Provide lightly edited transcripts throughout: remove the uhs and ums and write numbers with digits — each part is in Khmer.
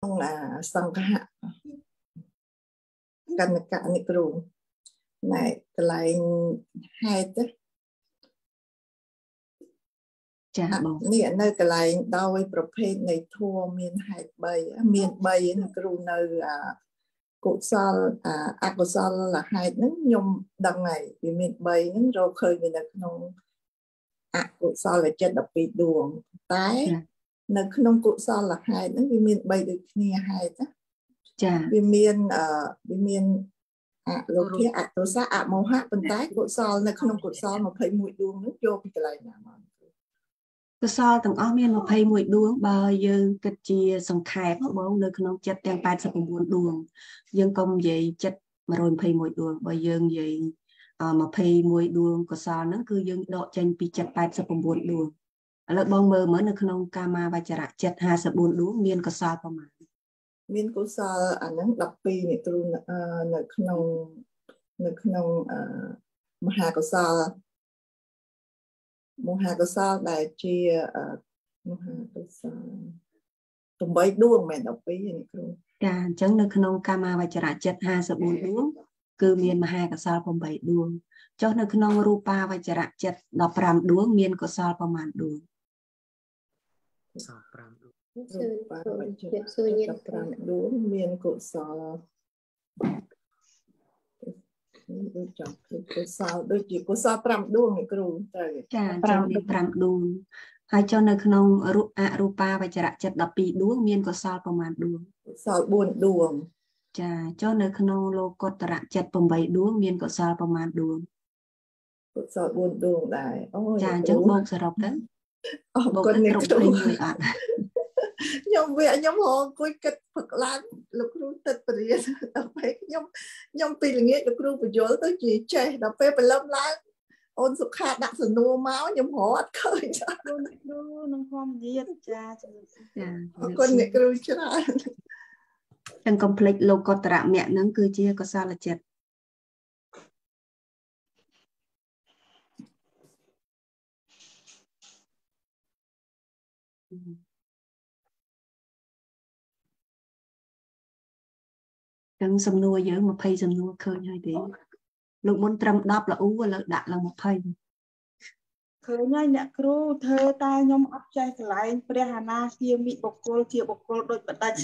song hạ căn cả này kêu này cái hai thế nè nơi cái lại đôiประเภท này thua miền hai bay nó kêu nơi cụ sao cụ sao là hai nó nhung đằng này vì miền bay nó rồi khơi miền đất nông cụ sao là chân đập bị đường tái nơi nông cụ sao là hai nó vì miền bay được nghe hai đó vì miền lúc kia tôi sẽ màu hát bên tái cụ sao nơi nông cụ sao mà thấy mùi đường nước vô cái lại nào cái sao từng ở miền một hay mùi đường bao giờ cái chia sòng khai bao bao nơi không chất đang bay sập buồn đường dân công vậy chất mà rồi hay mùi đường bao giờ vậy mà hay mùi đường cái sao nó cứ dân độ tranh bị chất bay sập buồn đường ở bong mơ mới nơi không kama và chả chất hà sập buồn đường miền cái sao không mà miền cái sao nó đập pi này tôi nơi không mà hà cái sao một hai cái sao đại chia một hai cái sao tụi bay đuông mẹ đọc ý này không chẳng được không kama và chả chất hai sập buồn đuông cứ miền mà hai cái sao không bảy đuông cho nên không rupa và chả chất đọc ram đuông miền có sao không màn đuông rupa và chả đọc ram đuông miền có sao cô sao đôi chỉ cô sao pram đuông này kêu chẳng được pram đuông hay cho nên không rupa và chả chất đọc pi đuông miền có sao không màn đuông sao buồn đuông cho nên không lô có tara chất bồng bảy đuông miền có sao không màn đuông sao buồn đuông đại chẳng bông sờ rọc đấy bông con này rộng hình người ạ nhóm vẽ nhóm họ coi kết Phật lán lúc rút tết bria đọc phải nhóm pi là nghĩa lúc rút vừa tới gì chơi đọc phải lâm lán ôn sụp khát đặt sườn nua máu nhóm họ ăn khơi nó không gì cha con này kêu chứ là trong complex locotra mẹ nó cứ chia có sao là chết trong sầm nua giữa một phay sầm nua khơi hai tí lúc muốn trầm đáp là ú và lợi đạn là một phay khơi ngay nè kêu thơ ta nhóm ấp trai lại prehana kia bị bọc cô đôi bật tay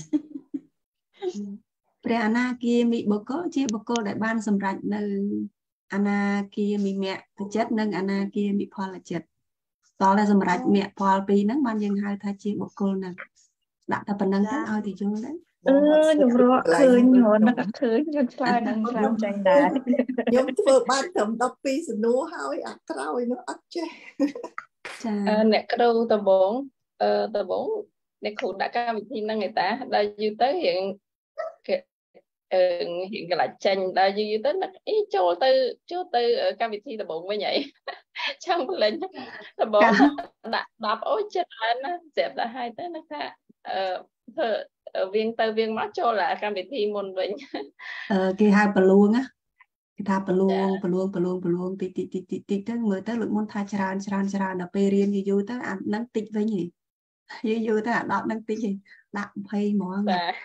prehana kia bị bọc cô đại ban sầm rạch nơi ana kia bị mẹ chết nâng ana kia bị pha là chết đó là sầm rạch mẹ pha pi nâng ban dân hai thay chia bọc cô nè đã tập nâng tới ơi thì chung đấy nhung rõ khơi nhỏ nó cả khơi nhung sai năng làm tranh đá nhóm vừa ban thầm đọc pi sườn nua hơi rồi nó ắt chơi nè kêu tờ bốn nè khu đã ca vị thi năng người ta đã dư tới hiện hiện cái lại tranh đã dư tới nó ý cho tư ca vị thi tờ bốn mới nhảy trong lên tờ bốn đã đọc ối chết nó dẹp là hai tới nó khác viên mắt cho là cam vị thi môn vĩnh cái hai bờ luôn á cái tháp bờ luôn tí tới người tới lượng môn thay tràn là periên gì vui tới ăn nắng tịt với nhỉ vui tới đọc nắng tịt gì đọc hay món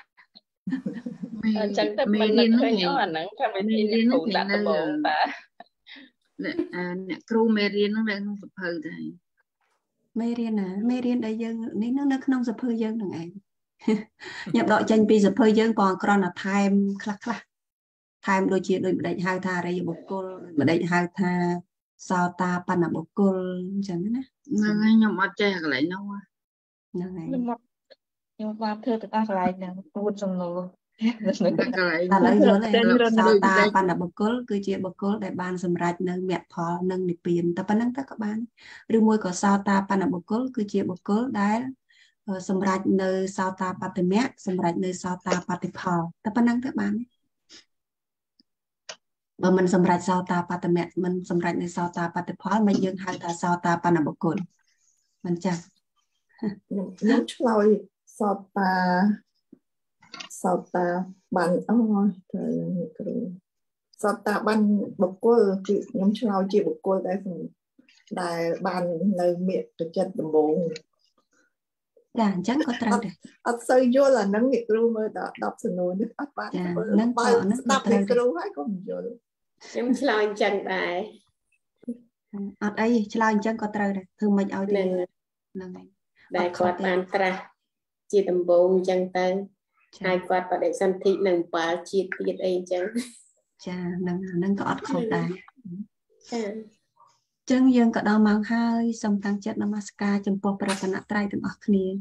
chẳng tập mình là khơi nhỏ là nắng cam vị thi cũng đã tập bộ ta nè kêu Merian nó đang không tập hơi thầy Merian đây dân nếu nó không tập hơi dân đừng ai nhập đội tranh pi tập hơi dân còn còn là time đôi chia đôi đại hai tha đây một cô mà đại hai tha sao ta pan là một cô chẳng thế nè nhom ở chơi lại đâu nhưng mà thưa tụi ta lại nè buồn xong rồi ta lấy rồi này sao ta pan là một cô cứ chia một cô đại ban sầm rạch nâng mẹ phò nâng để tiền ta pan nâng ta các bạn rồi môi có sao ta pan là một cô cứ chia một cô đấy sầm rạch nơi sao ta pat mẹ sầm rạch nơi sao ta pat phò ta pan nâng các bạn mà mình sầm rạch sao ta pat mẹ mình sầm rạch nơi sao ta pat phò mình dừng hai ta sao ta pan là một cô mình chẳng nhóm lôi sao ta ban sao ta ban bọc cô nhóm lôi chia bọc cô đây ban nơi miệng cái chân đầm bồn Dạ chẳng có trâu đây. Ở sơi vô là nâng nghệ cừu mới đọc sân nối nước ắt bạn. Dạ nâng Bài có nâng đọc có trâu nghệ đây. cừu hay không vô. Em chào chẳng bài. Ở đây chẳng có trâu đây. Thường mình ở đây. Đại quạt bàn tra. Chia tầm bồn chẳng tên. Hai quạt và đại sanh thị nâng bà chia tiết ấy chẳng. Dạ nâng có ọt khổ đài. Chẳng dương có đau mang hơi. Xong tăng chất namaskar trong bộ pratana trai từng ọcគ្នា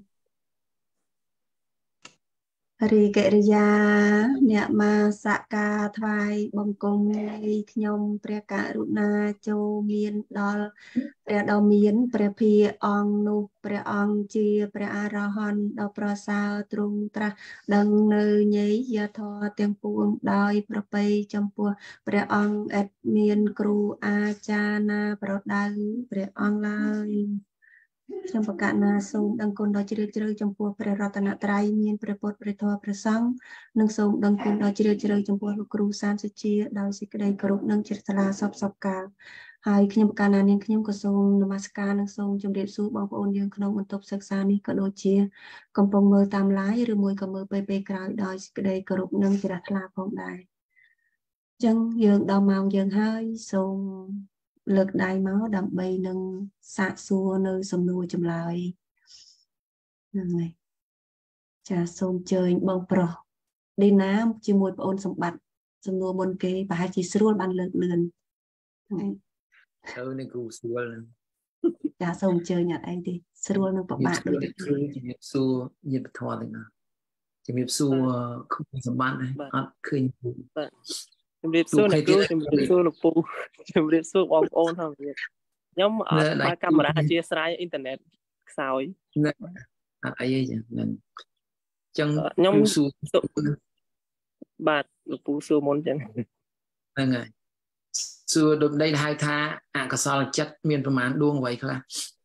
រីករិយាអ្នកមកសក្ការថ្វាយបង្គំខ្ញុំព្រះករុណាចូលមានដល់ព្រះដ៏មានព្រះភិអង្គនោះព្រះអង្គជាព្រះអរហន្តដ៏ប្រសើរទ្រង់ត្រាស់ដឹងនៅញេយធម៌ទាំងពួងដោយប្រពៃចំពោះព្រះអង្គឥតមានគ្រូអាចារ្យណាប្រដៅព្រះអង្គឡើយ ខ្ញុំបកណាសូមដឹងគុណដល់ជ្រាលជ្រៅចំពោះព្រះរតនត្រ័យមានព្រះពុទ្ធព្រះធម៌ព្រះសង្ឃនិងសូមដឹងគុណដល់ជ្រាលជ្រៅចំពោះលោកគ្រូសានសុជាដោយសេចក្តីគោរពនិងជ្រះថ្លាសពកាលហើយខ្ញុំបកណានាងខ្ញុំក៏សូមនមស្ការនិងសូមជម្រាបសួរបងប្អូនយើងក្នុងបន្ទប់សិក្សានេះក៏ដូចជាកំពុងមើលតាម live ឬមួយក៏មើលពេលក្រោយដោយសេចក្តីគោរពនិងជ្រះថ្លាផងដែរអញ្ចឹងយើងដល់ម៉ោងយើងហើយសូម លើកដៃមកដើម្បីនឹងសាកសួរនៅសំណួរចម្លើយហ្នឹងហើយចាសូមអញ្ជើញបងប្រុសឌីណាជាមួយបងអូនសម្បត្តិសំណួរមុនគេប្រហែលជាស្រួលបានលើកលឿនហ្នឹងហើយនឹងគ្រូស្រួលចាសូមអញ្ជើញអត់អីទេស្រួលនឹងពិបាកដូចគ្នាគ្រូជំរាបសួរញាតិធម៌ទាំងអស់ជំរាបសួរគ្រូសម្បត្តិអត់ឃើញបាទជំរាបសួរអ្នកគ្រូជំរាបសួរលោកពូជំរាបសួរបងប្អូនផងទៀតខ្ញុំអត់បើកាមេរ៉ាអធិស្ឋានអ៊ីនធឺណិតខ្សោយអត់អីទេចឹងហ្នឹងខ្ញុំសួរបាទលោកពូសួរមុនចឹងហ្នឹងហើយសួរដូចនេះហៅថាអកុសលចិត្តមានប្រមាណដួងអ្វីខ្លះ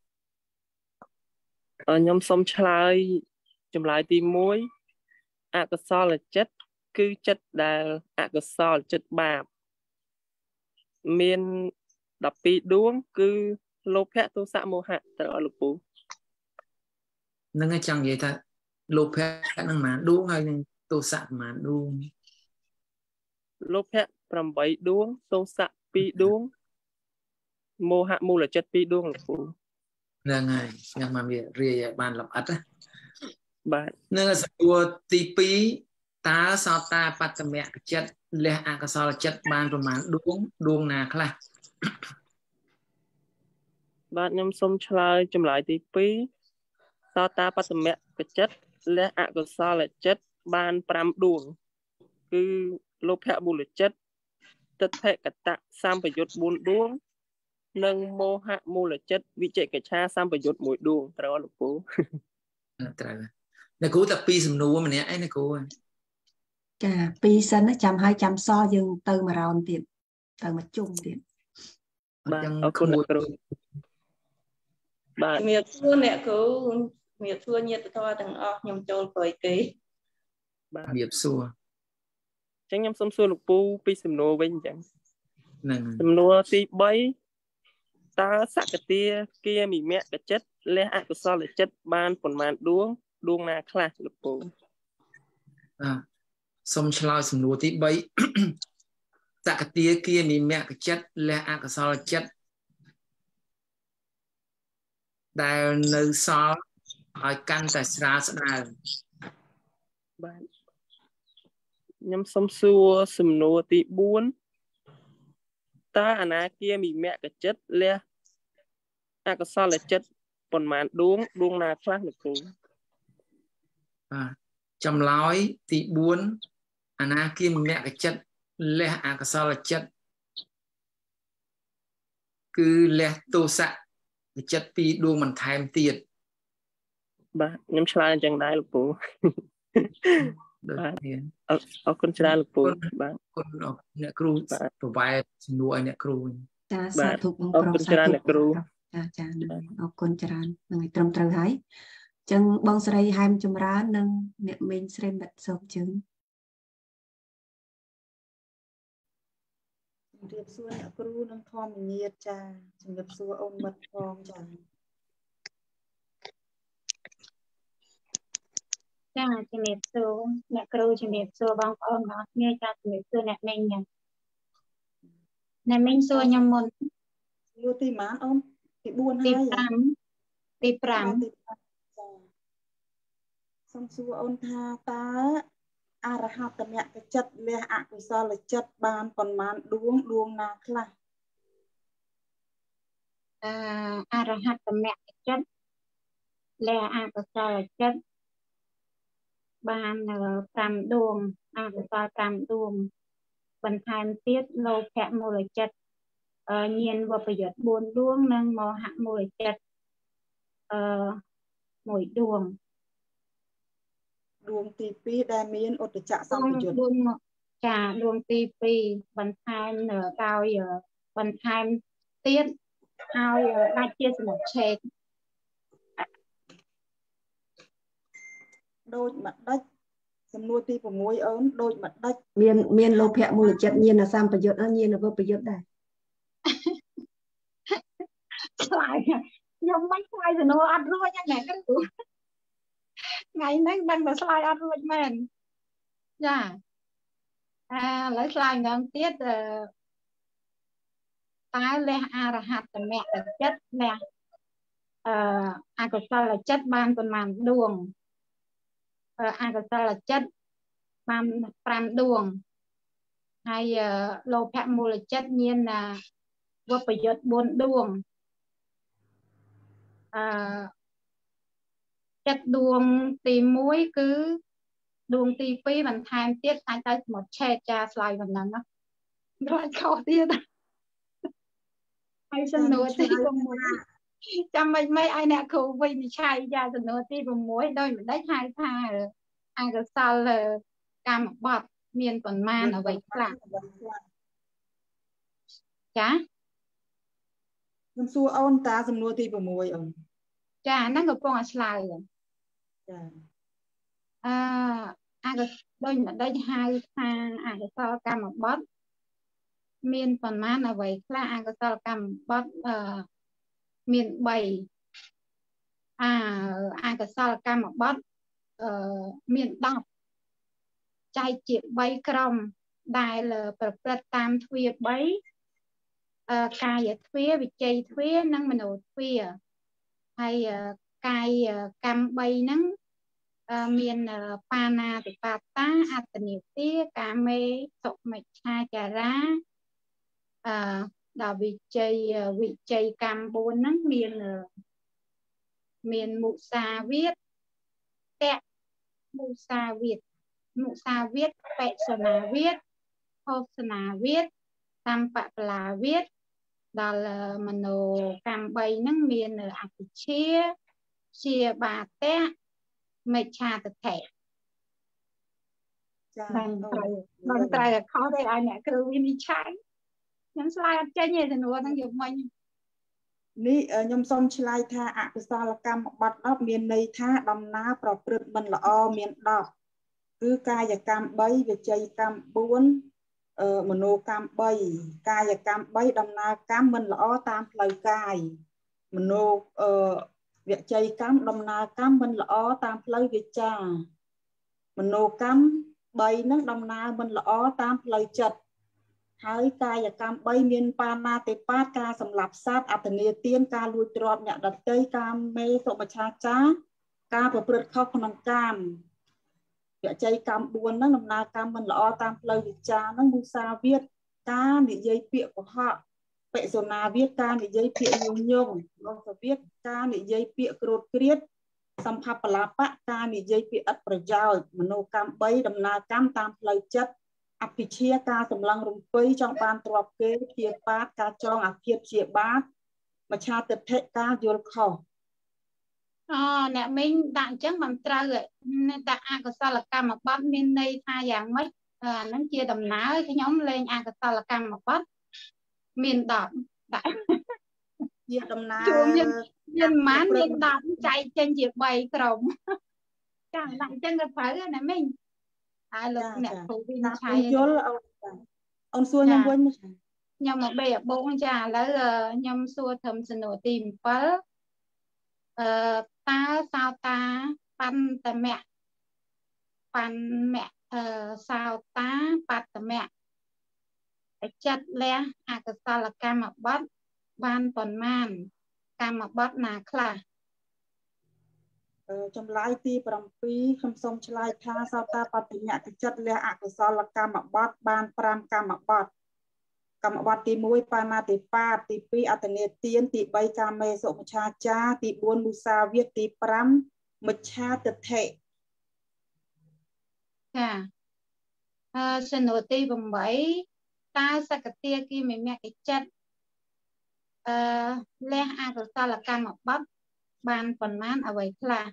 ខ្ញុំសូមឆ្លើយចម្លើយទី1អកុសលចិត្តគឺចិត្តដែលអកុសលចិត្តបាបមាន12ដួងគឺលោភៈទោសៈមោហៈត្រូវអត់លោកពូហ្នឹងហើយចង់និយាយថាលោភៈហ្នឹងប៉ុន្មានដួងហើយនឹងទោសៈប៉ុន្មានដួងលោភៈ8ដួងទោសៈ2ដួងមោហៈមូលចិត្ត2ដួងលោកពូហ្នឹងហើយខ្ញុំមកវារាយឲ្យបានលម្អិតណាបាទនឹងសំណួរទី2តើសោតាបត្តមគ្គចិត្តលះអកុសលចិត្តបានប្រមាណដួងណាខ្លះបាទខ្ញុំសូមឆ្លើយចម្លើយទី2សោតាបត្តមគ្គចិត្តលះអកុសលចិត្តបាន5ដួងគឺលោភៈមូលចិត្តទិដ្ឋិកតៈសម្បយុទ្ធ4ដួងនិងមោហៈមូលចិត្តវិជិកិច្ឆាសម្បយុទ្ធ1ដួងត្រូវលោកពូត្រូវអ្នកគ្រូតែ2សំណួរម្នាក់ឯអ្នកគ្រូចា2សិនចាំឲ្យចាំសយើងទៅមួយរ៉ោនទៀតទៅមួយជុំទៀតបាទអរគុណអ្នកគ្រូបាទជំរាបសួរអ្នកគ្រូជំរាបសួរញាតិធម៌ទាំងអស់ខ្ញុំចូលក្រោយគេបាទជំរាបសួរអញ្ចឹងខ្ញុំសូមសួរលោកពូពីសំណួរវិញអញ្ចឹងហ្នឹងសំណួរទី3តើសក្តិគាមិមគ្គចិត្តលះអកុសលចិត្តបានប៉ុន្មានដួងណាខ្លះលោកពូសូមឆ្លើយសំណួរទី3សក្តិគាមិមគ្គចិត្តលះអកុសលចិត្តដែលនៅសល់ឲ្យកាន់តែស្រាលស្ដើងបាទខ្ញុំសូមសួរសំណួរទី4តើអនាគាមិមគ្គចិត្តលះអកុសលចិត្តប៉ុន្មានដួងណាខ្លះលោកគ្រូបាទចម្លើយទី4អនាគាមិមគ្គចិត្តលះអកុសលចិត្តគឺលះទោសៈចិត្ត2ដួងបន្ថែមទៀតបាទខ្ញុំឆ្លើយអញ្ចឹងដែរលោកពូបាទអរគុណច្រើនលោកពូបាទគុណអ្នកគ្រូប្រវែកជំនួសឲ្យអ្នកគ្រូចាសាធុបងប្រុសអរគុណច្រើនអ្នកគ្រូចាអរគុណច្រើននឹងឲ្យត្រឹមត្រូវហើយអញ្ចឹងបងស្រីហែមចម្រើននិងអ្នកមីងស្រីមិត្តសូមជើញជំរាបសួរអ្នកគ្រូនិងធម្មញាតិចាជំរាបសួរអូនមិត្តផងចាចាជំរាបសួរអ្នកគ្រូជំរាបសួរបងប្អូនទាំងអស់គ្នាចាជំរាបសួរអ្នកមីងអ្នកមីងសួរខ្ញុំមុនយូរទីម៉ានអូនទី4ហើយទី 5 សូមសួរអូនថាតើអរហត្តមគ្គចិត្តលះអកុសលចិត្តបានប៉ុន្មានដួងណាខ្លះអរហត្តមគ្គចិត្តលះអកុសលចិត្តបាន5ដួងអកុសល5ដួងបន្ថែមទៀតលោភៈមូលចិត្តញាណវបយុត្ត4ដួងនិងមោហៈមូលចិត្ត1ដួងទី2ដែលមានឧត្តចសម្ពយុត្តចាដួងទី2បន្ថែមដោយបន្ថែមទៀតឲ្យដាច់ជាសមុទ្រឆេតដូចមកដាច់សំណួរទី6អូនដូចមកដាច់មានលោភៈមូលចិត្តញាណសម្ពយុត្តញាណវបយុត្តដែរឆ្លើយខ្ញុំមិនឆ្លើយសំណួរអត់រួចណាគ្រូថ្ងៃនេះដឹងតែឆ្លើយអត់រួចមែនចាឥឡូវឆ្លើយម្ដងទៀតតើលះអរហត្តមគ្គចិត្តលះអកុសលចិត្តបានប៉ុន្មានដួងអកុសលចិត្តបាន5ដួងហើយលោភៈមូលចិត្តញាណវបយុត្ត4ដួងចិត្តដួងទី1គឺដួងទី2បន្ថែមទៀតអាចទៅសមុទ្រឆេតចាឆ្លើយប៉ុណ្ណឹងណារត់ខុសទៀតហើយសំណួរទី6ចាំមិនឲ្យអ្នកគ្រូវិនិច្ឆ័យចាសំណួរទី6ដោយមិនដេចហៅថាអកុសលកម្មបត្តិមានប៉ុន្មានអ្វីខ្លះចាខ្ញុំសួរអូនតាសំណួរទី6អូនចាហ្នឹងកំពុងតែឆ្លើយចាអកុសលដោយមិនដេចហៅថាអកុសលកម្មបត្តិមានប៉ុន្មានអ្វីខ្លះអកុសលកម្មបត្តិមាន3អកុសលកម្មបត្តិមាន10ចែកជា3ក្រុមដែលប្រព្រឹត្តតាមទ្វា3កាយទ្វាវិជ័យទ្វានិងមโนទ្វាហើយកាយកម្ម3ហ្នឹងមានបាណាតិបាតាអត្តនិទាកាមេសុមិច្ឆាចារាដល់វិជ័យកម្ម4ហ្នឹងមានមុសាវាទមុសាវាទបេសនាវាទហោសនាវាទសម្បពលាវាទដល់មโนកម្ម3ហ្នឹងមានអវិជ្ជាជាបាតៈមិច្ឆាទិដ្ឋិចាបានត្រូវខុសទេឲ្យអ្នកគ្រូវិនិច្ឆ័យខ្ញុំឆ្លើយអត់ចេញទេសំណួរហ្នឹងយកមិញនេះខ្ញុំសូមឆ្លើយថាអកុសលកម្មបត្តិ10មានន័យថាដំណើរប្រព្រឹត្តមិនល្អមាន10គឺកាយកម្ម3វិជ័យកម្ម4មโนកម្ម3កាយកម្ម3ដំណើរកម្មមិនល្អតាមផ្លូវកាយមโนវិជ័យកម្មដំណើរកម្មមិនល្អតាមផ្លូវវាចាមโนកម្ម3នឹងដំណើរមិនល្អតាមផ្លូវចិត្តហើយកាយកម្ម3មានបាណាតិបាតការសម្លាប់សត្វអត្តនេទានការលួចទ្រព្យអ្នកដទៃការមេសុបច្ឆាចារការប្រព្រឹត្តខុសក្នុងកាមវិជ័យកម្ម4ហ្នឹងដំណើរកម្មមិនល្អតាមផ្លូវវិចារហ្នឹងមុសាវាទការនិយាយពាក្យកុហកបិសុណាវាទការនិយាយពាក្យញុះញង់លោសវាទការនិយាយពាក្យក្រោធគ្រៀតសម្ភពលាបៈការនិយាយពាក្យឥតប្រយោជន៍មโนកម្ម3ដំណើរកម្មតាមផ្លូវចិត្តអភិជាការសម្លឹងរំពៃចង់បានទ្រព្យគេព្យាបាទការចងអាឃាតព្យាបាទមច្ឆាទិដ្ឋិការយល់ខុសអ្នកមីងដាក់អញ្ចឹងមិនត្រូវតែអកុសលកម្មបត្តិមានន័យថាយ៉ាងម៉េចអាហ្នឹងជាដំណើរខ្ញុំលេងអកុសលកម្មបត្តិមាន10ដាក់ជាដំណើរមានប៉ុន្មានមាន10ចែកចេញជា3ក្រុមចាដាក់អញ្ចឹងក៏ត្រូវណាមីងហើយលោកអ្នកគ្រូវិនិច្ឆ័យយល់អូនសួរខ្ញុំវិញខ្ញុំមកបេអបងចាឥឡូវខ្ញុំសួរត្រឹមសំណួរទី7តើសោតាបន្តមៈ ban mẹ sao tá bát mẹ chất lẽ cái sao là cam mà bắt ban tuần man cam mà bắt nà khla ចម្លើយទី 7 ខ្ញុំសូមឆ្លើយថាសោតាបត្តិញ្ញកចិត្តលះអកុសលកម្មបត្តិបាន 5 កម្មបត្តិកម្មបត្តិទី 1 បាណាតិបាតទី 2 អតនេទានទី 3 កាមេសុមិច្ឆាចារទី 4 មុសាវាទទី 5 មិច្ឆាទិដ្ឋិចាសំណួរទី 8 តើសក្តិគិមេមគ្គចិត្តលះអកុសលកម្មបត្តិបានប៉ុន្មានអ្វីខ្លះ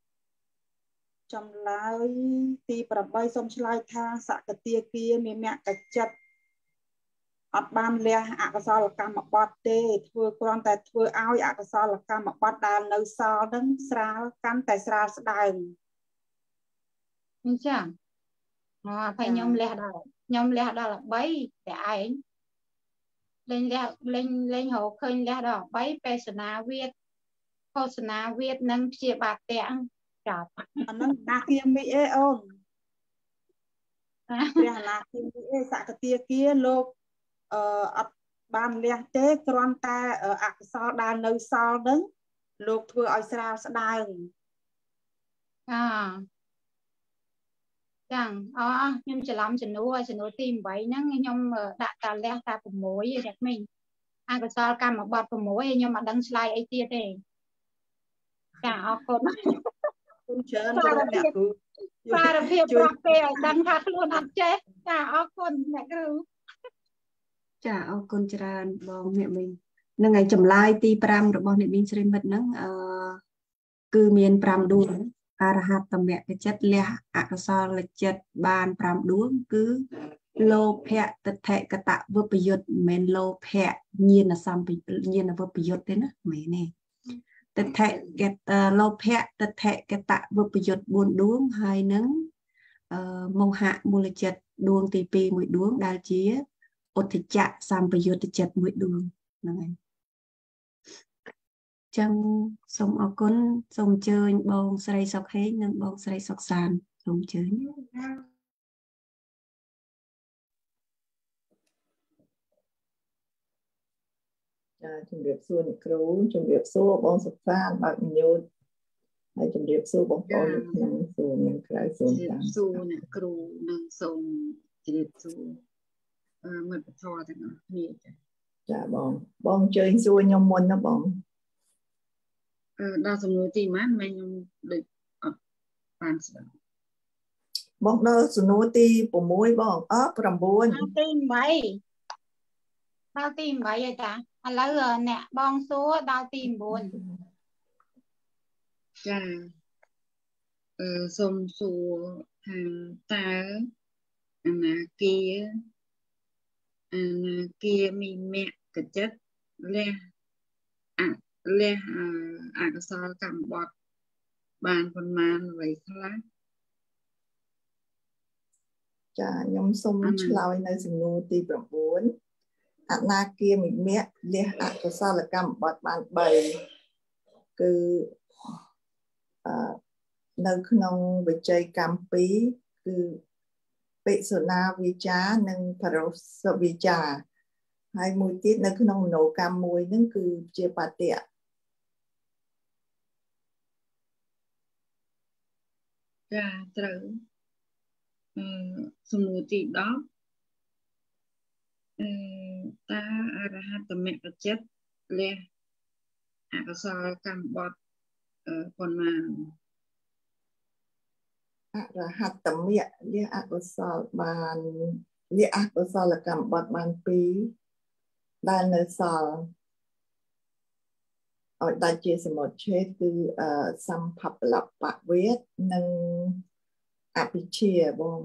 ចម្លើយទី 8 សូមឆ្លើយថាសក្តិគាមេមគ្គចិត្តអត់បានលះអកុសលកម្មបត្តិទេធ្វើគ្រាន់តែធ្វើឲ្យអកុសលកម្មបត្តិដែលនៅសល់នឹងស្រាលកាន់តែស្រាលស្ដើងអញ្ចឹងតែខ្ញុំលះដល់ 3 តែឯងលេងរកឃើញលះដល់ 3 បេសនាវាទឃោសនាវាទនិងព្យាបាទទាំងចប់អានឹងណាគាមិអេអូនព្រះអនាគាមិអេសក្តិគាលោកអត់បានលះទេគ្រាន់តែអកុសលដែលនៅសល់នឹងលោកធ្វើឲ្យស្រាលស្ដើងចឹងខ្ញុំច្រឡំចំនួនទី 8 ហ្នឹងខ្ញុំដាក់តាលះតា 6 ឯអ្នកមីងអកុសលកម្មបត្តិ 6 ខ្ញុំអត់ដឹងឆ្លើយអីទៀតទេចាអរគុណច្រើនអ្នកគ្រូសារភាពរាប់ពេលឲ្យដឹងថាខ្លួនអត់ចេះចាអរគុណអ្នកគ្រូចាអរគុណច្រើនបងអ្នកមីងនឹងឯចម្លើយទី 5 របស់អ្នកមីងស្រីមិត្តហ្នឹងគឺមាន 5 ដួងអរហត្តមគ្គចិត្តលះអកុសលចិត្តបាន 5 ដួងគឺលោភៈទិដ្ឋិកតវិបយុត្តមិនមែនលោភៈញាណសម្បញ្ញាណវិបយុត្តទេណាមែនទេទិដ្ឋិលោភៈទិដ្ឋិកតវិបយុត្ត 4 ដួងហើយនឹងមោហៈមូលចិត្តដួងទី 2 មួយដួងដែលជាឧទ្ធចៈសម្បយុត្តចិត្ត មួយដួងហ្នឹងហើយចឹងសូមអរគុណសូមអញ្ជើញបងស្រីសុកហេងនិងបងស្រីសុកសានសូមអញ្ជើញចាជំរាបសួរអ្នកគ្រូជំរាបសួរបងសុកសានបើកញូតហើយជំរាបសួរបងប្អូននៅក្នុងសួរនឹងក្រៅសួរតាមសួរអ្នកគ្រូនិងសូមជំរាបសួរមិត្តធម៌ទាំងអស់គ្នាចាបងអញ្ជើញសួរខ្ញុំមុនណាបងដល់សំណួរទីម៉ានមិនខ្ញុំដូចអត់បានស្ដាប់បងដល់សំណួរទី 6 បង9 ទី 8ដល់ទី 8 ហើយតាឥឡូវអ្នកបងសួរដល់ទី 9 ចាសូមសួរថាតើអនាគាមីមគ្គចិត្តលះអកុសលកម្មបត្តិបានប៉ុន្មានអ្វីខ្លះចាខ្ញុំសូមឆ្លើយនៅសំណួរទី 9 អនាគាមីមគ្គលះអកុសលកម្មបត្តិបាន 3 គឺនៅក្នុងវិជ័យកម្ម 2 គឺបិសុណាវិចានិងបរោសវិចាហើយមួយទៀតនៅក្នុងមនោកម្ម 1 ហ្នឹងគឺជាបតិ ចាត្រូវសំណួរទី 10 តើអរហត្តមគ្គចិត្តលះអកុសលកម្មបត្តិប៉ុន្មានអរហត្តមគ្គលះអកុសលបានលះអកុសលកម្មបត្តិបាន 2 ដែលនៅសល់ឲ្យដាច់ជាសមុទ្ឆេទគឺសម្ភពលបវេទនិងអភិជាបង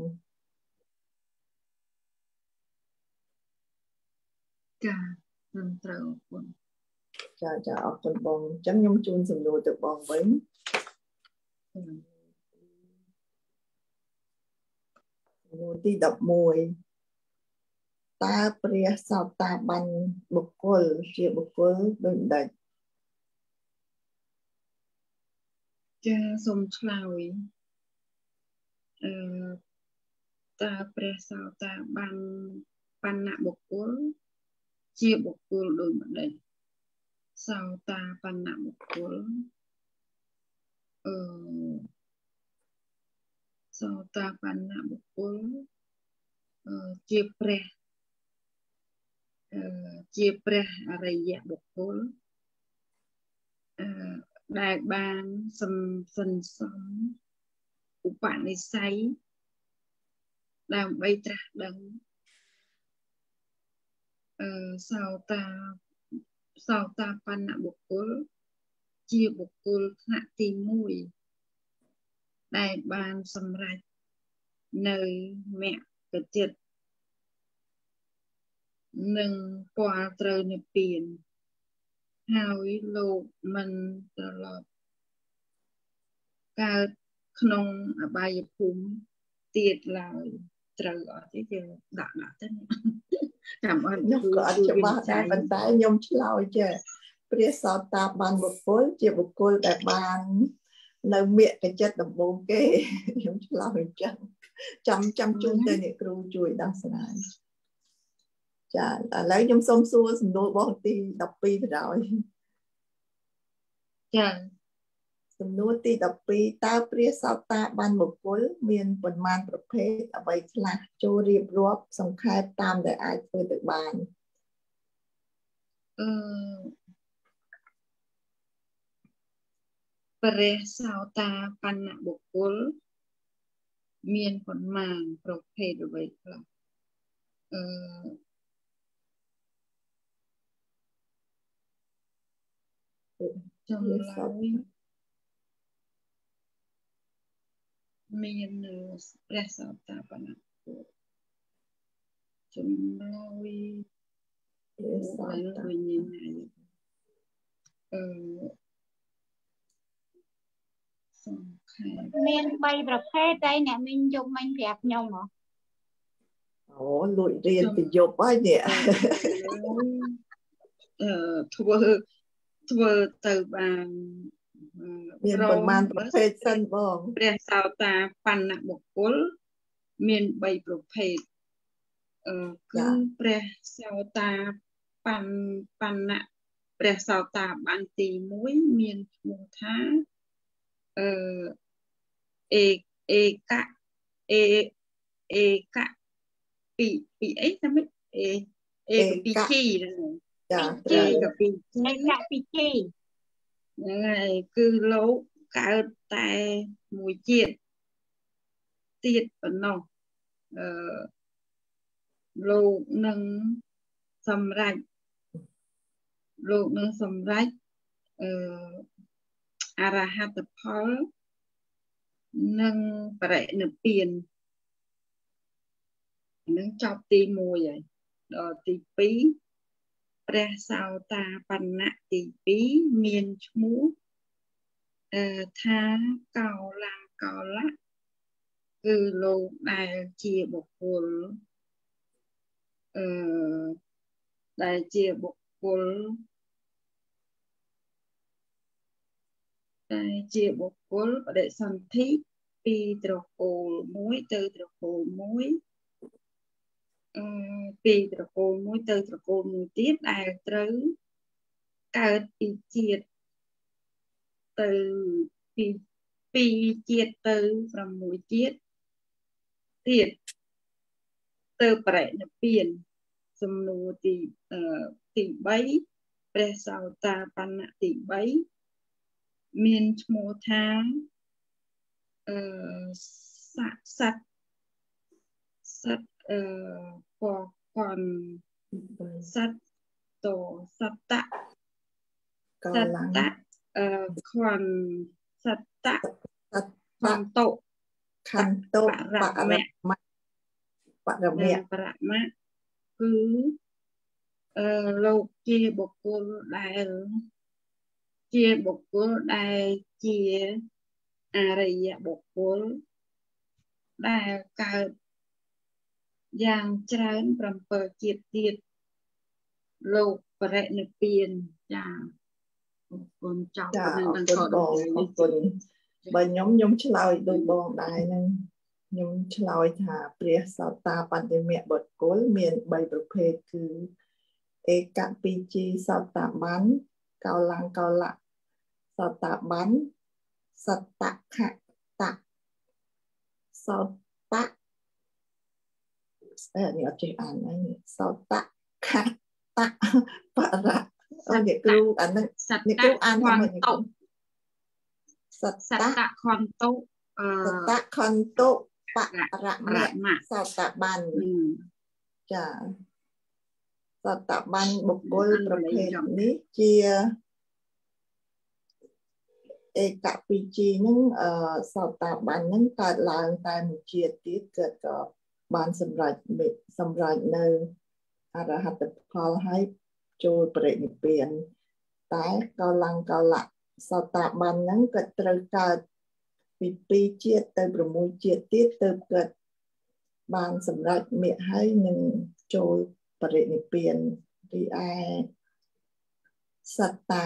ចាមិនត្រូវបងចាអរគុណបងអញ្ចឹងខ្ញុំជូនសំណួរទៅបងវិញសំណួរទី 11 តើព្រះសោតាបានបុគ្គលជាបុគ្គលដូចដាច់ចាសូមឆ្លើយតើព្រះសោតាបានបណ្ណបុគ្គលជាបុគ្គលដូចម្ដេចសោតាបណ្ណបុគ្គលសោតាបណ្ណបុគ្គលជាព្រះអរិយបុគ្គលដែលបានសន្សំឧបនិស្ស័យដើម្បីត្រាស់ដឹងសោតាបណ្ណបុគ្គលជាបុគ្គលថ្នាក់ទី1ដែលបានសម្រេចនៅមគ្គចិត្តនិងពាល់ត្រូវនិព្វានហើយលោកមិនត្រឡប់កើតក្នុងអបាយភូមិទៀតឡើយត្រូវអត់ទេគេដាក់ទៅចាំអត់ខ្ញុំក៏អត់ច្បាស់ដែរប៉ុន្តែខ្ញុំឆ្លើយចេះព្រះសោតាបានបុគ្គលជាបុគ្គលដែលបាននៅមគ្គចិត្តដំបូងគេខ្ញុំឆ្លើយអញ្ចឹងចាំជូនទៅអ្នកគ្រូជួយដោះស្រាយចាឥឡូវខ្ញុំសូមសួរសំណួរបងទី12ទៅហើយចាសំណួរទី12តើព្រះសោតាបានបុគ្គលមានប៉ុន្មានប្រភេទអ្វីខ្លះចូលរៀបរាប់សង្ខេបតាមដែលអាចធ្វើទៅបានព្រះសោតាបណ្ណបុគ្គលមានប៉ុន្មានប្រភេទអ្វីខ្លះចម្លើយមានព្រះសោតាបណ្ណបុគ្គលចម្លើយព្រះសោតាវិញ្ញាណសង្ខេបមាន3ប្រភេទតែអ្នកមីងយកមិញប្រាប់ខ្ញុំហ៎អូលួចរៀនទៅយប់ហើយនេះធ្វើទៅបានមានប្រមាណប្រភេទសិនបងព្រះសោតាបណ្ណបុគ្គលមាន3ប្រភេទគឺព្រះសោតាបណ្ណព្រះសោតាបានទី1មានឈ្មោះថាអេកពីអីថាម៉េចអេកពីជីចាអេកពីជីហ្នឹងហើយគឺលោកកើតតែមួយជាតិទៀតប៉ុណ្ណោះលោកនឹងសម្រេចអរហត្តផលនិងបរិនិព្វាននឹងចប់ទី1ហើយដល់ទី2ព្រះសោតាបណ្ណទី2មានឈ្មោះថាកោលៈគឺលោកដែលជាបុគ្គលដែលជាបុគ្គលបដិសន្ធិពីត្រកូលមួយទៅត្រកូលមួយពីត្រកូលមួយទៅត្រកូលមួយទៀតដែលត្រូវកើតពីជាតិទៅពីជាតិទៅ6ជាតិទៀតទៅបរិនិព្វានសំណួរទី3ព្រះសោតាបណ្ណទី3មានឈ្មោះថាសត្វពកនសត្វតសត្តៈកោឡាំងខនសត្តៈខន្តោបរមៈគឺលោកជាបុគ្គលដែលជាអរិយបុគ្គលដែលកើតយ៉ាងច្រើន7ជាតិទៀតលោកបរិនិព្វានចាអរគុណចប់ប៉ុណ្ណឹងអរគុណបងអរគុណបើខ្ញុំឆ្លើយដោយបងដែរហ្នឹងខ្ញុំឆ្លើយថាព្រះសោតាបណ្ឌិមៈបុគ្គលមាន3ប្រភេទគឺឯកពីជីសោតាបានកោឡាំងកោលៈសោតាបានសតខតៈសោតៈនេះអត់ចេះអានហ្នឹងសោតខតៈបរៈអ្នកគ្រូអានឹងអ្នកគ្រូអានថាម៉េចសតៈខន្តុសតៈខន្តុបរមៈសតបានចាសតបានបុគ្គលប្រភេទនេះជាឯកពីជីនឹងសតបាននឹងកើតឡើងតែមួយជាតិទៀតកើតក៏បានសម្រេចនៅអរហត្តផលហើយចូលបរិនិព្វានតែកោឡាំងកោលៈសតបាននឹងក៏ត្រូវកើតពី2ជាតិទៅ6ជាតិទៀតទៅកើតបានសម្រេចមេឃហើយនឹងចូលបរិនិព្វានរីឯសតា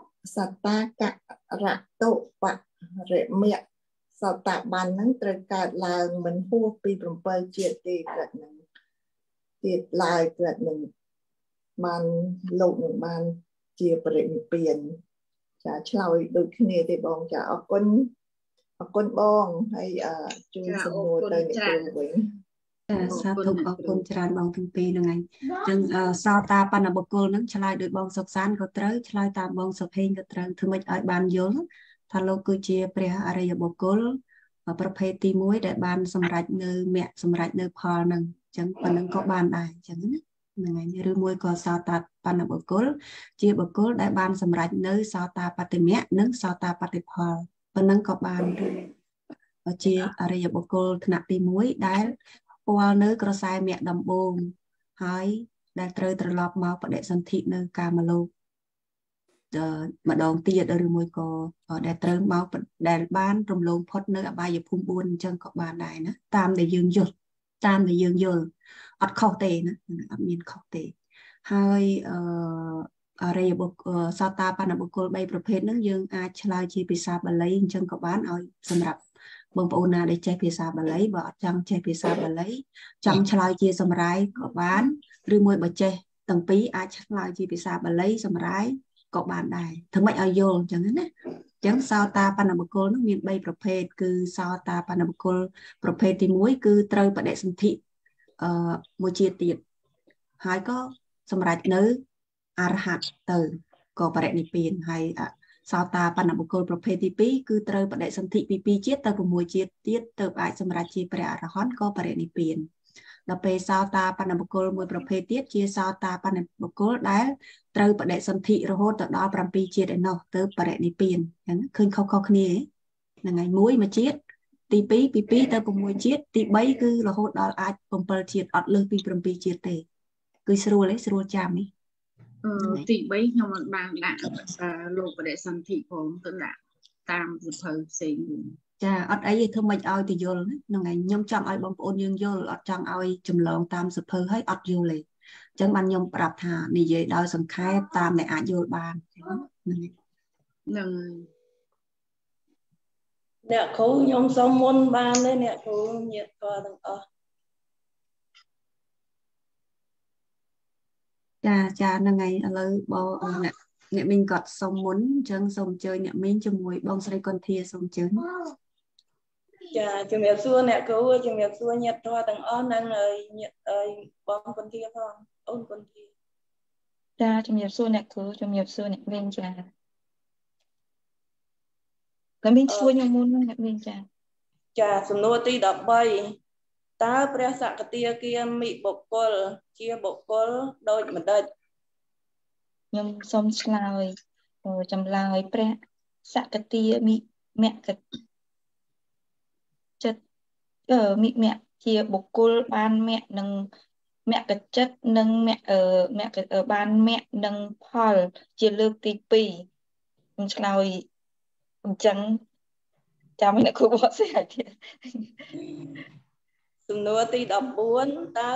ករតុបរិមៈសតបាននឹងត្រូវកើតឡើងមិនហួសពី7ជាតិទេកើតនឹងទៀតឡើយកើតនឹងបានលោកនឹងបានជាបរិនិព្វានចាឆ្លើយដូចគ្នាទេបងចាអរគុណបងហើយជួយសំណួរទៅអ្នកគ្រូវិញសាធុអរគុណច្រើនបងទាំងពីរហ្នឹងហើយអញ្ចឹងសោតាបណ្ឌបុគ្គលហ្នឹងឆ្លើយដោយបងសុកសានក៏ត្រូវឆ្លើយតាមបងសុភេងក៏ត្រូវធ្វើម៉េចឲ្យបានយល់ថាលោកគឺជាព្រះអរិយបុគ្គលប្រភេទទី1ដែលបានសម្រេចនៅមគ្គសម្រេចនៅផលហ្នឹងអញ្ចឹងប៉ុណ្ណឹងក៏បានដែរអញ្ចឹងណាហ្នឹងហើយឬមួយក៏សោតាបណ្ឌបុគ្គលជាបុគ្គលដែលបានសម្រេចនៅសោតាបត្តិមគ្គនិងសោតាបត្តិផលប៉ុណ្ណឹងក៏បានជាអរិយបុគ្គលថ្នាក់ទី1ដែលពាល់នៅក្រសែមគ្គដំបូងហើយដែលត្រូវត្រឡប់មកបដិសន្ធិនៅកាមលោកម្ដងទៀតឬមួយក៏ដែលត្រូវមកដែលបានរំលងផុតនៅអបាយភូមិ4អញ្ចឹងក៏បានដែរណាតាមដែលយើងយល់អត់ខុសទេណាអត់មានខុសទេហើយអរិយបុគ្គលសតាបណ្ឌបុគ្គល3ប្រភេទហ្នឹងយើងអាចឆ្លើយជាភាសាបាលីអញ្ចឹងក៏បានឲ្យសម្រាប់បងប្អូនណាដែលចេះភាសាបាលីបើអត់ចង់ចេះភាសាបាលីចង់ឆ្លើយជាសម្រាយក៏បានឬមួយបើចេះទាំងពីរអាចឆ្លើយជាភាសាបាលីសម្រាយក៏បានដែរធ្វើម៉េចឲ្យយល់អញ្ចឹងណាអញ្ចឹងសោតាបណ្ឌបុគ្គលនោះមាន3ប្រភេទគឺសោតាបណ្ឌបុគ្គលប្រភេទទី1គឺត្រូវបដិសន្ធិមួយជាតិទៀតហើយក៏សម្រេចនៅអរហត្តទៅក៏បរិនិព្វានហើយសោតាបណ្ឌបុគ្គលប្រភេទទី2គឺត្រូវបដិសន្ធិពី2ជាតិទៅ6ជាតិទៀតទៅអាចសម្រេចជាព្រះអរហន្តក៏បរិនិព្វានដល់ពេលសោតាបណ្ឌបុគ្គលមួយប្រភេទទៀតជាសោតាបណ្ឌបុគ្គលដែលត្រូវបដិសន្ធិរហូតទៅដល់7ជាតិឯណោះទៅបរិនិព្វានអញ្ចឹងឃើញខុសៗគ្នាហ្នឹងហើយមួយជាតិទី2ពី2ទៅ6ជាតិទី3គឺរហូតដល់អាច7ជាតិអត់លើសពី7ជាតិទេគឺស្រួលចាំទេទី3ខ្ញុំមិនបានដាក់លោកបដិសន្ធិផងទៅដាក់តាមសភៅផ្សេងចាអត់អីទេធ្វើម៉េចឲ្យទៅយល់ហ្នឹងហើយខ្ញុំចង់ឲ្យបងប្អូនយើងយល់អត់ចង់ឲ្យចម្លងតាមសភៅហើយអត់យល់ទេអញ្ចឹងបានខ្ញុំប្រាប់ថានិយាយដោយសង្ខេបតាមដែលអាចយល់បានហ្នឹងអ្នកគ្រូខ្ញុំសុំមុនបានទេអ្នកគ្រូញាតិគាត់ទាំងអស់ចាហ្នឹងហើយឥឡូវបងអ្នកមីងគាត់សុំមុនអញ្ចឹងសូមអញ្ជើញអ្នកមីងជាមួយបងស្រីកុន្ធាសូមអញ្ជើញចាជំរាបសួរអ្នកគ្រូជំរាបសួរញាតិគាត់ទាំងអស់និងញាតិបងកុន្ធាផងអូនកុន្ធាចាជំរាបសួរអ្នកគ្រូជំរាបសួរអ្នកមីងចាអ្នកមីងជួយខ្ញុំមុនអ្នកមីងចាសំណួរទី13តើព្រះសក្ទាគាមិបុគ្គលជាបុគ្គលដូចម្ដេចខ្ញុំសូមឆ្លើយចម្លើយព្រះសក្ទាមិមគ្គចិត្តមិមគ្គជាបុគ្គលបានមគ្គនិងមគ្គចិត្តនិងមគ្គបានមគ្គនិងផលជាលើកទី2ខ្ញុំឆ្លើយអញ្ចឹងចាំឲ្យអ្នកគ្រូបកស្រាយទៀតសំណួរទី14តើ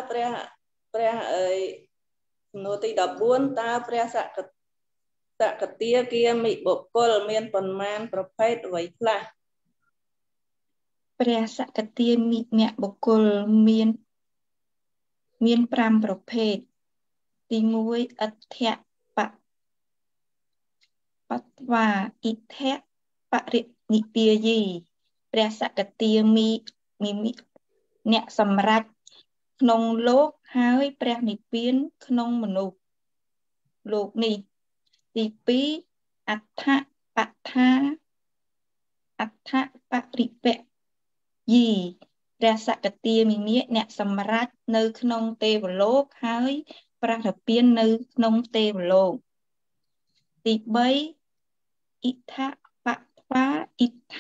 សំណួរទី14តើព្រះសក្ទាគាមិបុគ្គលមានប៉ុន្មានប្រភេទអ្វីខ្លះព្រះសក្កទាមិមគ្គបុគ្គលមាន5ប្រភេទទី1អដ្ឋបត្វាអ៊ីធៈបរិនិព្វាយីព្រះសក្កទាមិអ្នកសម្រេចក្នុងលោកហើយព្រះនិព្វានក្នុងមនុស្សលោកនេះទី2អដ្ឋបរិពយីព្រះសក្កទាមិអ្នកសម្រេចនៅក្នុងទេវលោកហើយព្រះនិព្វាននៅក្នុងទេវលោកទី3អ៊ីថបត្វាអ៊ីថ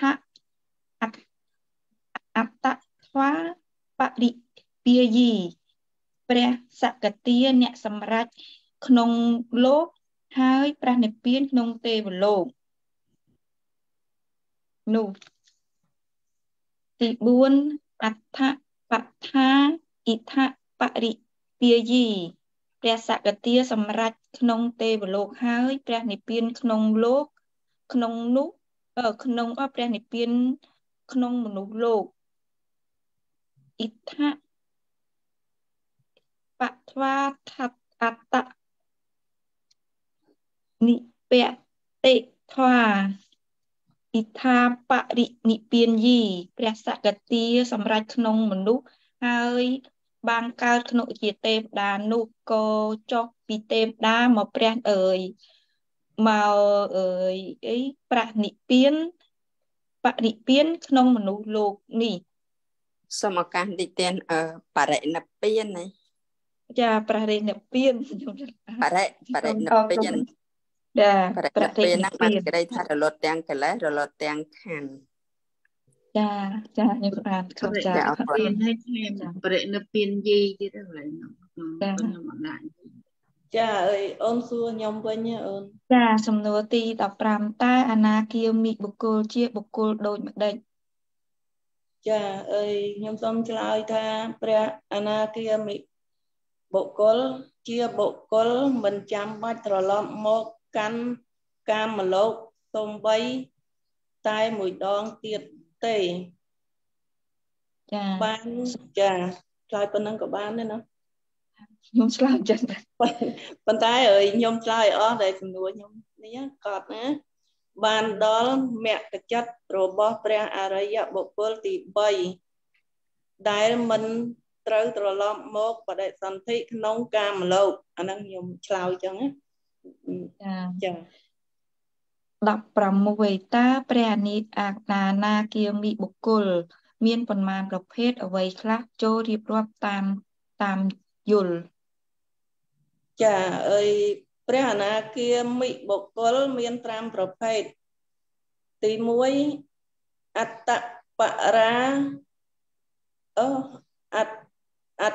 អត្តត្វាបរិពាយីព្រះសក្កទាអ្នកសម្រេចក្នុងលោកហើយព្រះនិព្វានក្នុងទេវលោកនោះទី4អដ្ឋបថាអ៊ីថបរិពាយីព្រះសក្កទាសម្រេចក្នុងទេវលោកហើយព្រះនិព្វានក្នុងលោកក្នុងនោះក្នុងព្រះនិព្វានក្នុងមនុស្សលោកអ៊ីថបត្វាអត្តនិពតិថ្វាអ៊ីថាបរិនិព្វានយីព្រះសក្កទាសម្រេចក្នុងមនុស្សហើយបានកើតក្នុងជាទេវតានោះក៏ចុះពីទេវតាមកព្រះព្រះនិព្វានបរិនិព្វានក្នុងមនុស្សលោកនេះសូមឱកាសតិចទៀតបរិនិព្វានណាចាព្រះរិនិព្វានខ្ញុំបរិនិព្វានចាប្រតិហ្នឹងបានគេថារលត់ទាំងកិលេសរលត់ទាំងខណ្ឌចាខ្ញុំបានเข้าใจអរគុណហើយខ្ញុំបរិនិព្វានយីទៀតហ្នឹងខ្ញុំអត់ដាក់ចាអើយអូនសួរខ្ញុំវិញអូនចាសំណួរទី15តើអនាគាមិបុគ្គលជាបុគ្គលដូចម្ដេចចាអើយខ្ញុំសូមឆ្លើយថាព្រះអនាគាមិបុគ្គលជាបុគ្គលមិនចាំបាច់ត្រឡប់មកកាន់កាមលោកសូម្បីតែមួយដងទៀតទេចាបានចាឆ្លើយប៉ុណ្ណឹងក៏បានដែរណាខ្ញុំឆ្លើយចឹងប៉ុន្តែខ្ញុំឆ្លើយអស់ដែលសំណួរខ្ញុំនេះកត់ណាបានដល់មគ្គចិត្តរបស់ព្រះអរិយបុគ្គលទី3ដែលមិនត្រូវត្រឡប់មកបដិសន្ធិក្នុងកាមលោកអាហ្នឹងខ្ញុំឆ្លើយចឹងណាចា16តើព្រះអនាគាមិបុគ្គលមានប៉ុន្មានប្រភេទអ្វីខ្លះចូលរៀបរាប់តាមយល់ចាព្រះអនាគាមិបុគ្គលមាន5ប្រភេទទី1អត្តបរាអ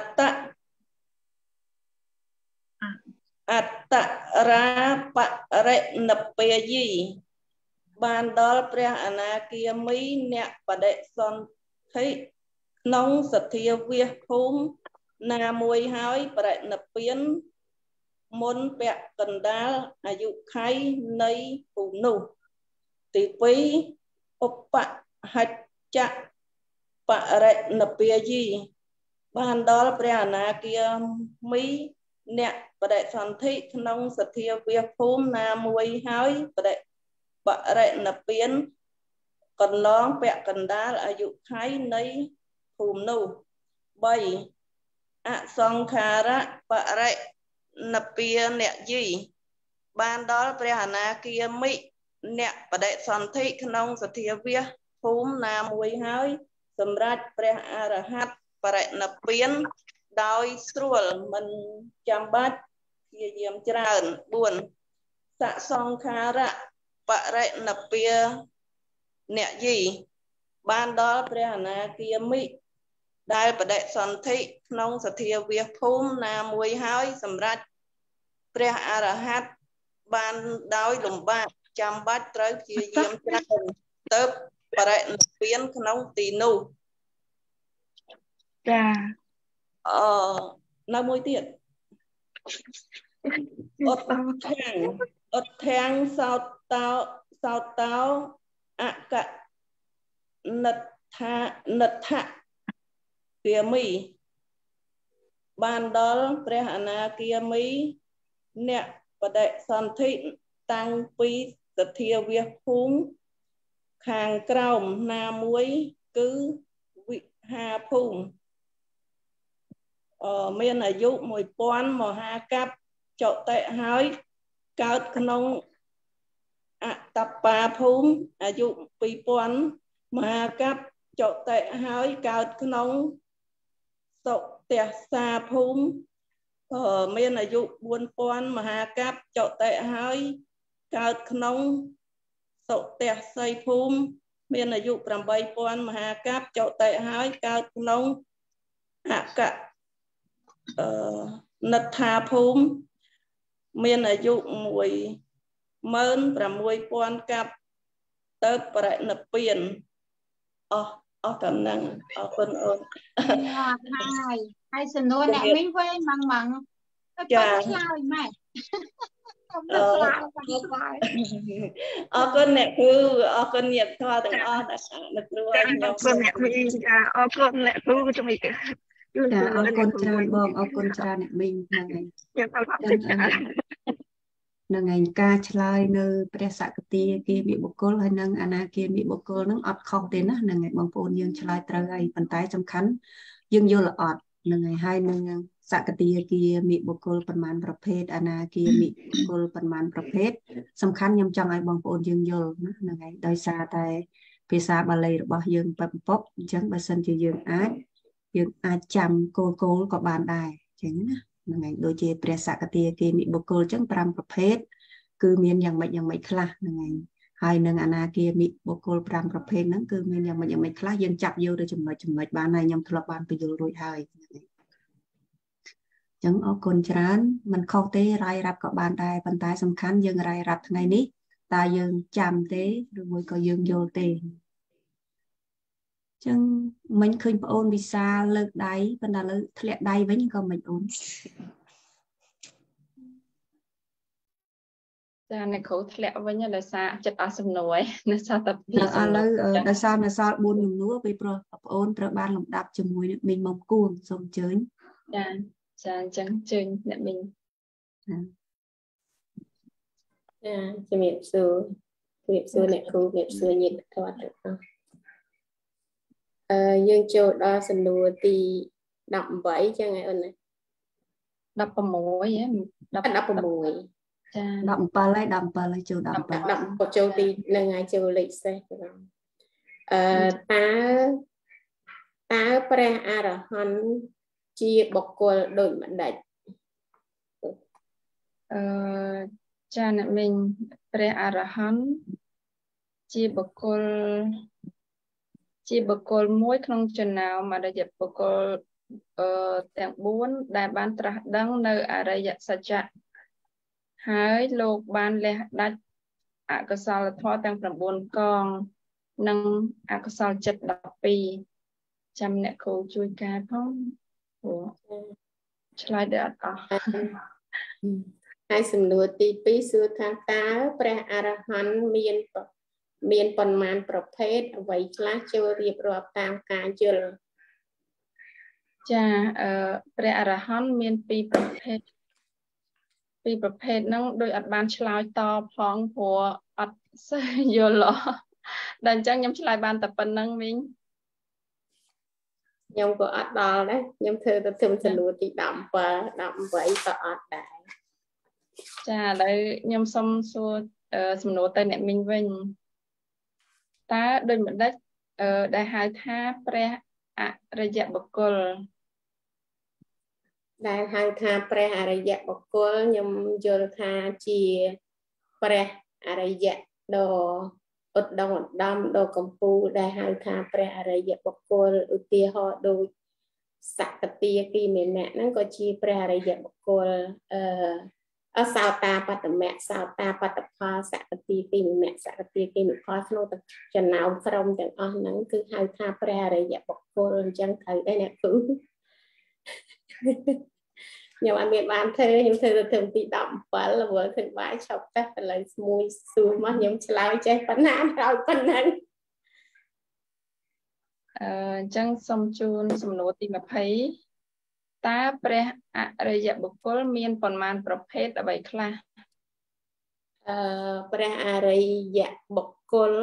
ត្តរាបរិនិព្វាយីបានដល់ព្រះអនាគាមីអ្នកបដិសន្ធិក្នុងសទ្ធាវាសភូមិណាមួយហើយបរិនិព្វានមុនពាក់កណ្ដាលអាយុខៃនៃភូមិនោះទី2ឧបហច្ចៈបរិនិព្វាយីបានដល់ព្រះអនាគាមីអ្នកបដិសន្ធិក្នុងសទ្ធាវាសភូមិណាមួយហើយបរិនិព្វានកន្លងពាក់កណ្ដាលអាយុខៃនៃភូមិនោះ3អសង្ខារៈបរិនិព្វានយីបានដល់ព្រះអនាគាមិអ្នកបដិសន្ធិក្នុងសទ្ធាវាសភូមិណាមួយហើយសម្រាប់ព្រះអរហន្តបរិនិព្វានដោយស្រួលមិនចាំបាច់ព្យាយាមច្រើន4សសង្ខារៈបរិនិព្វានយីបានដល់ព្រះអនាគាមិដែលបដិសន្ធិក្នុងសទ្ធាវាសភូមិណាមួយហើយសម្រាប់ព្រះអរហន្តបានដោយលំបាកចាំបាច់ត្រូវព្យាយាមច្រើនទៅបរិនិព្វានក្នុងទីនោះចានៅមួយទៀតអត់ធាំងសោតតោអកនិថានិដ្ឋគាមីបានដល់ព្រះអនាគាមីអ្នកបដិសន្ធិតាំងពីសទ្ធាវាសភូមិខាងក្រោមណាមួយគឺវិហាភូមិមានអាយុ1000មហាកប្បចតិហើយកើតក្នុងអតបាភូមិអាយុ2000មហាកប្បចតិហើយកើតក្នុងសុទសាភូមិមានអាយុ4000មហាកប្បចតិហើយកើតក្នុងសុទសីភូមិមានអាយុ8000មហាកប្បចតិហើយកើតក្នុងអកនិដ្ឋាភូមិមានអាយុ16000កប្បទៅបរិនិព្វានអស់តំណឹងអរគុណអូនហើយសំណួរអ្នកមីងវិញម៉ងចាឆ្លើយម៉ែអរគុណអ្នកគ្រូអរគុណញាតិធម៌ទាំងអស់អ្នកគ្រូខ្ញុំអរគុណអ្នកមីងចាអរគុណអ្នកគ្រូជំរាបចាអរគុណច្រើនបងអរគុណច្រើនអ្នកមីងហ្នឹងឯងហ្នឹងឯងការឆ្លើយនៅព្រះសក្តិគាមិបុគ្គលហើយនិងអនាគាមិបុគ្គលហ្នឹងអត់ខុសទេណាហ្នឹងឯងបងប្អូនយើងឆ្លើយត្រូវហើយប៉ុន្តែសំខាន់យើងយល់អត់ហ្នឹងហើយហើយនឹងសក្តិគាមិបុគ្គលប៉ុន្មានប្រភេទអនាគាមិបុគ្គលប៉ុន្មានប្រភេទសំខាន់ខ្ញុំចង់ឲ្យបងប្អូនយើងយល់ណាហ្នឹងហើយដោយសារតែភាសាបាលីរបស់យើងបែបប៉ុកអញ្ចឹងបើសិនជាយើងអាចចាំគោលក៏បានដែរអញ្ចឹងណាហ្នឹងហើយដូចជាព្រះសក្តិគាមិបុគ្គលអញ្ចឹង5ប្រភេទគឺមានយ៉ាងម៉េចខ្លះហ្នឹងហើយហើយនឹងអនាគាមិបុគ្គល5ប្រភេទហ្នឹងគឺមានយ៉ាងម៉េចខ្លះយើងចាប់យកទៅចំណុចបានហើយខ្ញុំធ្លាប់បានបញ្យល់រួចហើយអញ្ចឹងអរគុណច្រើនមិនខុសទេរាយរាប់ក៏បានដែរប៉ុន្តែសំខាន់យើងរាយរាប់ថ្ងៃនេះតើយើងចាំទេឬមួយក៏យើងយល់ទេចឹងមិញឃើញប្អូនវិសាលលើកដៃប៉ុន្តែលើធ្លាក់ដៃវិញក៏មិនអូនចាអ្នកគ្រូធ្លាក់វិញដោយសារចិត្តអស់សំណួរនៅសារតែឥឡូវដោយសារនៅសល់4ជំនួសពីព្រោះប្អូនត្រូវបានលំដាប់ជាមួយអ្នកមីងមកគួងសូមអញ្ជើញចាអញ្ចឹងអញ្ជើញអ្នកមីងចាជំរាបសួរអ្នកគ្រូជំរាបសួរញាតិធម៌ទាំងអស់យើងចូលដល់សំណួរទី18ចឹងហើយអូនណា 16ហ៎16 ចា17ហើយចូល 17ចូលទីនឹងហើយចូលលេខសេះតើព្រះអរហន្តជាបុគ្គលដូចម្ដេចចាអ្នកមីងព្រះអរហន្តជាបុគ្គលមួយក្នុងចំណោមអរិយបុគ្គលទាំង4ដែលបានត្រាស់ដឹងនៅអរិយសច្ចៈហើយលោកបានលះដាច់អកុសលធម៌ទាំង9កងនិងអកុសលចិត្ត12ចាំអ្នកគ្រូជួយកែផងឆ្លើយដល់អត់អស់ហើយសំណួរទី2សួរថាតើព្រះអរហន្តមានប៉ុន្មានប្រភេទអ្វីខ្លះចូលរៀបរាប់តាមការយល់ចាព្រះអរហន្តមាន2ប្រភេទហ្នឹងដោយអត់បានឆ្លើយតបផងព្រោះអត់សូវយល់ដល់អញ្ចឹងខ្ញុំឆ្លើយបានតែប៉ុណ្្នឹងមីងខ្ញុំក៏អត់ដល់ដែរខ្ញុំធ្វើទៅធំសំណួរទី17 18ក៏អត់ដែរចាឥឡូវខ្ញុំសុំសួរសំណួរទៅអ្នកមីងវិញតើដូចម្ដេចដែលហៅថាព្រះអរិយបុគ្គលដែលហៅថាព្រះអរិយបុគ្គលខ្ញុំយល់ថាជាព្រះអរិយដ៏ឧត្តមដ៏កម្ពូលដែលហៅថាព្រះអរិយបុគ្គលឧទាហរណ៍ដូចសក្តិគិមេណៈហ្នឹងក៏ជាព្រះអរិយបុគ្គលសោតាបត្តមៈសោតាបត្តផលសក្តិគិមេណៈសក្តិគិមិផលក្នុងចំណោមក្រុមទាំងអស់ហ្នឹងគឺហៅថាព្រះអរិយបុគ្គលអញ្ចឹងត្រូវដែរអ្នកគ្រូខ្ញុំអត់មានបានធ្វើខ្ញុំធ្វើទៅถึงទី17រវល់ឃើញបាយឈប់តែឥឡូវស្មួយសួរមកខ្ញុំឆ្លើយចេះប៉ុណ្ណាក្រោយប៉ុណ្ណឹងចឹងសូមជូនសំណួរទី20តើព្រះអរិយបុគ្គលមានប៉ុន្មានប្រភេទអ្វីខ្លះព្រះអរិយបុគ្គល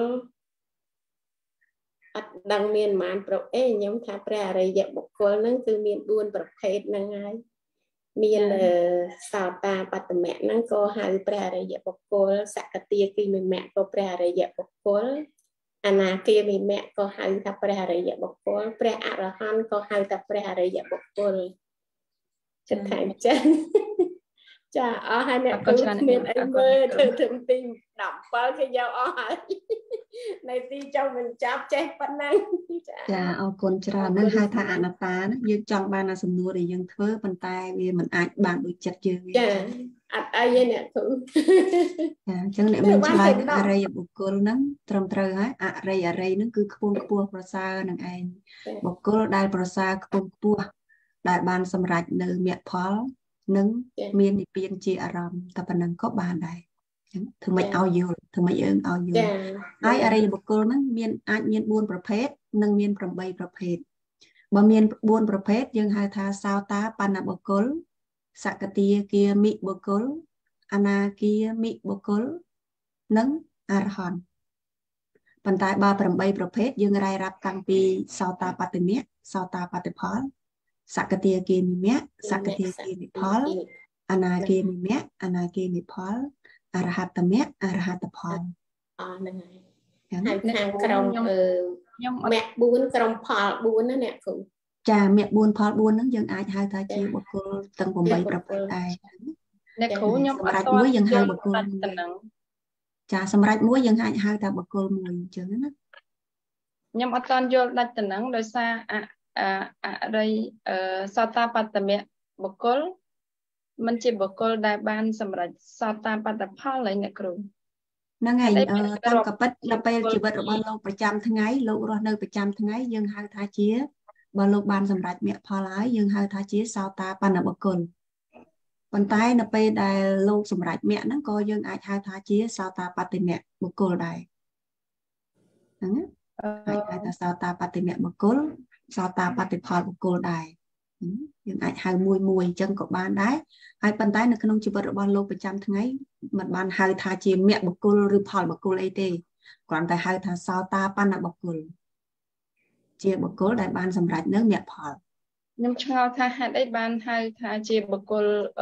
អត់ដឹងមានប៉ុន្មានខ្ញុំថាព្រះអរិយបុគ្គលហ្នឹងគឺមាន4ប្រភេទហ្នឹងហើយមានសោតាបត្តមៈហ្នឹងក៏ហៅព្រះអរិយបុគ្គលសក្កទាគិមិមៈក៏ព្រះអរិយបុគ្គលអនាគាមិមៈក៏ហៅថាព្រះអរិយបុគ្គលព្រះអរហន្តក៏ហៅថាព្រះអរិយបុគ្គលចិត្តថែមចឹងចាអស់ហើយអ្នកគ្រូមានអីមើលធ្វើទី17គេយកអស់ហើយនៅទីចុងបញ្ចប់ចេះប៉ុណ្ណឹងចាអរគុណច្រើននឹងហៅថាអនត្តាណាយើងចង់បានអាសំណួរដែលយើងធ្វើប៉ុន្តែវាមិនអាចបានដូចចិត្តយើងចាអត់អីទេអ្នកគ្រូចាអញ្ចឹងអ្នកមានឆ្លើយអរិយបុគ្គលហ្នឹងត្រឹមត្រូវហើយអរិយហ្នឹងគឺខ្ពង់ខ្ពស់ប្រសើរនឹងឯងបុគ្គលដែលប្រសើរខ្ពង់ខ្ពស់ដែលបានសម្រេចនៅមគ្គផលនឹងមាននិព្វានជាអារម្មណ៍តែប៉ុណ្ណឹងក៏បានដែរធ្វើម៉េចឲ្យយល់ធ្វើម៉េចយើងឲ្យយល់ហើយអរិយបុគ្គលហ្នឹងមានអាចមាន4ប្រភេទនិងមាន8ប្រភេទបើមាន4ប្រភេទយើងហៅថាសោតាបណ្ណបុគ្គលសក្កទាគាមិបុគ្គលអនាគាមិបុគ្គលនិងអរហន្តប៉ុន្តែបើ8ប្រភេទយើងរាយរាប់តាំងពីសោតាបត្តមៈសោតាបត្តផលសក្កទាគាមិមៈសក្កទាគាមិផលអនាគាមិមៈអនាគាមិផលអរហត្តមៈអរហត្តផលហ្នឹងហើយខាងក្រុមខ្ញុំមគ្គ4ក្រុមផល4ណាអ្នកគ្រូចាមគ្គ4ផល4ហ្នឹងយើងអាចហៅថាជាបុគ្គលទាំង8ប្រភេទដែរអ្នកគ្រូខ្ញុំសម្រាប់មួយយើងហៅបុគ្គលចាសម្រាប់មួយយើងអាចហៅថាបុគ្គលមួយអញ្ចឹងណាខ្ញុំអត់ទាន់យល់ដាច់តំណឹងដោយសារអរិយសោតាបត្តមៈបុគ្គលមិនជាបុគ្គលដែលបានសម្រេចសោតាបត្តផលហើយអ្នកគ្រូហ្នឹងហើយតាមកពិតដល់ពេលជីវិតរបស់លោកប្រចាំថ្ងៃលោករស់នៅប្រចាំថ្ងៃយើងហៅថាជាបើលោកបានសម្រេចមគ្គផលហើយយើងហៅថាជាសោតាបណ្ណបុគ្គលប៉ុន្តែនៅពេលដែលលោកសម្រេចមគ្គហ្នឹងក៏យើងអាចហៅថាជាសោតាបត្តមៈបុគ្គលដែរហ្នឹងអាចហៅថាសោតាបត្តមៈបុគ្គលសោតាបត្តផលបុគ្គលដែរយើងអាចហៅមួយអញ្ចឹងក៏បានដែរហើយប៉ុន្តែនៅក្នុងជីវិតរបស់លោកប្រចាំថ្ងៃមិនបានហៅថាជាមគ្គបុគ្គលឬផលបុគ្គលអីទេគ្រាន់តែហៅថាសោតាបណ្ណបុគ្គលជាបុគ្គលដែលបានសម្រេចនៅមគ្គផលខ្ញុំឆ្ងល់ថាហេតុអីបានហៅថាជាបុគ្គល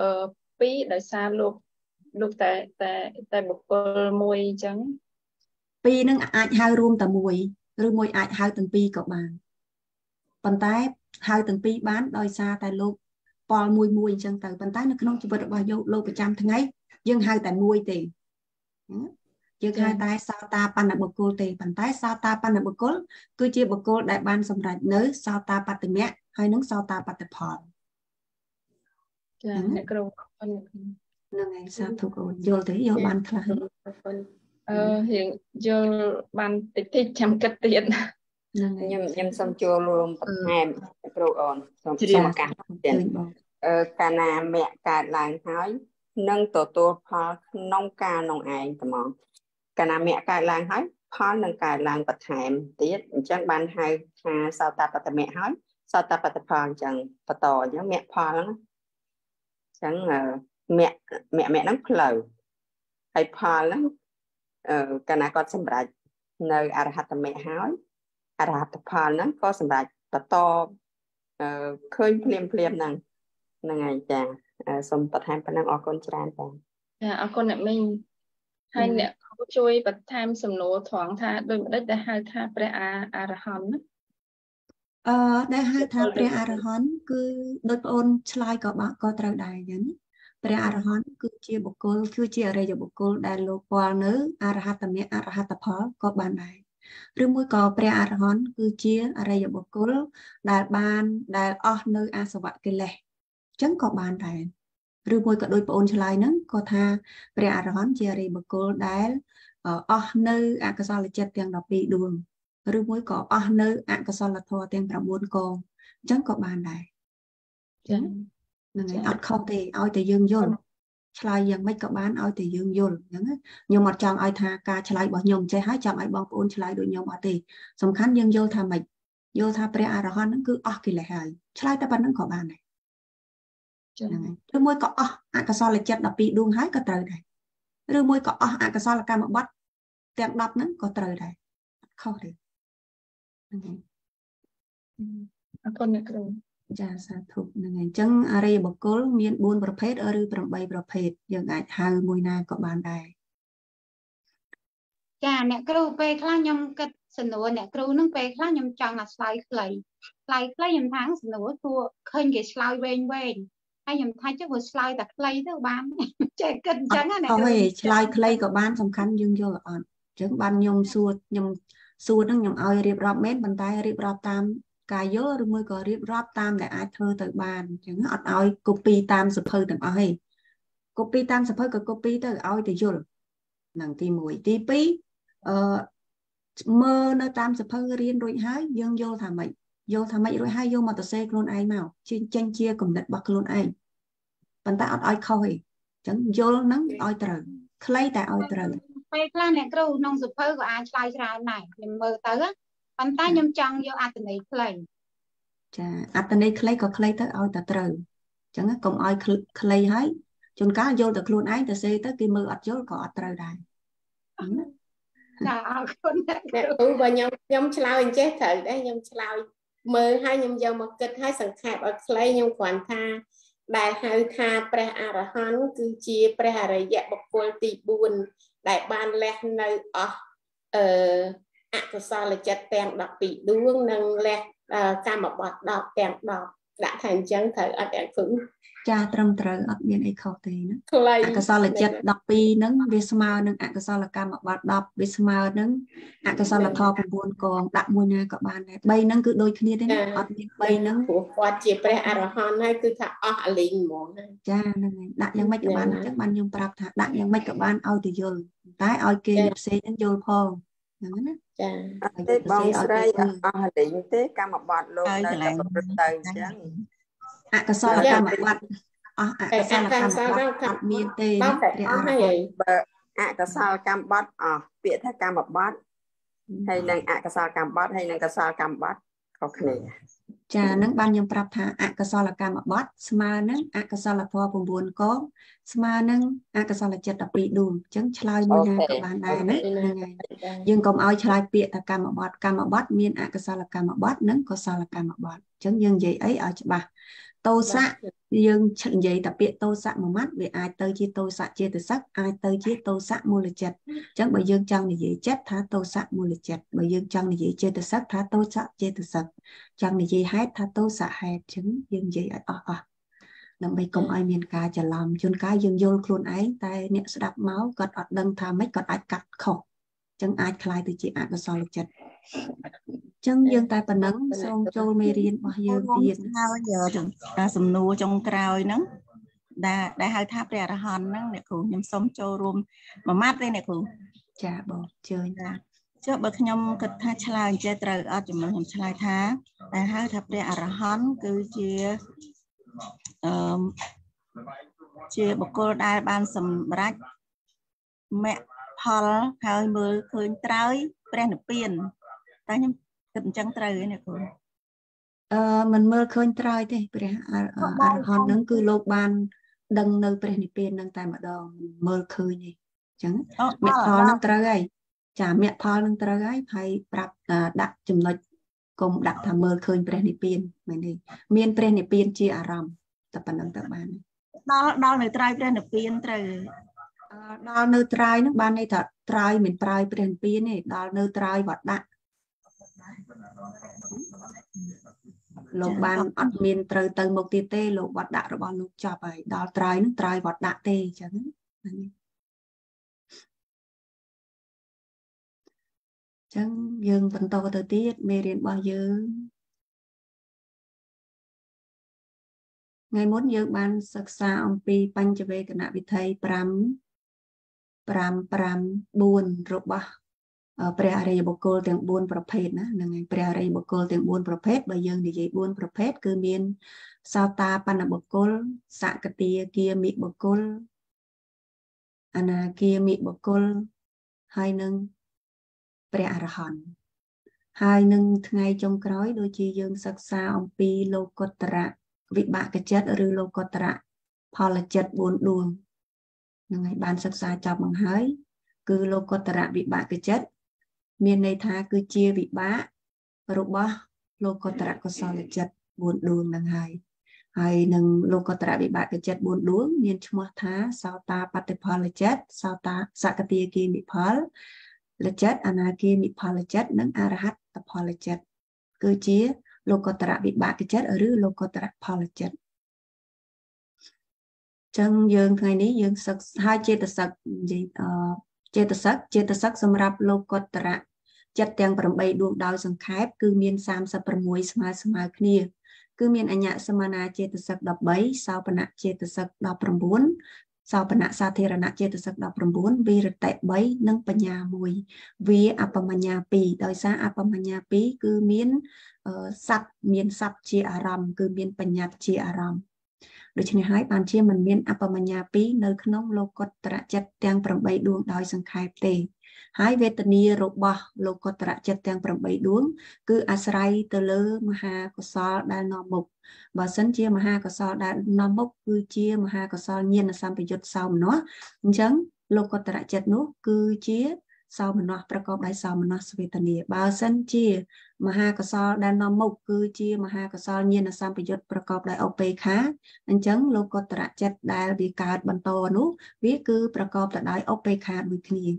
2ដោយសារលោកតែបុគ្គល1អញ្ចឹង 2ហ្នឹងអាចហៅរួមតែមួយឬមួយអាចហៅទាំងពីរក៏បានប៉ុន្តែហៅទាំងពីរបានដោយសារតែលោកពលមួយអញ្ចឹងទៅប៉ុន្តែនៅក្នុងជីវិតរបស់លោកប្រចាំថ្ងៃយើងហៅតែមួយទេយើងហៅតែសោតាបណ្ណបុគ្គលទេប៉ុន្តែសោតាបណ្ណបុគ្គលគឺជាបុគ្គលដែលបានសម្រេចនៅសោតាបត្តមៈហើយនឹងសោតាបត្តផលចាអ្នកគ្រូហ្នឹងហើយសាធុអូនយល់ទេយល់បានខ្លះរៀងយល់បានតិចចាំគិតទៀតខ្ញុំសូមចូលរួមបន្ថែមគ្រូអូនសូមឱកាសទៀតកាលណាមគ្គកើតឡើងហើយនឹងទទួលផលក្នុងការនោះឯងត្មងកាលណាមគ្គកើតឡើងហើយផលនឹងកើតឡើងបន្ថែមទៀតអញ្ចឹងបានហៅថាសោតាបត្តមៈហើយសោតាបត្តផលអញ្ចឹងបន្តអញ្ចឹងមគ្គផលហ្នឹងអញ្ចឹងមគ្គហ្នឹងផ្លូវហើយផលហ្នឹងកាលណាគាត់សម្រេចនៅអរហត្តមគ្គហើយអរហត្តផលហ្នឹងក៏សម្រាប់បន្តឃើញភ្លាមហ្នឹងហើយចាសូមបន្ថែមប៉ុណ្ណឹងអរគុណច្រើនចាអរគុណអ្នកមីងហើយអ្នកគ្រូជួយបន្ថែមសំណួរត្រង់ថាដូចម្ដេចដែលហៅថាព្រះអរហន្តដែលហៅថាព្រះអរហន្តគឺដូចបងអូនឆ្លើយក៏ត្រូវដែរអញ្ចឹងព្រះអរហន្តគឺជាបុគ្គលគឺជាអរិយបុគ្គលដែលលោកពលនៅអរហត្តមគ្គអរហត្តផលក៏បានដែរឬមួយក៏ព្រះអរហន្តគឺជាអរិយបុគ្គលដែលអស់នៅអាសវៈកិលេសអញ្ចឹងក៏បានដែរឬមួយក៏ដូចបងអូនឆ្លើយហ្នឹងក៏ថាព្រះអរហន្តជាអរិយបុគ្គលដែលអស់នៅអកុសលចិត្តទាំង12ដួងឬមួយក៏អស់នៅអកុសលធម៌ទាំង9កងអញ្ចឹងក៏បានដែរចឹងហ្នឹងហើយអត់ខុសទេឲ្យតែយើងយល់ឆ្លើយយ៉ាងម៉េចក៏បានឲ្យតែយើងយល់អញ្ចឹងខ្ញុំអត់ចង់ឲ្យថាការឆ្លើយរបស់ខ្ញុំចេះហើយចង់ឲ្យបងប្អូនឆ្លើយដូចខ្ញុំអត់ទេសំខាន់យើងយល់ថាម៉េច vô tha pre à hòn nó cứ óc kỳ lệ hơi trái ta ban nó có bàn này rồi môi có à cái sao là chất đập bị đuông hái có trời này rồi môi có à cái sao là cam bắt tiệm đập nó có trời này không được con này rồi ចាសាធុហ្នឹងហើយអញ្ចឹងអរិយបុគ្គលមាន4ប្រភេទឬ8ប្រភេទយើងអាចហៅមួយណាក៏បានដែរចាអ្នកគ្រូពេលខ្លះខ្ញុំគិតសំណួរអ្នកគ្រូនឹងពេលខ្លះខ្ញុំចង់ឆ្លើយខ្លីខ្ញុំថាសំណួរទោះឃើញគេឆ្លើយវែងហើយខ្ញុំថាចុះបើឆ្លើយតែខ្លីទៅបានចេះគិតអញ្ចឹងណាអ្នកគ្រូឆ្លើយខ្លីក៏បានសំខាន់យើងយល់អត់អញ្ចឹងបានខ្ញុំសួរហ្នឹងខ្ញុំឲ្យរៀបរាប់មែនប៉ុន្តែរៀបរាប់តាមកាយយល់ឬមួយក៏រៀបរាប់តាមដែលអាចធ្វើទៅបានអញ្ចឹងអត់ឲ្យ copy តាមសភៅទាំងអស់ទេ copy តាមសភៅក៏ copy ទៅឲ្យតែយល់ហ្នឹងទី1ទី2មើលនៅតាមសភៅរៀនរួចហើយយើងយល់ថាម៉េចរួចហើយយកមកទៅសេខ្លួនឯងមកចេញជាគំនិតរបស់ខ្លួនឯងប៉ុន្តែអត់ឲ្យខុសទេអញ្ចឹងយល់ហ្នឹងឲ្យត្រូវខ្លីតែឲ្យត្រូវពេលខ្លះអ្នកគ្រូក្នុងសភៅក៏អាចឆ្លើយច្រើនដែរខ្ញុំមើលទៅប៉ុន្តែខ្ញុំចង់យកអត្ថន័យខ្លីចាអត្ថន័យខ្លីក៏ខ្លីទៅឲ្យតែត្រូវអញ្ចឹងកុំឲ្យខ្លីហើយជួនកាលយល់តែខ្លួនឯងទៅសេទៅគេមើលអត់យល់ក៏អត់ត្រូវដែរចាអរគុណអ្នកគ្រូបើខ្ញុំឆ្លើយអញ្ចេះត្រូវដែរខ្ញុំឆ្លើយមើលហើយខ្ញុំយកមកគិតហើយសង្ខេបឲ្យខ្លីខ្ញុំគ្រាន់ថាដែលហៅថាព្រះអរហន្តគឺជាព្រះអរិយបុគ្គលទី4ដែលបានលះនៅអស់អកុសលចិត្តទាំង12ដួងនិងលះកម្មបត្តិ10ទាំង10ដាក់ថាអញ្ចឹងត្រូវអត់អ្នកគ្រូចាត្រឹមត្រូវអត់មានអីខុសទេណាអកុសលចិត្ត12ហ្នឹងវាស្មើនឹងអកុសលកម្មបត្តិ10វាស្មើនឹងអកុសលធម៌9កងដាក់មួយណាក៏បានដែរ3ហ្នឹងគឺដូចគ្នាទេអត់មាន3ហ្នឹងព្រោះគាត់ជាព្រះអរហន្តហើយគឺថាអស់អលីងហ្មងចាហ្នឹងហើយដាក់យ៉ាងម៉េចក៏បានអញ្ចឹងបានខ្ញុំប្រាប់ថាដាក់យ៉ាងម៉េចក៏បានឲ្យទៅយល់តែឲ្យគេផ្សេងហ្នឹងយល់ផងហ្នឹងណាចាទេបងស្រីអស់អលីងទេកម្មបត្តិលោកនៅតែប្រព្រឹត្តទៅអញ្ចឹងអកុសលកម្មបត្តិអស់អកុសលកម្មបត្តិអត់មានទេព្រះអរហន្តបើអកុសលកម្មបត្តិអស់ពាក្យថាកម្មបត្តិហើយនឹងអកុសលកម្មបត្តិហើយនឹងកុសលកម្មបត្តិខុសគ្នាចាហ្នឹងបានខ្ញុំប្រាប់ថាអកុសលកម្មបត្តិស្មើនឹងអកុសលធម៌9កងស្មើនឹងអកុសលចិត្ត12ដួងអញ្ចឹងឆ្លើយមួយណាក៏បានដែរណាហ្នឹងហើយយើងកុំឲ្យឆ្លើយពាក្យថាកម្មបត្តិមានអកុសលកម្មបត្តិនិងកុសលកម្មបត្តិអញ្ចឹងយើងនិយាយអីឲ្យច្បាស់តោសៈយើងនិយាយតែពាក្យតោសៈមួយម៉ាត់វាអាចទៅជាតោសៈចេតសិកអាចទៅជាតោសៈមូលចិត្តអញ្ចឹងបើយើងចង់និយាយចិត្តថាតោសៈមូលចិត្តបើយើងចង់និយាយចេតសិកថាតោសៈចេតសិកចង់និយាយហេតុថាតោសៈហេតុអញ្ចឹងយើងនិយាយឲ្យអស់ដើម្បីកុំឲ្យមានការច្រឡំជួនកាលយើងយល់ខ្លួនឯងតែអ្នកស្ដាប់មកគាត់អត់ដឹងថាម៉េចគាត់អាចកាត់ខុសអញ្ចឹងអាចคล้ายទៅជាអកុសលចិត្តអញ្ចឹងយើងតែប៉ុណ្ណឹងសូមចូលមេរៀនរបស់យើងទៀតហើយសំណួរចុងក្រោយហ្នឹងដែលហៅថាព្រះអរហន្តហ្នឹងអ្នកគ្រូខ្ញុំសូមចូលរួមមួយម៉ាត់ទេអ្នកគ្រូចាបងជើញចុះបើខ្ញុំគិតថាឆ្លើយចេះត្រូវអត់ចំណុចខ្ញុំឆ្លើយថាដែលហៅថាព្រះអរហន្តគឺជាជាបុគ្គលដែលបានសម្រេចមគ្គផលហើយមើលឃើញត្រើយព្រះនិព្វានតែខ្ញុំគិតអញ្ចឹងត្រូវទេអ្នកគ្រូមិនមើលឃើញត្រើយទេព្រះអរហន្តហ្នឹងគឺលោកបានដឹងនៅព្រះនិព្វានហ្នឹងតែម្ដងមើលឃើញទេអញ្ចឹងមគ្គផលហ្នឹងត្រូវហើយចាមគ្គផលហ្នឹងត្រូវហើយប្រាប់ដាក់ចំណុចកុំដាក់ថាមើលឃើញព្រះនិព្វានមែនទេមានព្រះនិព្វានជាអារម្មណ៍តែប៉ុណ្្នឹងទៅបានដល់នៅត្រើយព្រះនិព្វានត្រូវដល់នៅត្រើយហ្នឹងបានន័យថាត្រើយមិនត្រើយព្រះនិព្វានទេដល់នៅត្រើយវត្តដាក់លោកបានអត់មានត្រូវទៅមុខទៀតទេលោកវត្តដាក់របស់លោកចប់ហើយដល់ត្រើយហ្នឹងត្រើយវត្តដាក់ទេអញ្ចឹងចឹងយើងបន្តទៅទៀតមេរៀនរបស់យើងថ្ងៃមុនយើងបានសិក្សាអំពីបញ្ចវេកនវិធី554របស់ព្រះអរិយបុគ្គលទាំង4ប្រភេទណាហ្នឹងហើយព្រះអរិយបុគ្គលទាំង4ប្រភេទបើយើងនិយាយ4ប្រភេទគឺមានសោតាបណ្ណបុគ្គលសកតាគាមិបុគ្គលអនាគាមិបុគ្គលហើយនឹងព្រះអរហន្ត hai nâng ngày trong cõi đôi chi dương sắc xa ông pi lô cốt trạ vị bạ cái chất rư lô cốt trạ phò là chất bốn đường ngày ban sắc xa chọc bằng hơi cứ lô cốt trạ vị bạ cái chất miền này tha cứ chia vị bạ rồi bỏ lô cốt trạ có sao là chất bốn đường là hai nâng lô cốt trạ vị bạ cái chất bốn đường miền chung tha sao ta bắt được phò là chất sao ta sạ cái tia kia bị phò là chất ana kia bị phò là chất nâng arahat tập phò là chất cứ chia lô cốt trạ bị bạ cái chất ở rư lô cốt trạ phò là chất chân dương ngày ní dương sắc hai chế tự sắc gì chế tự sắc xâm rạp lô cốt trạ chất tiếng bẩm bay đuông đào sừng khép cứ miên sam sập mùi smai kia cứ miên anh nhạ samana chế tự sắc đập bấy sao bận chế tự sắc đập bốn sao bận sa thề rana chế tự sắc đập bốn vì rệt tệ bấy nâng bận nhà mùi vì apamanya pi đôi xa apamanya pi cứ miên sắp chia aram cứ miên bận nhạt chia aram đối với hai bạn chia mình miên apamanya pi nơi khung lô cốt trạ chất tiếng bẩm bay đuông đào sừng khép tề hai về tình yêu rồi bỏ lô cốt trạ chất tiếng bẩm bay đuông cứ asrai từ lơ maha có sao đa nọ mục và sân chia maha có sao đa nọ mục cứ chia maha có sao nhiên là sam bị giật sau nó chẳng lô cốt trạ chất nó cứ chia sau mình nóประกอบ đại sau mình nó về tình yêu và sân chia maha có sao đa nọ mục cứ chia maha có sao nhiên là sam bị giật ประกอบ đại op khá anh chẳng lô cốt trạ chất đại bị cài bận to nó viết cứ ประกอบ đại op khá đôi khi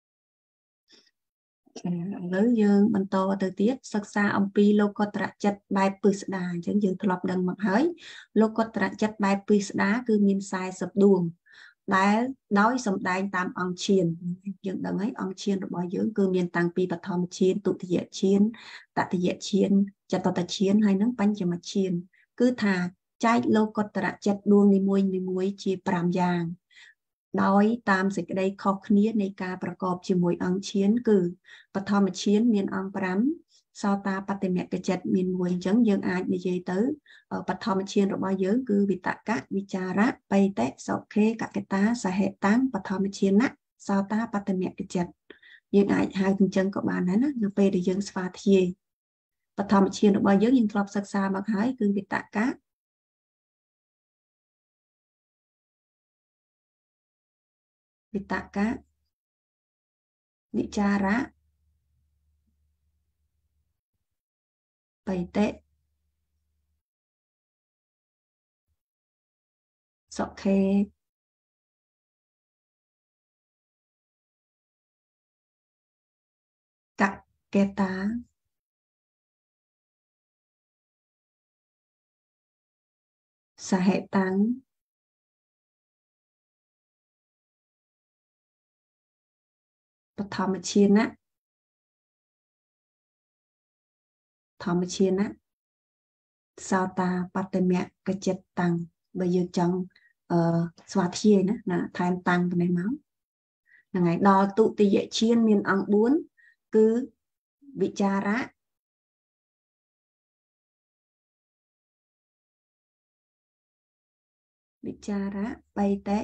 lớn dương bận to từ tiết sắc xa ông pi lô cốt trạ chất bài pư đà chẳng dương thọp đằng mặt hới lô cốt trạ chất bài pư đá cứ miên sai sập đuông đá đói sầm đai tam ông chiên dương đằng ấy ông chiên rồi bao dưỡng cứ miên tăng pi bạch thom chiên tụ thị chiên tạ thị chiên chặt tọt chiên hay nắng bánh cho mà chiên cứ thà trái lô cốt trạ chất đuông đi muối chia pram giang đói tam dịch đây khó khíaในការប្រកបជាមួយអង្គឈានគឺបឋមឈានមានអង្គ5សោតាបតិមគ្គចិត្តមាន1អញ្ចឹងយើងអាចនិយាយទៅបឋមឈានរបស់យើងគឺវិតកៈវិចារៈបៃតៈសុខេកកតាសហេតាំងបឋមឈានៈសោតាបតិមគ្គចិត្តយើងអាចហៅអញ្ចឹងក៏បានដែរណានៅពេលដែលយើងស្វាធ្យាយបឋមឈានរបស់យើងធ្លាប់សិក្សាមកហើយគឺវិតកៈវិតកៈវិចារៈបៃតៈសុខេកកេតាសហេតាំងបឋមឈានៈធម្មឈានៈសោតាបតិមគ្គចិត្តតាំងបើយើងចង់ស្វាធ្យាយណាថែមតាំងទៅនេះមកហ្នឹងហើយដល់ទុតិយឈានមានអង្គ4គឺវិចារៈបៃតៈ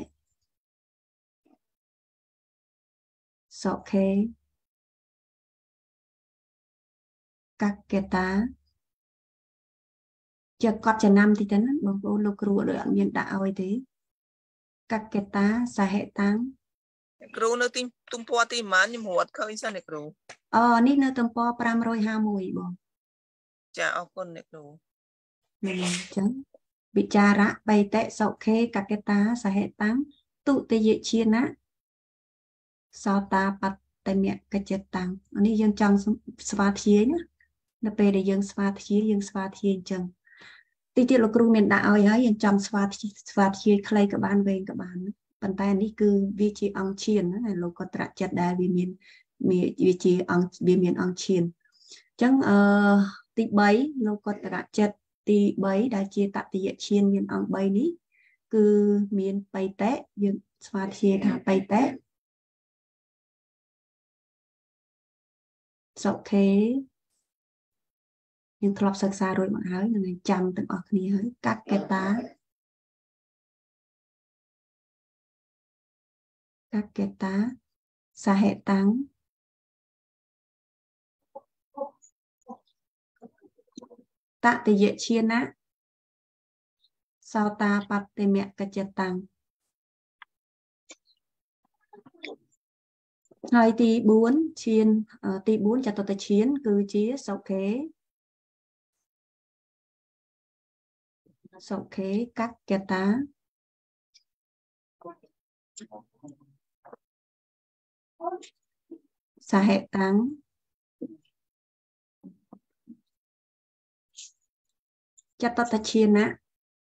សុខេកកេតាជាកត់ចំណាំតិចទៅណាបងប្អូនលោកគ្រូដូចអត់មានដាក់ឲ្យទេកកេតាសហេតាំងគ្រូនៅទីទំព័រទីប៉ុន្មានខ្ញុំរត់ឃើញសិនអ្នកគ្រូនេះនៅទំព័រ551បងចាអរគុណអ្នកគ្រូអញ្ចឹងវិចារៈបៃតៈសុខេកកេតាសហេតាំងទុតិយឈានៈសោតាបតិមគ្គចិត្តតាំងនេះយើងចង់ស្វាធ្យាយណានៅពេលដែលយើងស្វាធ្យាយអញ្ចឹងទីទៀតលោកគ្រូមានដាក់ឲ្យហើយយើងចង់ស្វាធ្យាយខ្លីក៏បានវែងក៏បានប៉ុន្តែនេះគឺវាជាអង្គឈានណាលោកក៏ត្រាក់ចិត្តដែលវាមានវាជាអង្គវាមានអង្គឈានអញ្ចឹងទី3លោកក៏ត្រាក់ចិត្តទី3ដែលជាតតិយឈានមានអង្គ3នេះគឺមានបៃតៈយើងស្វាធ្យាយថាបៃតៈសុខេយើងធ្លាប់សិក្សារួចមកហើយនឹងចាំទាំងអស់គ្នាហើយកកេតាសហេតាំង Tạ tì dệ chiên á. Sao ta bát tê mẹ cái chất tăng. Hai tí 4 chiên tí 4 cho tôi chiến cứ chia sậu khế các cái tá xã hệ tăng cho tôi chiến á.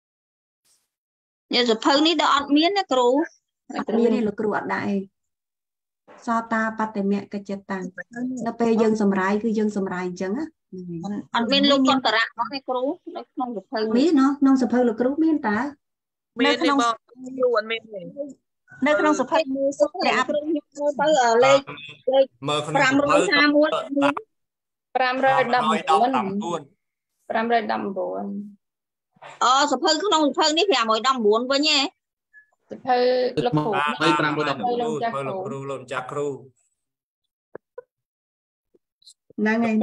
Giờ phơi ní đó miến á cừu. Miến này là cừu ở đại. Sao ta bắt tay mẹ cái chất tăng. Nó bê dân sầm rải cứ dân sầm rải chẳng á. Miến lúc con tara nó này cừu, nó không được phơi. Miến nó nông sập phơi là cừu miến ta. Miến đi bò yêu anh miến này. Nơi không sập phơi mua số để áp tới ở lên. Mơ không sập phơi đó. 514 sập phơi không sập phơi ní phải mỗi đồng 4 với nhé. sập phơi lục khổ. Phơi 514 lộn chạc cừu. Năng ngày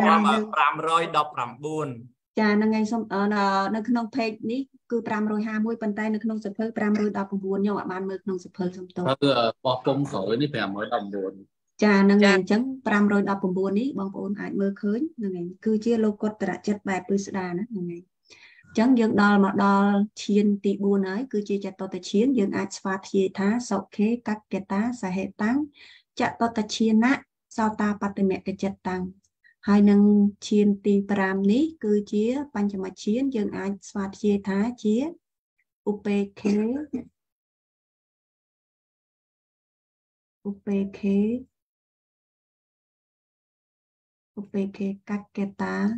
519 Chà năng ngày xong nó không page ní cứ 520 bàn tay nó không sập phơi 519 nhau ạ bạn mơ không sập phơi xong tôi. Bỏ công khởi ní phải mỗi đồng 4. Chà năng ngày chẳng 519 ní bong bồn ai mơ khơi năng ngày cứ chia lô cốt tả chất bài bư đà nữa năng ngày chẳng dương đo mà đo chiên tị buôn ấy cứ chia chặt to ta chiến dương ai phát chia thá sậu khế các cái tá xã hệ tăng chặt to ta chiên á sao ta bắt mẹ cái chất tăng hai năng chiên tị pram ní cứ chia pan chama chiến dương ai phát chia thá chia up khế các cái tá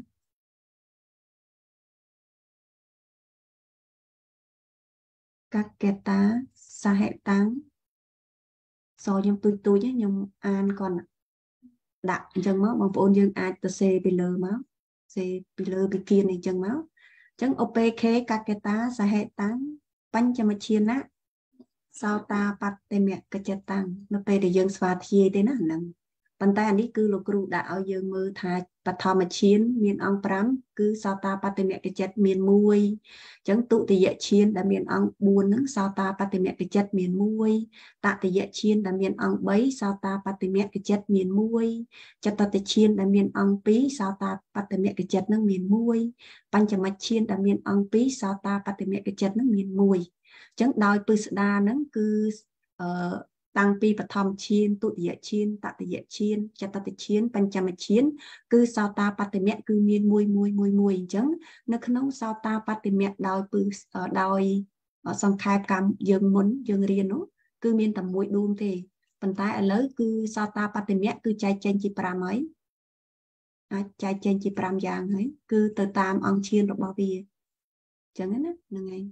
xã hệ tăng so nhung tôi nhé nhung an còn đặt chân máu bằng phôn dương ai tờ xe bị lơ máu xe bị lơ bị kia này chân máu chẳng op khế các cái tá xã hệ tăng bánh cho mà chiên á sao ta bắt tay mẹ cái chất tăng nó về để dương xóa thiê thế nào nâng bàn tay anh đi cứ lục rụ đã ở dương mơ thà bắt thò mà chiến miền ông pram cứ sao ta bắt tay mẹ cái chất miền muôi chẳng tụ thì dạy chiến đã miền ông buồn nứng sao ta bắt tay mẹ cái chất miền muôi tạ thì dạy chiến đã miền ông bấy sao ta bắt tay mẹ cái chất miền muôi cho ta thì chiến đã miền ông pí sao ta bắt tay mẹ cái chất nâng miền muôi bánh cho mà chiến đã miền ông pí sao ta bắt tay mẹ cái chất nâng miền muôi chẳng đòi bư đa nâng cứ tăng pi và thom chiên tụ địa chiên tạ địa chiên cho ta chiên pan chama chiên cứ sao ta bắt mẹ cứ miên mùi chẳng nó không sao ta bắt mẹ đòi bư đòi xong khai cam dương muốn dương riêng nó cứ miên tầm mũi đun thì phần tay ở lớn cứ sao ta bắt mẹ cứ chạy trên chỉ pram ấy chạy trên chỉ pram giang ấy cứ từ tam ông chiên được bao bì chẳng hết là ngày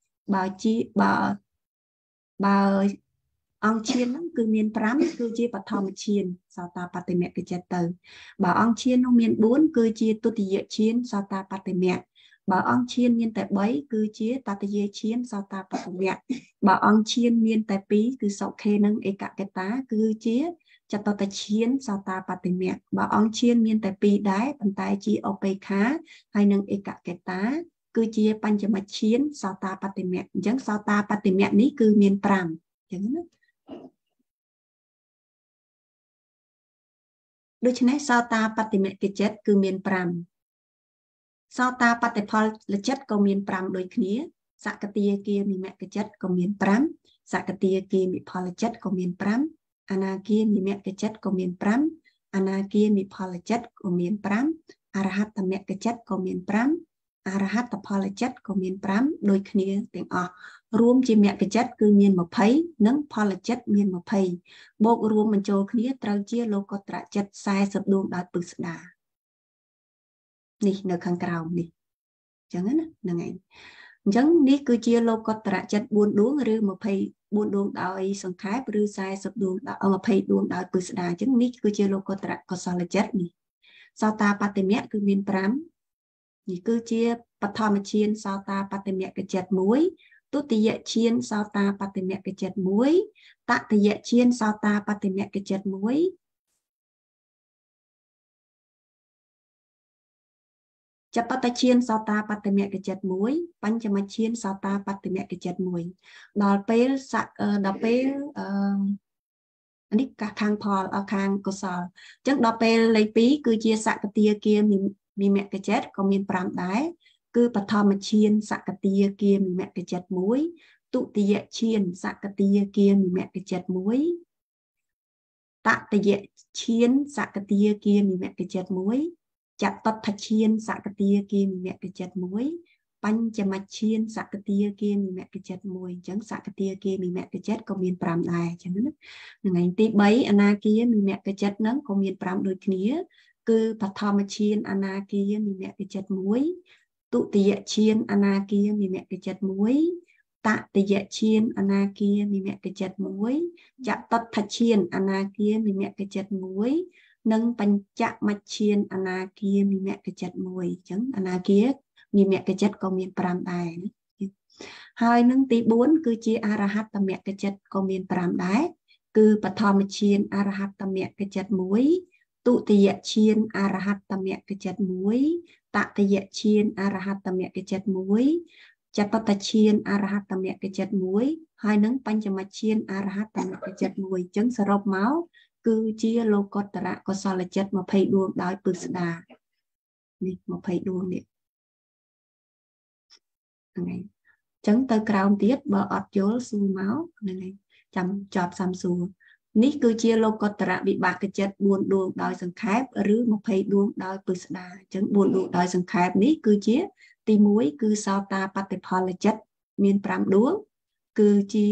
bà ông chiên lắm cứ miền pram cứ chia bát thom chiên sao ta bắt mẹ cái chết từ bà ông chiên ông miền 4 cứ chia tụt địa chiên sao ta bắt mẹ bà ông chiên miền tại 7 cứ chia ta địa chiên sao ta bắt mẹ bà ông chiên miền tại pí cứ sậu khê nâng ấy cả cái tá cứ chia cho ta chiên sao ta bắt mẹ bà ông chiên miền tại pí đái bàn tay chia op khá hay nâng ấy cả cái tá cứ chia pan cho mà chiến sao ta bắt mẹ chẳng sao ta bắt mẹ ní cứ miền pram chẳng đối với sao ta bắt mẹ cái chết cứ miền pram sao ta bắt phật là chết có miền pram đôi kia sạ cái tia kia mi mẹ cái chết có miền pram sạ cái tia kia mi phật là chết có miền pram ana kia mi mẹ cái chết có miền pram ana kia mi phật là chết có miền pram arahat mẹ cái chết có miền pram arahat phật là chết có miền pram đôi kia tiếng rùm chỉ mẹ cái chất cứ miền một thấy nâng phò là chất miền một thấy bộ rùm mình cho kia trao chia lô có trả chất sai sập đuông đã bự đà nè nơi khang cào nè chẳng hết nè ngày chẳng ní cứ chia lô có trả chất buồn đuông rư một thấy buồn đuông đòi sòng thái rư sai sập đuông đã một thấy đuông đã bự đà chẳng ní cứ chia lô có trả có sao là chất nè sao ta bắt mẹ cứ miền pram nè cứ chia bắt thò mà chiên sao ta bắt mẹ cái chất muối tụt địa chiên sao ta bắt mẹ cái chất muối tạ địa chiên sao ta bắt mẹ cái chất muối จัปตเชียนสตาปัตตเมกจัดมวยปัญจมเชียนสตาปัตตเมกจัดมวยดอลเปลสักดอลเปลอันนี้ทางพอเอาทางกษลจังดอลเปลเลยปีคือเจียสักเตียเกียมีเมกจัดก็มีปรามได้คือปฐมเชียนสักเตียเกียมีเมกจัดมวยตุติยเชียนสักเตียเกียมีเมกจัดมวยตะติยเชียนสักเตียเกียมีเมกจัดมวยจัตตเชียนสักเตียเกียมีเมกจัดมวยปัญจมเชียนสักเตียเกียมีเมกจัดมวยจังสักเตียเกียมีเมกจัดก็มีปรามได้ฉะนั้นไงตีใบอนาเกียมีเมกจัดนั้นก็มีปรามโดยนี้คือปฐมเชียนอนาเกียมีเมกจัดมวยตุติยเชียนอนาเกียมีเมกจัดมวยตะติยเชียนอนาเกียมีเมกจัดมวยจัตตเชียนอนาเกียมีเมกจัดมวยนังปัญจมัชเชียนอนาเกียมีเมกจัดมวยจังอนาเกียมีเมกจัดก็มีปรามได้ហើយនឹងទី4គឺជាអរហត្តមគ្គចិត្តក៏មាន5ដែរគឺបឋមឈានអរហត្តមគ្គចិត្ត1ទុតិយឈានអរហត្តមគ្គចិត្ត1តតិយឈានអរហត្តមគ្គចិត្ត1ចតតឈានអរហត្តមគ្គចិត្ត1ហើយនឹងបញ្ចមឈានអរហត្តមគ្គចិត្ត1អញ្ចឹងសរុបមកគឺជាលោកុត្តរកុសលចិត្ត20ដួងដោយពិស្ដានេះ20ដួងនេះហ្នឹងហើយចឹងទៅក្រោមទៀតបើអត់យល់សួរមកហ្នឹងហើយចាំចប់សំសួរនេះគឺជាលោកុត្តរវិបាកចិត្ត4ដួងដោយសង្ខេបឬ20ដួងដោយពិស្ដាអញ្ចឹង4ដួងដោយសង្ខេបនេះគឺជាទី1គឺសោតាបត្តិផលចិត្តមាន5ដួងគឺជា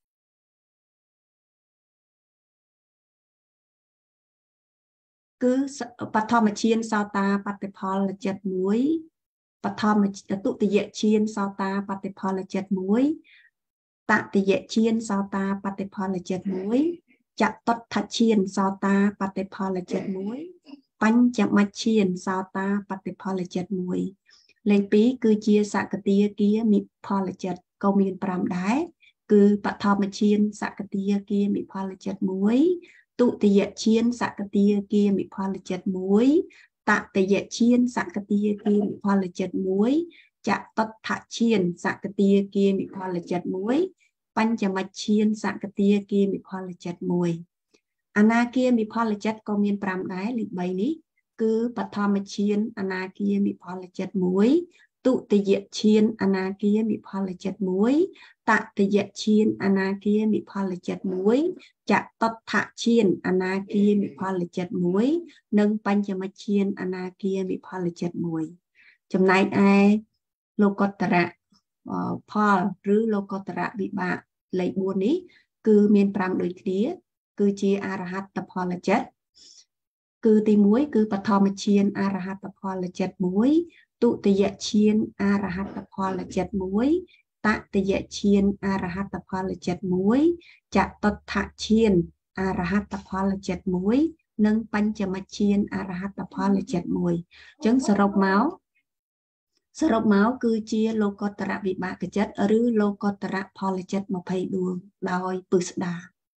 គឺបឋមឈានសោតាបត្តិផលចិត្ត1បឋមទុតិយឈានសោតាបត្តិផលចិត្ត1តតិយឈានសោតាបត្តិផលចិត្ត1ចតុដ្ឋឈានសោតាបត្តិផលចិត្ត1បញ្ចមឈានសោតាបត្តិផលចិត្ត1លេខ2គឺជាសកតាគាមិផលចិត្តក៏មាន5ដែរគឺបឋមឈានសកតាគាមិផលចិត្ត1ទុតិយឈានសកតាគាមិផលចិត្ត1តតិយឈានសកតាគាមិផលចិត្ត1ចតុដ្ឋឈានសកតាគាមិផលចិត្ត1បញ្ចមឈានសកតាគាមិផលចិត្ត1អនាគាមិផលចិត្តក៏មាន5ដែរលេខ3នេះគឺបឋមឈានអនាគាមិផលចិត្ត1ទុតិយឈានអនាគាមិផលចិត្ត1តតិយឈានអនាគាមិផលចិត្ត1ចតុដ្ឋឈានអនាគាមិផលចិត្ត1និងបញ្ចមឈានអនាគាមិផលចិត្ត1ចំណែកឯលោកុត្តរផលឬលោកុត្តរវិបាកលេខ4នេះគឺមាន5ដូចគ្នាគឺជាអរហត្តផលចិត្តគឺទី1គឺបឋមឈានអរហត្តផលចិត្ត1ទុតិយឈានអរហត្តផលចិត្ត1តតិយឈានអរហត្តផលចិត្ត1ចតុដ្ឋឈានអរហត្តផលចិត្ត1និងបញ្ចមឈានអរហត្តផលចិត្ត1អញ្ចឹងសរុបមកគឺជាលោកុត្តរវិបាកចិត្តឬលោកុត្តរផលចិត្ត20ដួងដោយពិស្ដា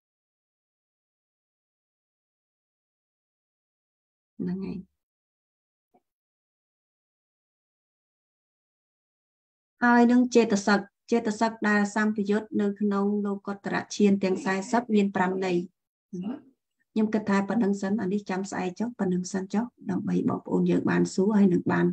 ហ្នឹងហើយហើយនឹងចេតសិកដែលសម្ពយុទ្ធនៅក្នុងលោកុត្តរឈានទាំង40មាន5ន័យខ្ញុំគិតថាប៉ុណ្្នឹងសិនអានេះចាំស្អែកចុះប៉ុណ្្នឹងសិនចុះដើម្បីបងប្អូនយើងបានសួរហើយនឹងបាន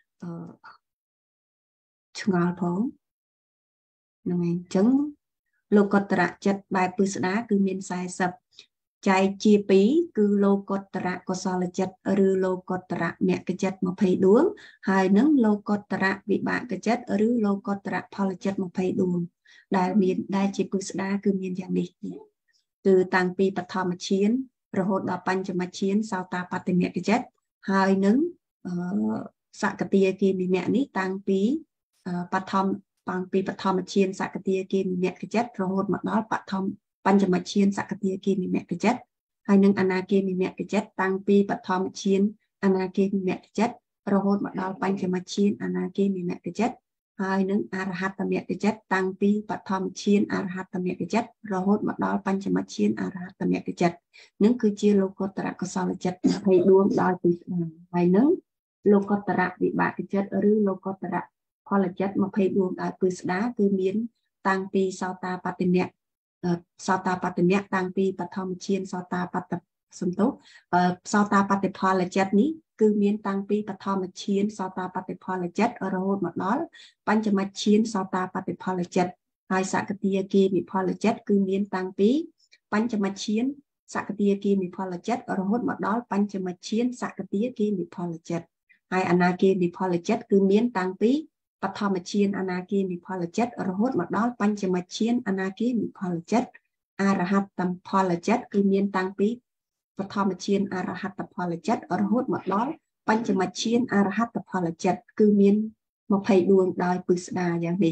ឆ្ងល់ផងហ្នឹងហើយអញ្ចឹងលោកុត្តរចិត្តបែបពិស្ដាគឺមាន40ចែកជា2គឺលោកុត្តរកុសលចិត្តឬលោកុត្តរមគ្គចិត្ត20ដួងហើយនឹងលោកុត្តរវិបាកចិត្តឬលោកុត្តរផលចិត្ត20ដួងដែលជាពិស្ដាគឺមានយ៉ាងនេះគឺតាំងពីបឋមឈានរហូតដល់បញ្ចមឈានសោតាបត្តិមគ្គចិត្តហើយនឹងសកតាគាមិមគ្គនេះតាំងពីបឋមឈានសកតាគាមិមគ្គចិត្តរហូតមកដល់បញ្ចមឈានសកតាគាមិមគ្គចិត្តហើយនឹងអនាគាមិមគ្គចិត្តតាំងពីបឋមឈានអនាគាមិមគ្គចិត្តរហូតមកដល់បញ្ចមឈានអនាគាមិមគ្គចិត្តហើយនឹងអរហត្តមគ្គចិត្តតាំងពីបឋមឈានអរហត្តមគ្គចិត្តរហូតមកដល់បញ្ចមឈានអរហត្តមគ្គចិត្តនឹងគឺជាលោកុត្តរកុសលចិត្ត20ដួងដោយពិស្ដាហើយនឹងលោកកតរៈវិបាកចិត្តឬលោកកតរៈផលចិត្ត24ដោយពិស្ដាគឺមានតាំងពីសោតាបត្តនៈតាំងពីបឋមឈានសោតាបត្តសំទោសោតាបត្តផលចិត្តនេះគឺមានតាំងពីបឋមឈានសោតាបត្តផលចិត្តរហូតមកដល់បញ្ចមឈានសោតាបត្តផលចិត្តហើយសកតិគាមិផលចិត្តគឺមានតាំងពីបញ្ចមឈានសកតិគាមិផលចិត្តរហូតមកដល់បញ្ចមឈានសកតិគាមិផលចិត្តហើយអនាគាមិផលចិត្តគឺមានតាំងពីបឋមឈានអនាគាមិផលចិត្តរហូតមកដល់បញ្ចមឈានអនាគាមិផលចិត្តអរហត្តផលចិត្តគឺមានតាំងពីបឋមឈានអរហត្តផលចិត្តរហូតមកដល់បញ្ចមឈានអរហត្តផលចិត្តគឺមាន24ដោយពិស្ដាយ៉ាងនេះ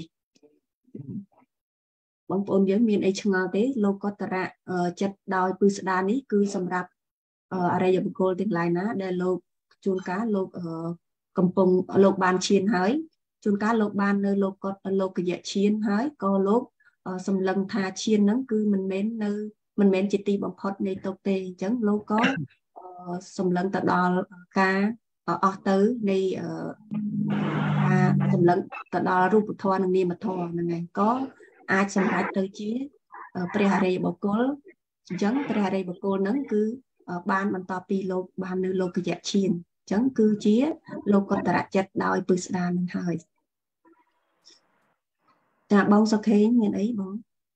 បងប្អូនយើងមានអីឆ្ងល់ទេលោកកតរៈចិត្តដោយពិស្ដានេះគឺសម្រាប់អរិយបុគ្គលទាំងឡាយណាដែលលោកជួនកាលលោកកំពុងលោកបានឈានហើយជួនកាលលោកបាននៅលោកយៈឈានហើយក៏លោកសម្លឹងថាឈានហ្នឹងគឺមិនមែនជាទីបំផុតនៃទុក្ខទេអញ្ចឹងលោកក៏សម្លឹងទៅដល់ការអស់ទៅនៃការសម្លឹងទៅដល់រូបធម៌និងនាមធម៌ហ្នឹងឯងក៏អាចសម្រេចទៅជាព្រះអរិយបុគ្គលអញ្ចឹងព្រះអរិយបុគ្គលហ្នឹងគឺបានបន្តពីលោកបាននៅលោកយៈឈានអញ្ចឹងគឺជាលោកកតរៈចិត្តដោយពិស្ដារនឹងហើយចាបងសុខេងមានអីបង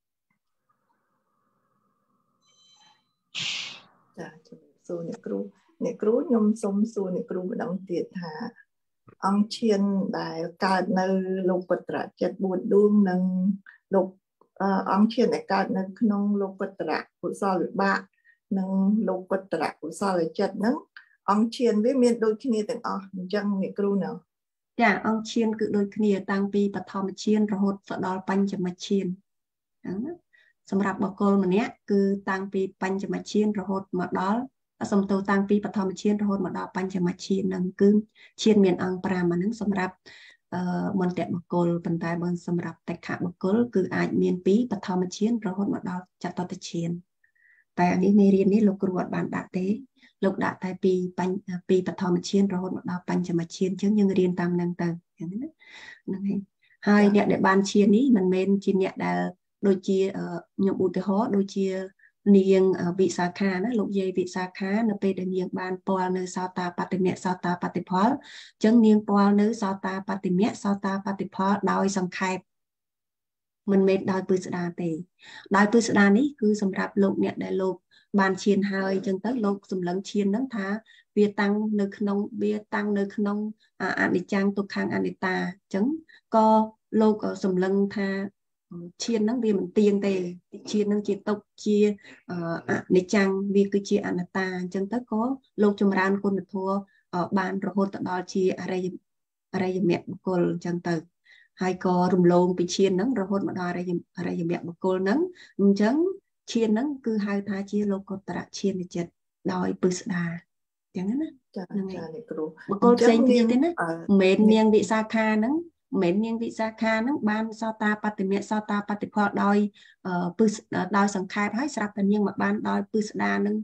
ចាសួរអ្នកគ្រូខ្ញុំសូមសួរអ្នកគ្រូម្ដងទៀតថាអង្គឈានដែលកើតនៅលោកកតរៈចិត្ត4ដួងនិងលោកអង្គឈានដែលកើតនៅក្នុងលោកកតរៈកុសលវិបាកនិងលោកកតរៈកុសលចិត្តហ្នឹងអង្គឈានវាមានដូចគ្នាទាំងអស់អញ្ចឹងអ្នកគ្រូណាចាអង្គឈានគឺដូចគ្នាតាំងពីបឋមឈានរហូតដល់បញ្ចមឈានណាសម្រាប់បុគ្គលម្នាក់គឺតាំងពីបញ្ចមឈានរហូតមកដល់សំទោតាំងពីបឋមឈានរហូតមកដល់បញ្ចមឈានហ្នឹងគឺឈានមានអង្គ5អាហ្នឹងសម្រាប់មន្តៈបុគ្គលប៉ុន្តែបើសម្រាប់តក្ខៈបុគ្គលគឺអាចមានពីបឋមឈានរហូតមកដល់ចតុតឈានតែអានេះមេរៀននេះលោកគ្រូអត់បានដាក់ទេលោកដាក់តែពីបឋមឈានរហូតមកដល់បញ្ចមឈានអញ្ចឹងយើងរៀនតាមហ្នឹងទៅអញ្ចឹងណាហ្នឹងហើយអ្នកដែលបានឈាននេះមិនមែនជាអ្នកដែលដូចជាខ្ញុំឧទាហរណ៍ដូចជានាងវិសាខាណាលោកយាយវិសាខានៅពេលដែលនាងបានពាល់នៅសោតាបត្តមៈសោតាបត្តផលអញ្ចឹងនាងពាល់នៅសោតាបត្តមៈសោតាបត្តផលដោយសង្ខេបមិនមែនដោយពិស្ដារទេដោយពិស្ដារនេះគឺសម្រាប់លោកអ្នកដែលលោកបានឈានហើយអញ្ចឹងទៅលោកសម្លឹងឈានហ្នឹងថាវាតាំងនៅក្នុងអនិច្ចំទុក្ខំអនិត្តាអញ្ចឹងក៏លោកសម្លឹងថាឈានហ្នឹងវាមិនទៀងទេឈានហ្នឹងជាទុក្ខជាអនិច្ចំវាគឺជាអនត្តាអញ្ចឹងទៅក៏លោកចម្រើនគុណធម៌បានរហូតដល់ជាអរិយមគ្គបុគ្គលអញ្ចឹងទៅហើយក៏រំលងពីឈានហ្នឹងរហូតមកដល់អរិយមគ្គបុគ្គលហ្នឹងអញ្ចឹងឈានហ្នឹងគឺហៅថាជាលោកកតរៈឈានចិត្តដោយពិស្ដារអញ្ចឹងណាចាអ្នកគ្រូបុគ្គលផ្សេងទៀតទេណាមិនមែននាងវិសាខាហ្នឹងមិនមែននាងវិសាខាហ្នឹងបានសោតាបត្តមៈសោតាបត្តផលដោយសង្ខេបហើយស្រាប់តែនាងមកបានដោយពិស្ដារនឹង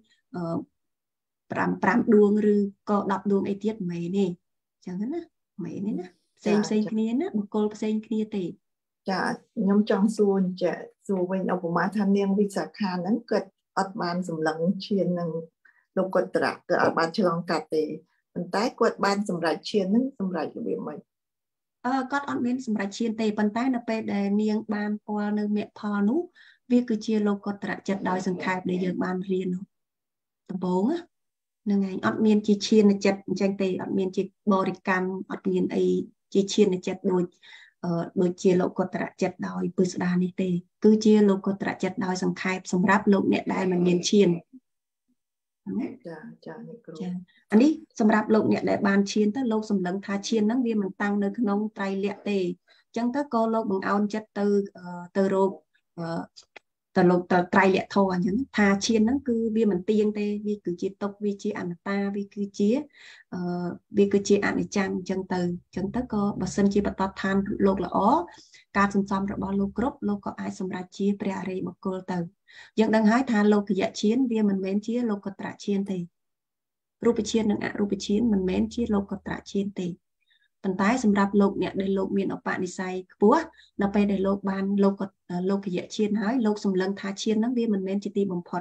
5ដួងឬក៏10ដួងអីទៀតមិនមែនទេអញ្ចឹងណាមិនមែនទេណាផ្សេងគ្នាណាបុគ្គលផ្សេងគ្នាទេចាខ្ញុំចង់សួរវិញឧបមាថានាងវិសាខាហ្នឹងគាត់អត់បានសម្លឹងឈាននឹងលោកកតរៈគឺអត់បានឆ្លងកាត់ទេប៉ុន្តែគាត់បានសម្រេចឈានហ្នឹងសម្រេចរបៀបម៉េចគាត់អត់មានសម្រេចឈានទេប៉ុន្តែនៅពេលដែលនាងបានពាល់នៅមគ្គផលនោះវាគឺជាលោកកតរៈចិត្តដោយសង្ខេបដែលយើងបានរៀនដំបូងហ្នឹងឯងអត់មានជាឈានចិត្តអញ្ចឹងទេអត់មានជាបរិកម្មអត់មានអីជាឈានចិត្តដូចជាលោកកតរៈចិត្តដោយពិស្ដារនេះទេគឺជាលោកកតរៈចិត្តដោយសង្ខេបសម្រាប់លោកអ្នកដែលមិនមានឈានចាអ្នកគ្រូអានេះសម្រាប់លោកអ្នកដែលបានឈានទៅលោកសម្លឹងថាឈានហ្នឹងវាមិនតាំងនៅក្នុងត្រៃលក្ខទេអញ្ចឹងទៅក៏លោកបង្អោនចិត្តទៅរកទៅលោកទៅត្រៃលក្ខធម៌អញ្ចឹងថាឈានហ្នឹងគឺវាមិនទៀងទេវាគឺជាទុក្ខវាជាអនត្តាវាគឺជាអនិច្ចំអញ្ចឹងទៅក៏បើសិនជាបតតឋានលោកល្អការសន្សំរបស់លោកគ្រប់លោកក៏អាចសម្រេចជាព្រះអរិយបុគ្គលទៅយើងដឹងហើយថាលោកយៈឈានវាមិនមែនជាលោកកតរៈឈានទេរូបជាតិនិងអរូបជាតិមិនមែនជាលោកតរជាតិទេប៉ុន្តែសម្រាប់លោកអ្នកដែលលោកមានឧបនិស្ស័យខ្ពស់ដល់ពេលដែលលោកបានលោកយៈជាតិហើយលោកសម្លឹងថាជាតិហ្នឹងវាមិនមែនជាទីបំផុត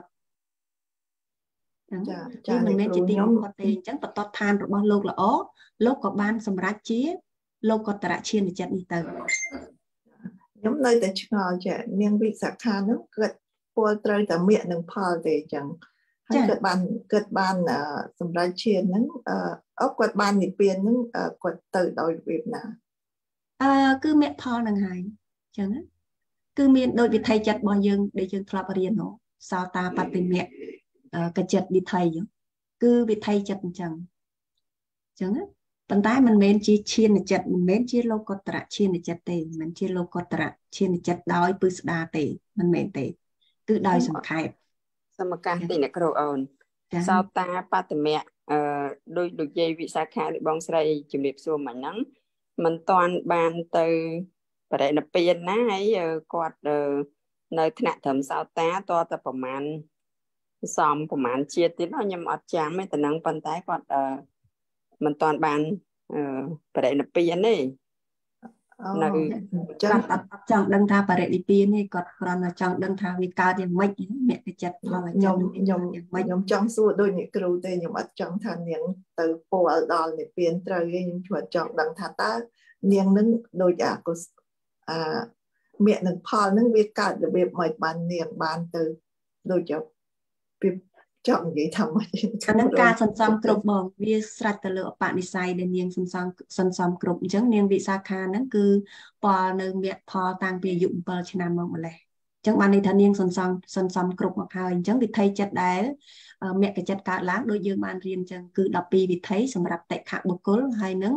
ចាមិនមែនជាទីបំផុតទេអញ្ចឹងបតតឋានរបស់លោកល្អលោកក៏បានសម្រេចជាលោកតរឈានចិត្តនេះទៅខ្ញុំនៅតែឆ្ងល់ចានាងវិសាខាហ្នឹងគាត់ពលត្រូវតែមាក់នឹងផលទេអញ្ចឹងហើយគាត់បានសម្រាប់ឈានហ្នឹងគាត់បាននិព្វានហ្នឹងគាត់ទៅដោយរបៀបណាគឺមាក់ផលហ្នឹងហើយអញ្ចឹងគឺមានដោយវិថីចិត្តរបស់យើងដែលយើងធ្លាប់រៀននោះសោតាបតិមៈកចិត្តវិថីគឺវិថីចិត្តអញ្ចឹងប៉ុន្តែមិនមែនជាឈានចិត្តមិនមែនជាលោកតរឈានចិត្តទេមិនមែនជាលោកតរឈានចិត្តដោយពឹស្ដាទេមិនមែនទេគឺដោយសង្ខេបសមកាសទីអ្នកគ្រូអូនសោតាបតិមៈដោយលោកយាយវិសាខាឬបងស្រីជំរាបសួរមិញហ្នឹងមិនតាន់បានទៅបរិនិព្វានណាហើយគាត់នៅថ្នាក់ត្រឹមសោតាតតែប្រមាណជាតិទៀតខ្ញុំអត់ចាំទេតែនឹងប៉ុន្តែគាត់មិនតាន់បានបរិនិព្វានទេនៅគាត់អត់ចង់ដឹងថាបរិនិព្វានទេគាត់គ្រាន់តែចង់ដឹងថាវាកើតយ៉ាងម៉េចមគ្គចិត្តផលខ្ញុំចង់សួរដូចអ្នកគ្រូទេខ្ញុំអត់ចង់ថានាងទៅពោលដល់និព្វានត្រូវទេខ្ញុំគ្រាន់ចង់ដឹងថាតើនាងនឹងដូចមគ្គនឹងផលនឹងវាកើតរបៀបម៉េចបាននាងបានទៅដូចជាចង់និយាយថាម៉េចអានឹងការសន្សំគ្រប់បងវាស្រេចទៅលើឧបនិស្ស័យដែលនាងសន្សំគ្រប់អញ្ចឹងនាងវិសាខាហ្នឹងគឺពលនៅមគ្គផលតាំងពីអាយុ7ឆ្នាំមកម្លេះអញ្ចឹងបានន័យថានាងសន្សំគ្រប់មកហើយអញ្ចឹងវិថីចិត្តដែលមគ្គចិត្តកើតឡើងដូចយើងបានរៀនអញ្ចឹងគឺ12វិថីសម្រាប់តិខៈបុគ្គលហើយនឹង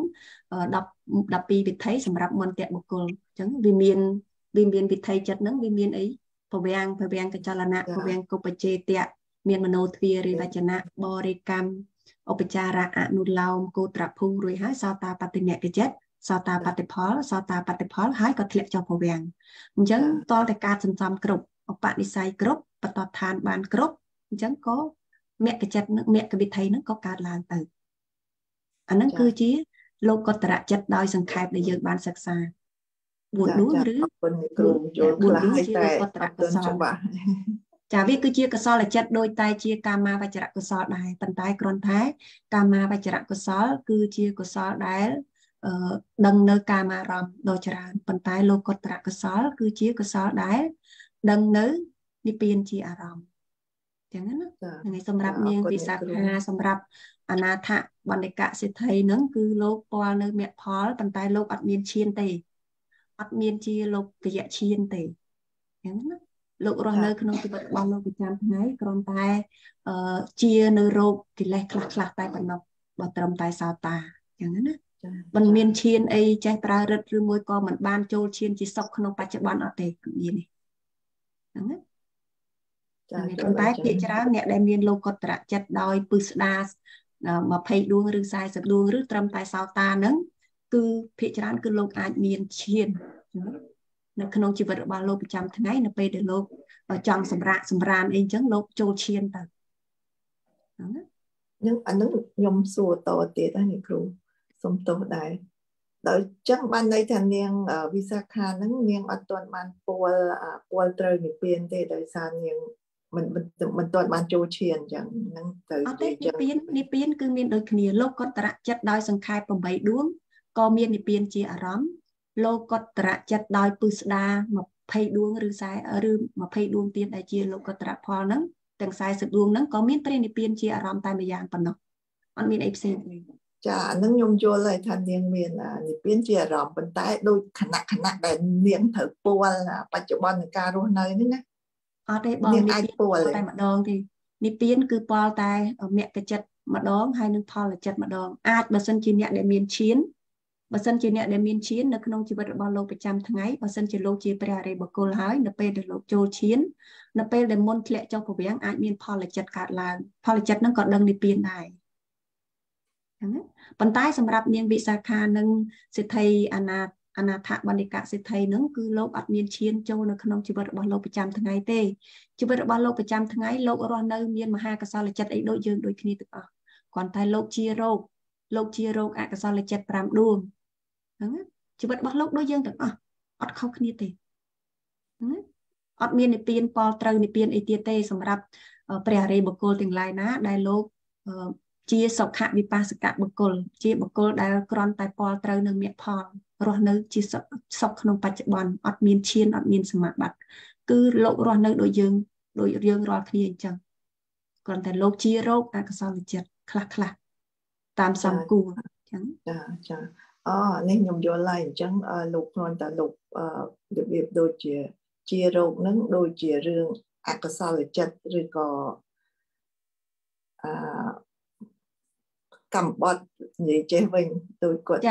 12វិថីសម្រាប់មន្តៈបុគ្គលអញ្ចឹងវាមានវិថីចិត្តហ្នឹងវាមានអីភវាំងកចលនៈភវាំងកុបចេតៈមានមโนទ្វារិវចនៈបរិកម្មឧបចារៈអនុឡោមកោត្រភូរួយហើយសោតាបតិមគ្គចិត្តសោតាបតិផលហើយក៏ធ្លាក់ចុះភវាំងអញ្ចឹងតលតែការសន្សំគ្រប់ឧបនិស្ស័យគ្រប់បតតឋានបានគ្រប់អញ្ចឹងក៏មគ្គចិត្តមគ្គវិថីហ្នឹងក៏កើតឡើងទៅអាហ្នឹងគឺជាលោកតរចិត្តដោយសង្ខេបដែលយើងបានសិក្សា4ដួងឬគ្រូចូលខ្លះតែលោកតរកុសលចាវាគឺជាកុសលចិត្តដូចតែជាកាមាវចរកុសលដែរប៉ុន្តែគ្រាន់តែកាមាវចរកុសលគឺជាកុសលដែលដឹងនៅកាមារម្មណ៍ដ៏ច្រើនប៉ុន្តែលោកតរកុសលគឺជាកុសលដែលដឹងនៅនិព្វានជាអារម្មណ៍អញ្ចឹងណាថ្ងៃសម្រាប់នាងវិសាខាសម្រាប់អនាថបណ្ឌិកសិទ្ធិហ្នឹងគឺលោកពាល់នៅមគ្គផលប៉ុន្តែលោកអត់មានឈានទេអត់មានជាលោកកយៈឈានទេអញ្ចឹងណាលោករស់នៅក្នុងជីវិតរបស់លោកប្រចាំថ្ងៃគ្រាន់តែជានៅរោគកិលេសខ្លះតែប៉ុណ្ណោះបើត្រឹមតែសោតាអញ្ចឹងណាមិនមានឈានអីចេះប្រើរិទ្ធឬមួយក៏មិនបានចូលឈានជាសុខក្នុងបច្ចុប្បន្នអត់ទេមាននេះហ្នឹងណាប៉ុន្តែភាគច្រើនអ្នកដែលមានលោកតរចិត្តដោយពឹស្ដា20ដួងឬ40ដួងឬត្រឹមតែសោតាហ្នឹងគឺភាគច្រើនគឺលោកអាចមានឈាននៅក្នុងជីវិតរបស់លោកប្រចាំថ្ងៃនៅពេលដែលលោកចង់សម្រានអីអញ្ចឹងលោកចូលឈានទៅហ្នឹងអានឹងខ្ញុំសួរតទៀតហ្នឹងគ្រូសុំទោសដែរដោយចឹងបានន័យថានាងវិសាខាហ្នឹងនាងអត់ទាន់បានពលត្រូវនិព្វានទេដោយសារនាងមិនទាន់បានចូលឈានអញ្ចឹងហ្នឹងទៅអត់ទេនិព្វានគឺមានដូចគ្នាលោកតរចិត្តដោយសង្ខេប8ដួងក៏មាននិព្វានជាអារម្មណ៍លោកតរចិត្តដោយពឹស្ដា20ដួងឬ20ដួងទៀតដែលជាលោកតរផលហ្នឹងទាំង40ដួងហ្នឹងក៏មានព្រះនិព្វានជាអារម្មណ៍តែម្យ៉ាងប៉ុណ្ណោះអត់មានអីផ្សេងទេចាអានឹងខ្ញុំយល់ហើយថានាងមាននិព្វានជាអារម្មណ៍ប៉ុន្តែដូចខណៈដែលនាងត្រូវពលបច្ចុប្បន្ននៃការរស់នៅនេះណាអត់ទេបងនាងអាចពលតែម្ដងទេនិព្វានគឺពលតែមគ្គចិត្តម្ដងហើយនឹងផលចិត្តម្ដងអាចបើសិនជាអ្នកដែលមានឈានបើសិនជាអ្នកដែលមានឈាននៅក្នុងជីវិតរបស់លោកប្រចាំថ្ងៃបើសិនជាលោកជាព្រះអរិយបុគ្គលហើយនៅពេលដែលលោកចូលឈាននៅពេលដែលមុនធ្លាក់ចុះភវាំងអាចមានផលចិត្តកើតឡើងផលចិត្តហ្នឹងក៏ដឹងនិព្វានដែរអញ្ចឹងប៉ុន្តែសម្រាប់នាងវិសាខានិងសិទ្ធិអនាថបណ្ឌិកសិទ្ធិហ្នឹងគឺលោកអត់មានឈានចូលនៅក្នុងជីវិតរបស់លោកប្រចាំថ្ងៃទេជីវិតរបស់លោកប្រចាំថ្ងៃលោករស់នៅមានមហាកុសលចិត្តអីដូចយើងដូចគ្នាទាំងអស់ còn tại lục chia rô ạ cái sao là chật pram đuông chỉ vật bắt lục đối dương được ọt khóc như thế ọt miên này piên pol trâu này piên etiete sầm rập bè rê bậc cô tình lại ná đại lục chia sọc hạ bị pa sạc bậc cô đại cron tại pol trâu nâng miệng pol rồi nơi chia sọc không bạch bòn ọt miên chiên ọt miên sầm bạch cứ lộ rồi nơi đối dương rồi kia chẳng còn tại lục chia rô ạ cái sao là chật khla tam sam cù chẳng nên nhung vô lại chẳng lục non ta lục được việc đôi chia rô nâng đôi chia riêng cái sao là chật rồi có cầm bọt như chế mình đôi quật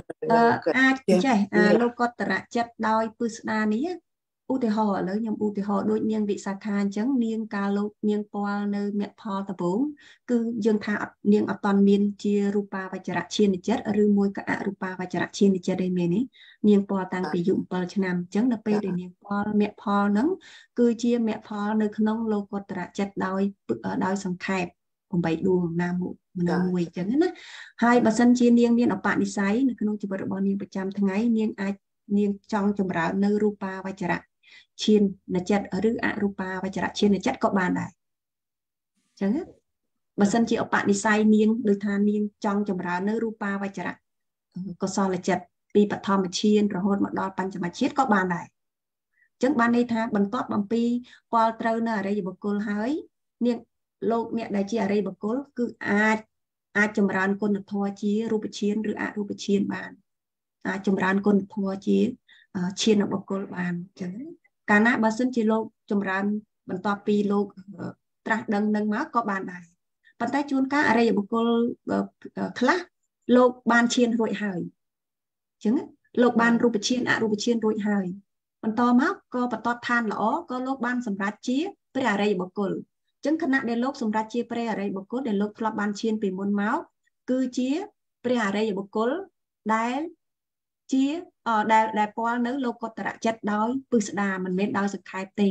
lục có tả chật đôi pusna ní u tê họ lấy nhầm u tê họ đôi niên vị sa khan chẳng niên ca lục niên poa nơi mẹ pho tập bốn cứ dương thạ niên ở toàn miền chia rupa và chả chiên chất ở rư môi cả rupa và chả chiên chất đây mẹ ní niên poa tăng bị dụng per nam chẳng là pe để niên poa mẹ pho nắng cứ chia mẹ pho nơi khung lô có tả chất đôi sòng khẹp cùng bảy đuông nam mùi chẳng á hai bà sân chia niên ở bạn đi sấy nơi khung chỉ bật bao niên 100 tháng ấy niên trong chồng ráo nơi rupa và chả chiên là chất ở rư rupa và chả chiên là chất có bàn này chẳng hết mà sân chị ở bạn đi sai niên được than niên trong chồng ráo nơi rupa và chả có so là chất pi bát thom mà chiên rồi hôn một đo pan chả mà chết có bàn này chẳng ban đây tha bằng tốt bằng pi qua trâu nơi ở đây bậc cô hơi niên lô mẹ đại chị ở đây bậc cô cứ chồng ráo con được thua chí rupa chiên rư rupa chiên bàn chồng ráo con được thua chí chiên ở bậc cô bàn chẳng cả nãy bà xin chỉ lô chồng rán bằng to pi lô tra đằng nâng má có bàn này bàn tay chuôn cá ở đây một cô khla lô ban chiên rồi hời chứng lô ban rupa chiên rồi hời bàn to má có bàn to than lõ có lô ban sầm rát chia pre ở đây một cô chứng khả năng để lô sầm rát chia pre ở đây một cô để lô club ban chiên vì môn máu cứ chia pre ở đây một cô đái chia đại po nếu lô có tả chất đói bự đà mình mới đói sự khai tê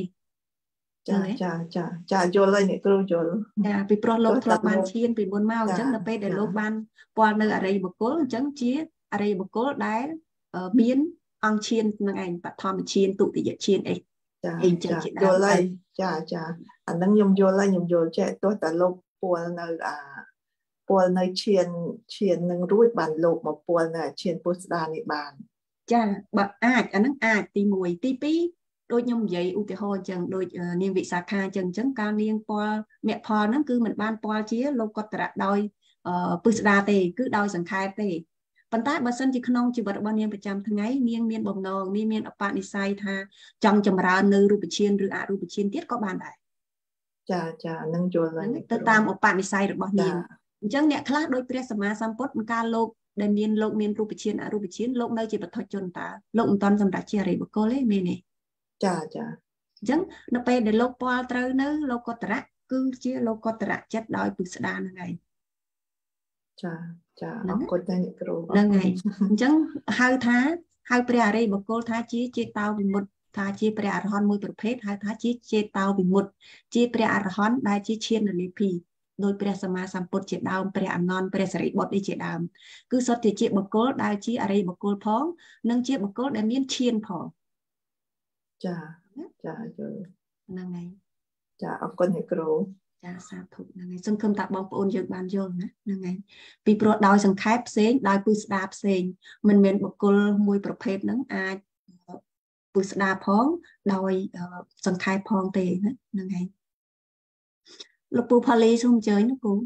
chà vô lên này tôi vô vì pro lô club ban chiên vì buôn mau chẳng là pe để lô ban po nơi ở đây một cố chẳng chia ở đây một cố đái biến ăn chiên năng ảnh và thom chiên tụ thì dễ chiên ấy hình chẳng chị vô lên anh đang nhung vô chạy tôi tả lô po nơi chiên nâng rúi bàn lục một po này chiên po đà này bàn cha bà anh năng tì mùi tì pí đôi nhung vậy u tì hồ chẳng đôi niên vị sa kha chẳng chẳng cao niên po mẹ po nó cứ mình ban po chia lô có tả đôi po đà tì cứ đôi sẵn khai tì phần tái bà sân chỉ không chỉ bật bao niên 100 tháng ấy miên bồng nòng miên ở bạn đi sai tha trong chầm ra nơi rupa chiên rupa chiên tiết có bàn đại cha nâng vô lên tới tam ở bạn đi sai được bao niên chẳng nè khác đôi pre sama sampot ca lô đại miên lô miên rupa chiên lô nơi chỉ bật thôi chôn ta lô toàn dòng đã chia rỉ bậc cô lấy miên này chẳng nó pe để lô po trâu nơi lô có tả cứ chia lô có tả chất đói bự đa này nâng ngày chẳng hai pre rỉ bậc cô tha chia tao vì một tha chia pre arhon môi bậc phết hai tha chia tao vì một chia pre arhon đại chia chiên là lipi đôi pre sama samput chia đào pre anon pre sari bot đi chia đào cứ sót thì chia bậc cô đại chia ở đây bậc cô phong nâng chia bậc cô đại miên chiên phong nâng ngày con này kêu sao thuộc nâng ngày sân khâm tạc bóng ôn dương ban dương nâng ngày vì pro đào sân khép xén đào bự đạp xén mình miền bậc cô môi bậc phết nâng ai bự đạp phong đào sân khép phong tề nâng ngày lúc bù Pali không chơi nó cũng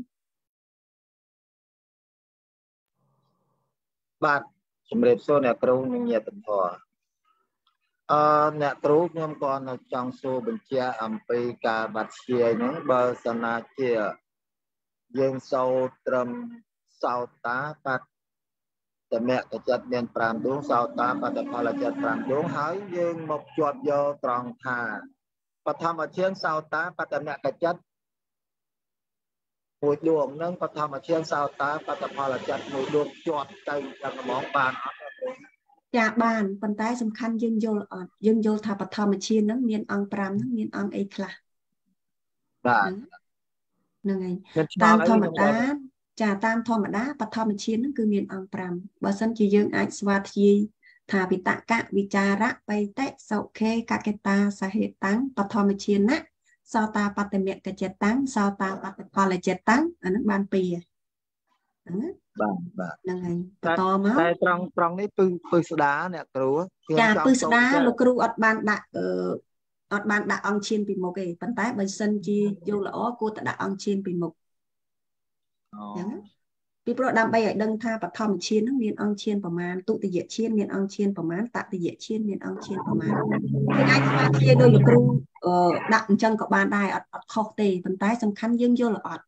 bạn chuẩn bị số này kêu nhiều tầm thọ nè trú nhóm con là trong số bình chia âm pi cả bát chia những bờ sana chia dương sâu trầm sau tá bátแต่แม่ก็จัดเรียนปรามดวงสาวตาปัตตพลจัดปรามดวงหายยืงหมกจวบโยตรองทาปฐมเชียงสาวตาปัตตแม่ก็จัดมวยดวงนั่งปฐมเชียงสาวตาปัตตพลจัดมวยดวงจวบใจจังมองบานจากบ้านปันท้ายสำคัญยืนโยธาปฐมเชียงนั่งเมียนอังปรามนั่งเมียนอังเอกละนั่นไงตามธรรมดาចាតាមធម្មតាបឋមឈានហ្នឹងគឺមានអង្គ5បើសិនជាយើងអាចស្វាធ្យាយថាវិតកវិចារៈបៃតិសុខេកកេតាសហេតាំងបឋមឈានៈសោតាបត្តមគ្គចិត្តតាំងសោតាបត្តផលចិត្តតាំងអាហ្នឹងបាន2ហ្នឹងបាទហ្នឹងហើយបន្តមកតែត្រង់នេះពឹស្ដាអ្នកគ្រូចាពឹស្ដាលោកគ្រូអត់បានដាក់អង្គឈានពីមុខទេប៉ុន្តែបើសិនជាយល់ល្អគួរតែដាក់អង្គឈានពីមុខអញ្ចឹងពីព្រោះដើម្បីឲ្យដឹងថាបឋមឈានហ្នឹងមានអង្គឈានប្រមាណទុតិយឈានមានអង្គឈានប្រមាណតតិយឈានមានអង្គឈានប្រមាណគេអាចស្វាធ្យាយដោយលោកគ្រូដាក់អញ្ចឹងក៏បានដែរអត់ខុសទេប៉ុន្តែសំខាន់យើងយល់អត់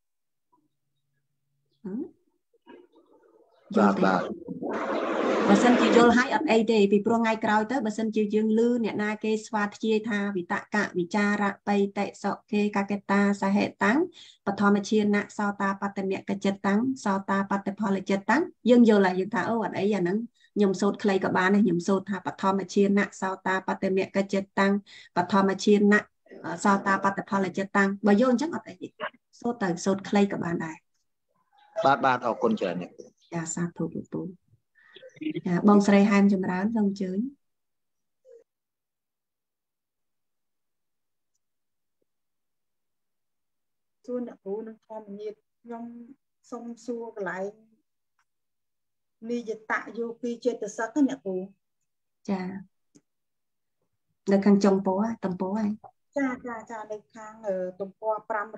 យល់ទេបើសិនជាយល់ហើយអត់អីទេពីព្រោះថ្ងៃក្រោយទៅបើសិនជាយើងលឺអ្នកណាគេស្វាធ្យាយថាវិតកវិចារៈបៃតិសុខេកកេតាសហេតាំងបឋមឈានៈសោតាបត្តមគ្គចិត្តតាំងសោតាបត្តផលចិត្តតាំងយើងយល់ហើយយើងថាអូអត់អីអាហ្នឹងខ្ញុំសូត្រខ្លីក៏បានដែរខ្ញុំសូត្រថាបឋមឈានៈសោតាបត្តមគ្គចិត្តតាំងបឋមឈានៈសោតាបត្តផលចិត្តតាំងបើយល់អញ្ចឹងអត់អីទេសូត្រខ្លីក៏បានដែរបាទអរគុណច្រើនអ្នកចាសាធុលោកពូចាបងស្រីហែមចម្រើនសូមអញ្ជើញសួរអ្នកគ្រូនឹងធម្មញាតខ្ញុំសុំសួរកន្លែងនិយតយោគីចេតសិកអ្នកគ្រូចានៅខាងចុងពោតំពោហើយចានៅខាងទំព័រ500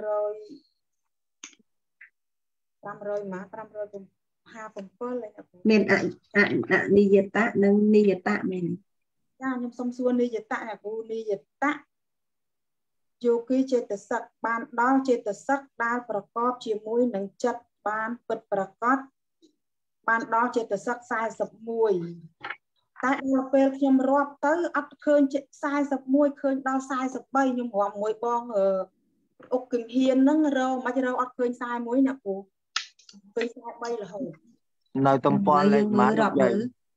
មក557 មានអនិយតៈនិងនិយតៈមែនចាខ្ញុំសុំសួរនិយតៈអ្នកគ្រូនិយតៈយោគីចេតសិកបានដល់ចេតសិកដែលប្រកបជាមួយនឹងចិត្តបានពិតប្រាកដបានដល់ចេតសិក41តែដល់ពេលខ្ញុំរាប់ទៅអត់ឃើញ41ឃើញដល់43ខ្ញុំរាប់មួយបងអុកគឹងហ៊ានហ្នឹងមិនអត់ឃើញ41អ្នកគ្រូឃើញ43រហូតនៅទំព័រលេខម៉ាត់ 557ឃើញ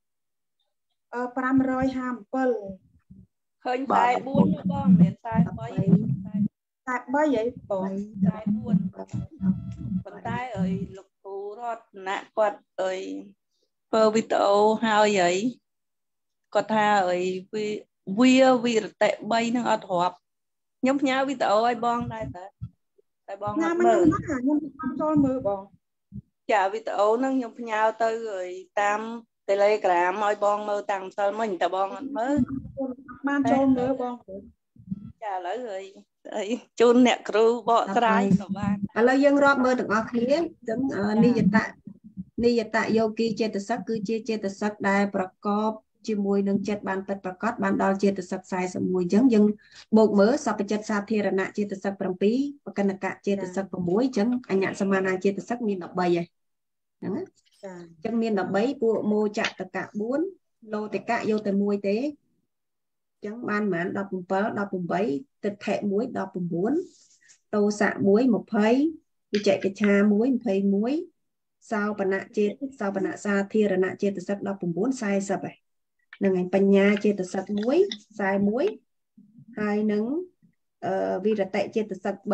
44បងមាន43ហីបង44ប៉ុន្តែលោកគ្រូរតនៈគាត់ធ្វើវីដេអូហើយគាត់ថាវាវិរតិ3ហ្នឹងអត់រាប់ខ្ញុំផ្ញើវីដេអូឲ្យបងដែរតែបងអត់មើលខ្ញុំចូលមើលបងចាវីដេអូហ្នឹងខ្ញុំផ្ញើទៅតាម Telegram ឲ្យបងមើលតាំងម្សិលមិញតែបងអត់មើលបានចូលមើលបងចាឥឡូវជូនអ្នកគ្រូបកស្រាយក៏បានឥឡូវយើងរាប់មើលទាំងអស់គ្នាអញ្ចឹងនិយតៈយោគីចេតសិកគឺជាចេតសិកដែលប្រកបជាមួយនឹងចិត្តបានពិតប្រាកដបានដល់ចេតសិក41អញ្ចឹងយើងបូកមើលសព្វចិត្តសាធារណៈចេតសិក7បកណកៈចេតសិក6អញ្ចឹងអញ្ញសមានាចេតសិកមាន13ហើយហ្នឹងណាអញ្ចឹងមាន13ពួកមោចតកៈ4លោតកៈយកតែមួយទេអញ្ចឹងបានប្រហែល17 18ទិដ្ឋិ1 19តោសៈ1 20វិចកិច្ឆា1 21សោបនៈសាធារណៈចេតសិក19 40ហើយនឹងឯងបញ្ញាចេតសិក1 41ហើយនឹងវិរតិចេតសិក3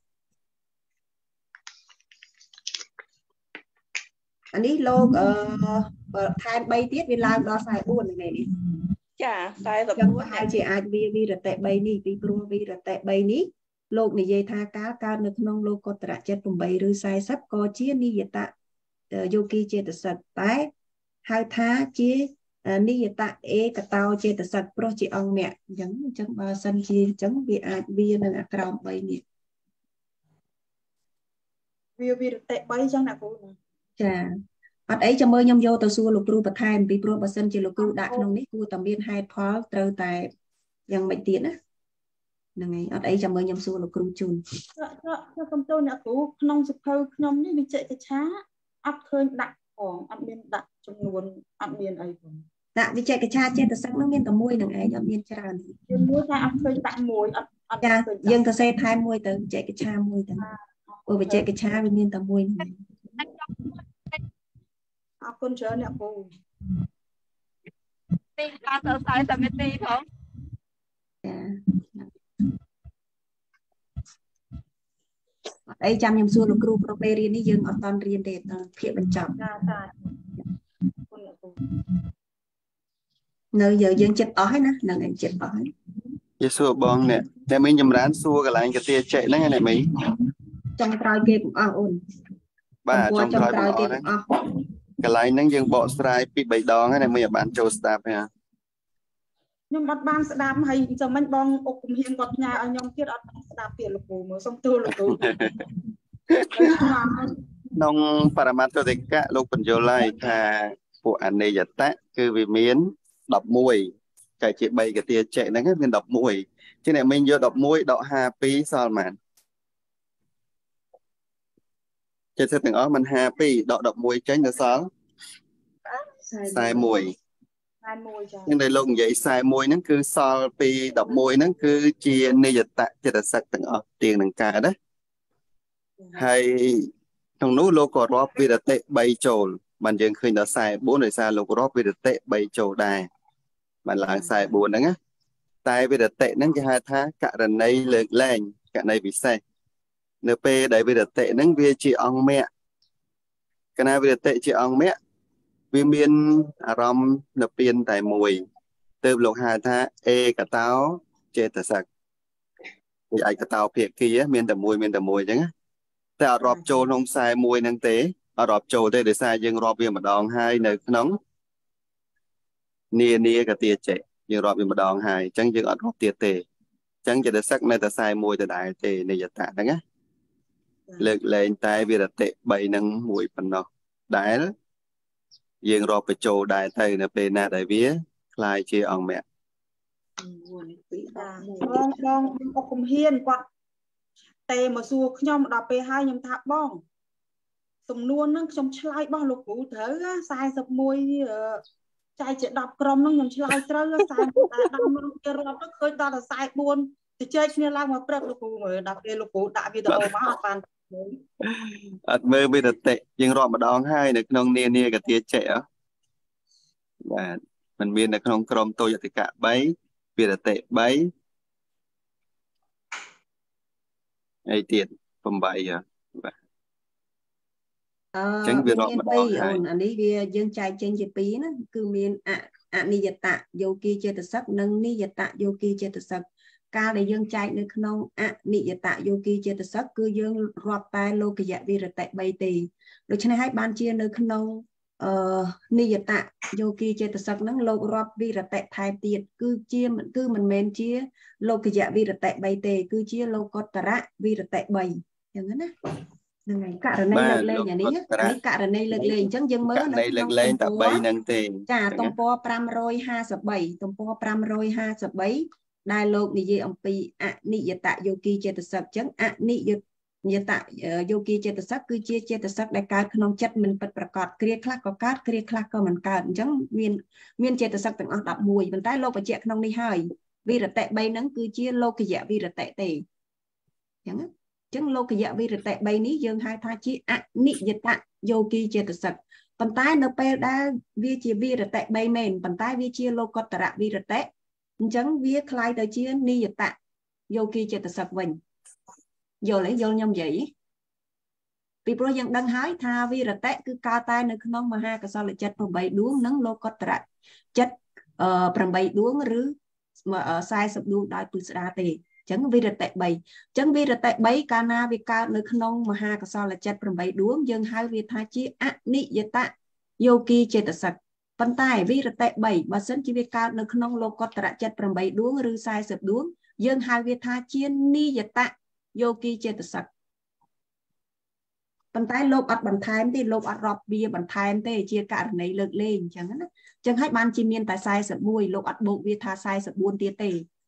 អានេះលោកថែម3ទៀតវាឡើងដល់44នៅនេះចា44 ហើយជាអាចវិរតិ3នេះពីព្រោះវិរតិ3នេះលោកនិយាយថាការកើតនៅក្នុងលោកកតរៈចិត្ត8ឬ40ក៏ជានិយតៈយោគីចេតសិកតែហៅថាជានិយតៈឯកតោចេតសិកព្រោះជាអង្គមគ្គអញ្ចឹងបើសិនជាអញ្ចឹងវាអាចវានៅអាក្រោម3នេះវាវិរតិ3អញ្ចឹងណាគ្រូចាអត់អីចាំមើលខ្ញុំយកទៅសួរលោកគ្រូបន្ថែមពីព្រោះបើសិនជាលោកគ្រូដាក់ក្នុងនេះគួរតែមានហេតុផលត្រូវតែយ៉ាងម៉េចទៀតណាហ្នឹងហើយអត់អីចាំមើលខ្ញុំសួរលោកគ្រូជូនខ្ញុំកំទូលអ្នកគ្រូក្នុងសភៅខ្ញុំនេះវិជ្ជកិច្ឆាអត់ឃើញដាក់ផងអត់មានដាក់ចំនួនអត់មានអីផងដាក់វិជ្ជកិច្ឆាចេតសិកនោះមានតែមួយនឹងឯងអត់មានច្រើនជាមួយតែអត់ឃើញដាក់មួយអត់ចាយើងទៅសេថែមមួយទៅវិជ្ជកិច្ឆាមួយទៅព្រោះវិជ្ជកិច្ឆាវាមានតែមួយហ្នឹងអរគុណច្រើនអ្នកគ្រូទីការសរសើរសមិទ្ធិផងចាអ ấy chăm nhầm xua lục cru pro pe riêng đi dương ở toàn riêng để phía bên trong nơi giờ dương chết ói nè là ngày chết ói giờ xua bong nè để mình nhầm rán xua cái lại cái tia chạy nó này mấy trong tròi kia cũng ổn bà trong tròi cũng đấy cái lại nó dương bộ strai bị bảy đòn này mình bạn châu staff ha nhưng bắt ban sẽ đam hay giờ mình bong ốc cùng hiền gọt nhà ở nhóm kia ở đam tiền lục bù mới xong tiêu lục bù nông Paramattodika lúc bình vô lại thà của anh này giật tát cứ vì miến đọc mùi cái chị bay cái tia chạy nó hết nên đọc mùi chứ này mình vô đọc mùi đọc happy sao mà chứ thế từng đó mình happy đọc mùi tránh nó sao sai mùi nhưng đây lúc vậy sai mùi nó cứ sao pi đọc mùi nó cứ chia này giật tát cho ta sắc từng đó tiền đằng cả đấy hay trong núi lô cột rót vì tệ bay trồn bạn dừng khơi nó sai 4 đời xa lô cột rót vì tệ bay trồn đài bạn lại sai 4 đó á tại vì tệ nó cái hai tháng cả lần này lên lên cả này bị sai np đấy vì tệ nó vì chị ông mẹ cái này vì tệ chị ông mẹ vì miền aram nộp tiền tại mùi từ lục 2 tháng cả táo chế tờ sạc thì ai cả táo phía kia miền tờ mùi chứแต่รอบโจลงทรายมวยนังเตะรอบโจได้ทรายยังรอบเวียนมาดองให้ในน้องเนียกับเตียเจยังรอบเวียนมาดองให้จังยังรอบเตียเตจังจะได้สักในแต่ทรายมวยแต่ได้เตในยตาดังนะเลิกเลยตายเวียนเตะใบนังมวยปันนอกได้ยังรอบไปโจได้เตะในเป็นนาได้เวียคลายเชียองแม่บองออกคุมเฮียนกว่าแต่มาสู้ขยมดับไปให้ยมทับบ้องสมนวนนั่งชมชลายบ้องลูกกูเถอะสายสับมวยใจจะดับกรมนั่งยมชลายเตอร์สายดับมันจะรอบก็เคยตอนสายบวนจะเจ๊เนี่ยล่างมาเปรอะลูกกูเหมือนดับเลยลูกกูดับวิดีโอมาปันอัดมือไปเตะยังรอบมาดองให้ในน้องเนียกับเตี้ยเจ๋อว่ามันมีในน้องกรมโตยติกะใบเปลี่ยนเตะใบไอเตียนผมใบอ่ะจังเวลามาดองให้อันนี้เวียยังใจเจนจีปีนะคือมีนิยตะโยกีเจตสักนังนิยตะโยกีเจตสักการในยังใจในขนมนิยตะโยกีเจตสักคือยังรอบตายโลกยะวิรเตใบตีโดยฉะนั้นให้บานเชียในขนมนิยตะโยกีเจตสักนังโลกรอบวิรเตไทยเตียคือเชียมันคือมันเมนเชียโลกยะวิรเตใบเตคือเชียโลกตระวิรเตใบอย่างนั้นนะยังไงกะระในเลิกเล่นอย่างนี้อันนี้กะระในเลิกเล่นจังยังเมื่อนะตรงปอจ่าตรงปอ550ตรงปอ550ได้โลกนิยมปีนิยตะโยกีเจตสักจังนิยตะโยกีเจตสักคือเจตสักได้การขนมจัดมันประกอบเครียดคลักก็การเครียดคลักก็มันการจังเมียนเจตสักต่างอันดับมวยมันใต้โลกประเจขนมนี้ให้วิรเตใบนั้นคือเจโลกยะวิรเตเตอย่างนั้นจังโลกยะวิรเตใบนี้ยังให้ทาชีนิยตะโยกีเจตสักปันใต้เนเปได้วิจิวิรเตใบเมนปันใต้วิจิโลกตระวิรเตจังวิคลายแต่เชียนิยตะโยกีเจตสักวันโยเลยโยยำใหญ่ปีโปรยังดังหายทาวิรเตคือการตายในขนมมหากษัตริย์จัดประใบดวงนังโลกตระจัดประใบดวงหรือสายสับดวงได้ปุษราเตจังวิรเตใบจังวิรเตใบกานาวิกาในขนมมหากษัตริย์จัดประใบดวงยังหายวิทาชีนิยตะโยกีเจตสักปันใต้วิรเตใบบาสันชีวิกาในขนมโลกตระจัดประใบดวงหรือสายสับดวงยังหายวิทาชีนิยตะโยกีเจตสักปันใต้โลกอัดบันทายที่โลกอัดรอบเบียบันทายเตเชียการในเลิกเล่นจังนั้นจังให้มันจีเมียนแต่สายสับมวยโลกอัดโบกวิทาสายสับบุญเตียเต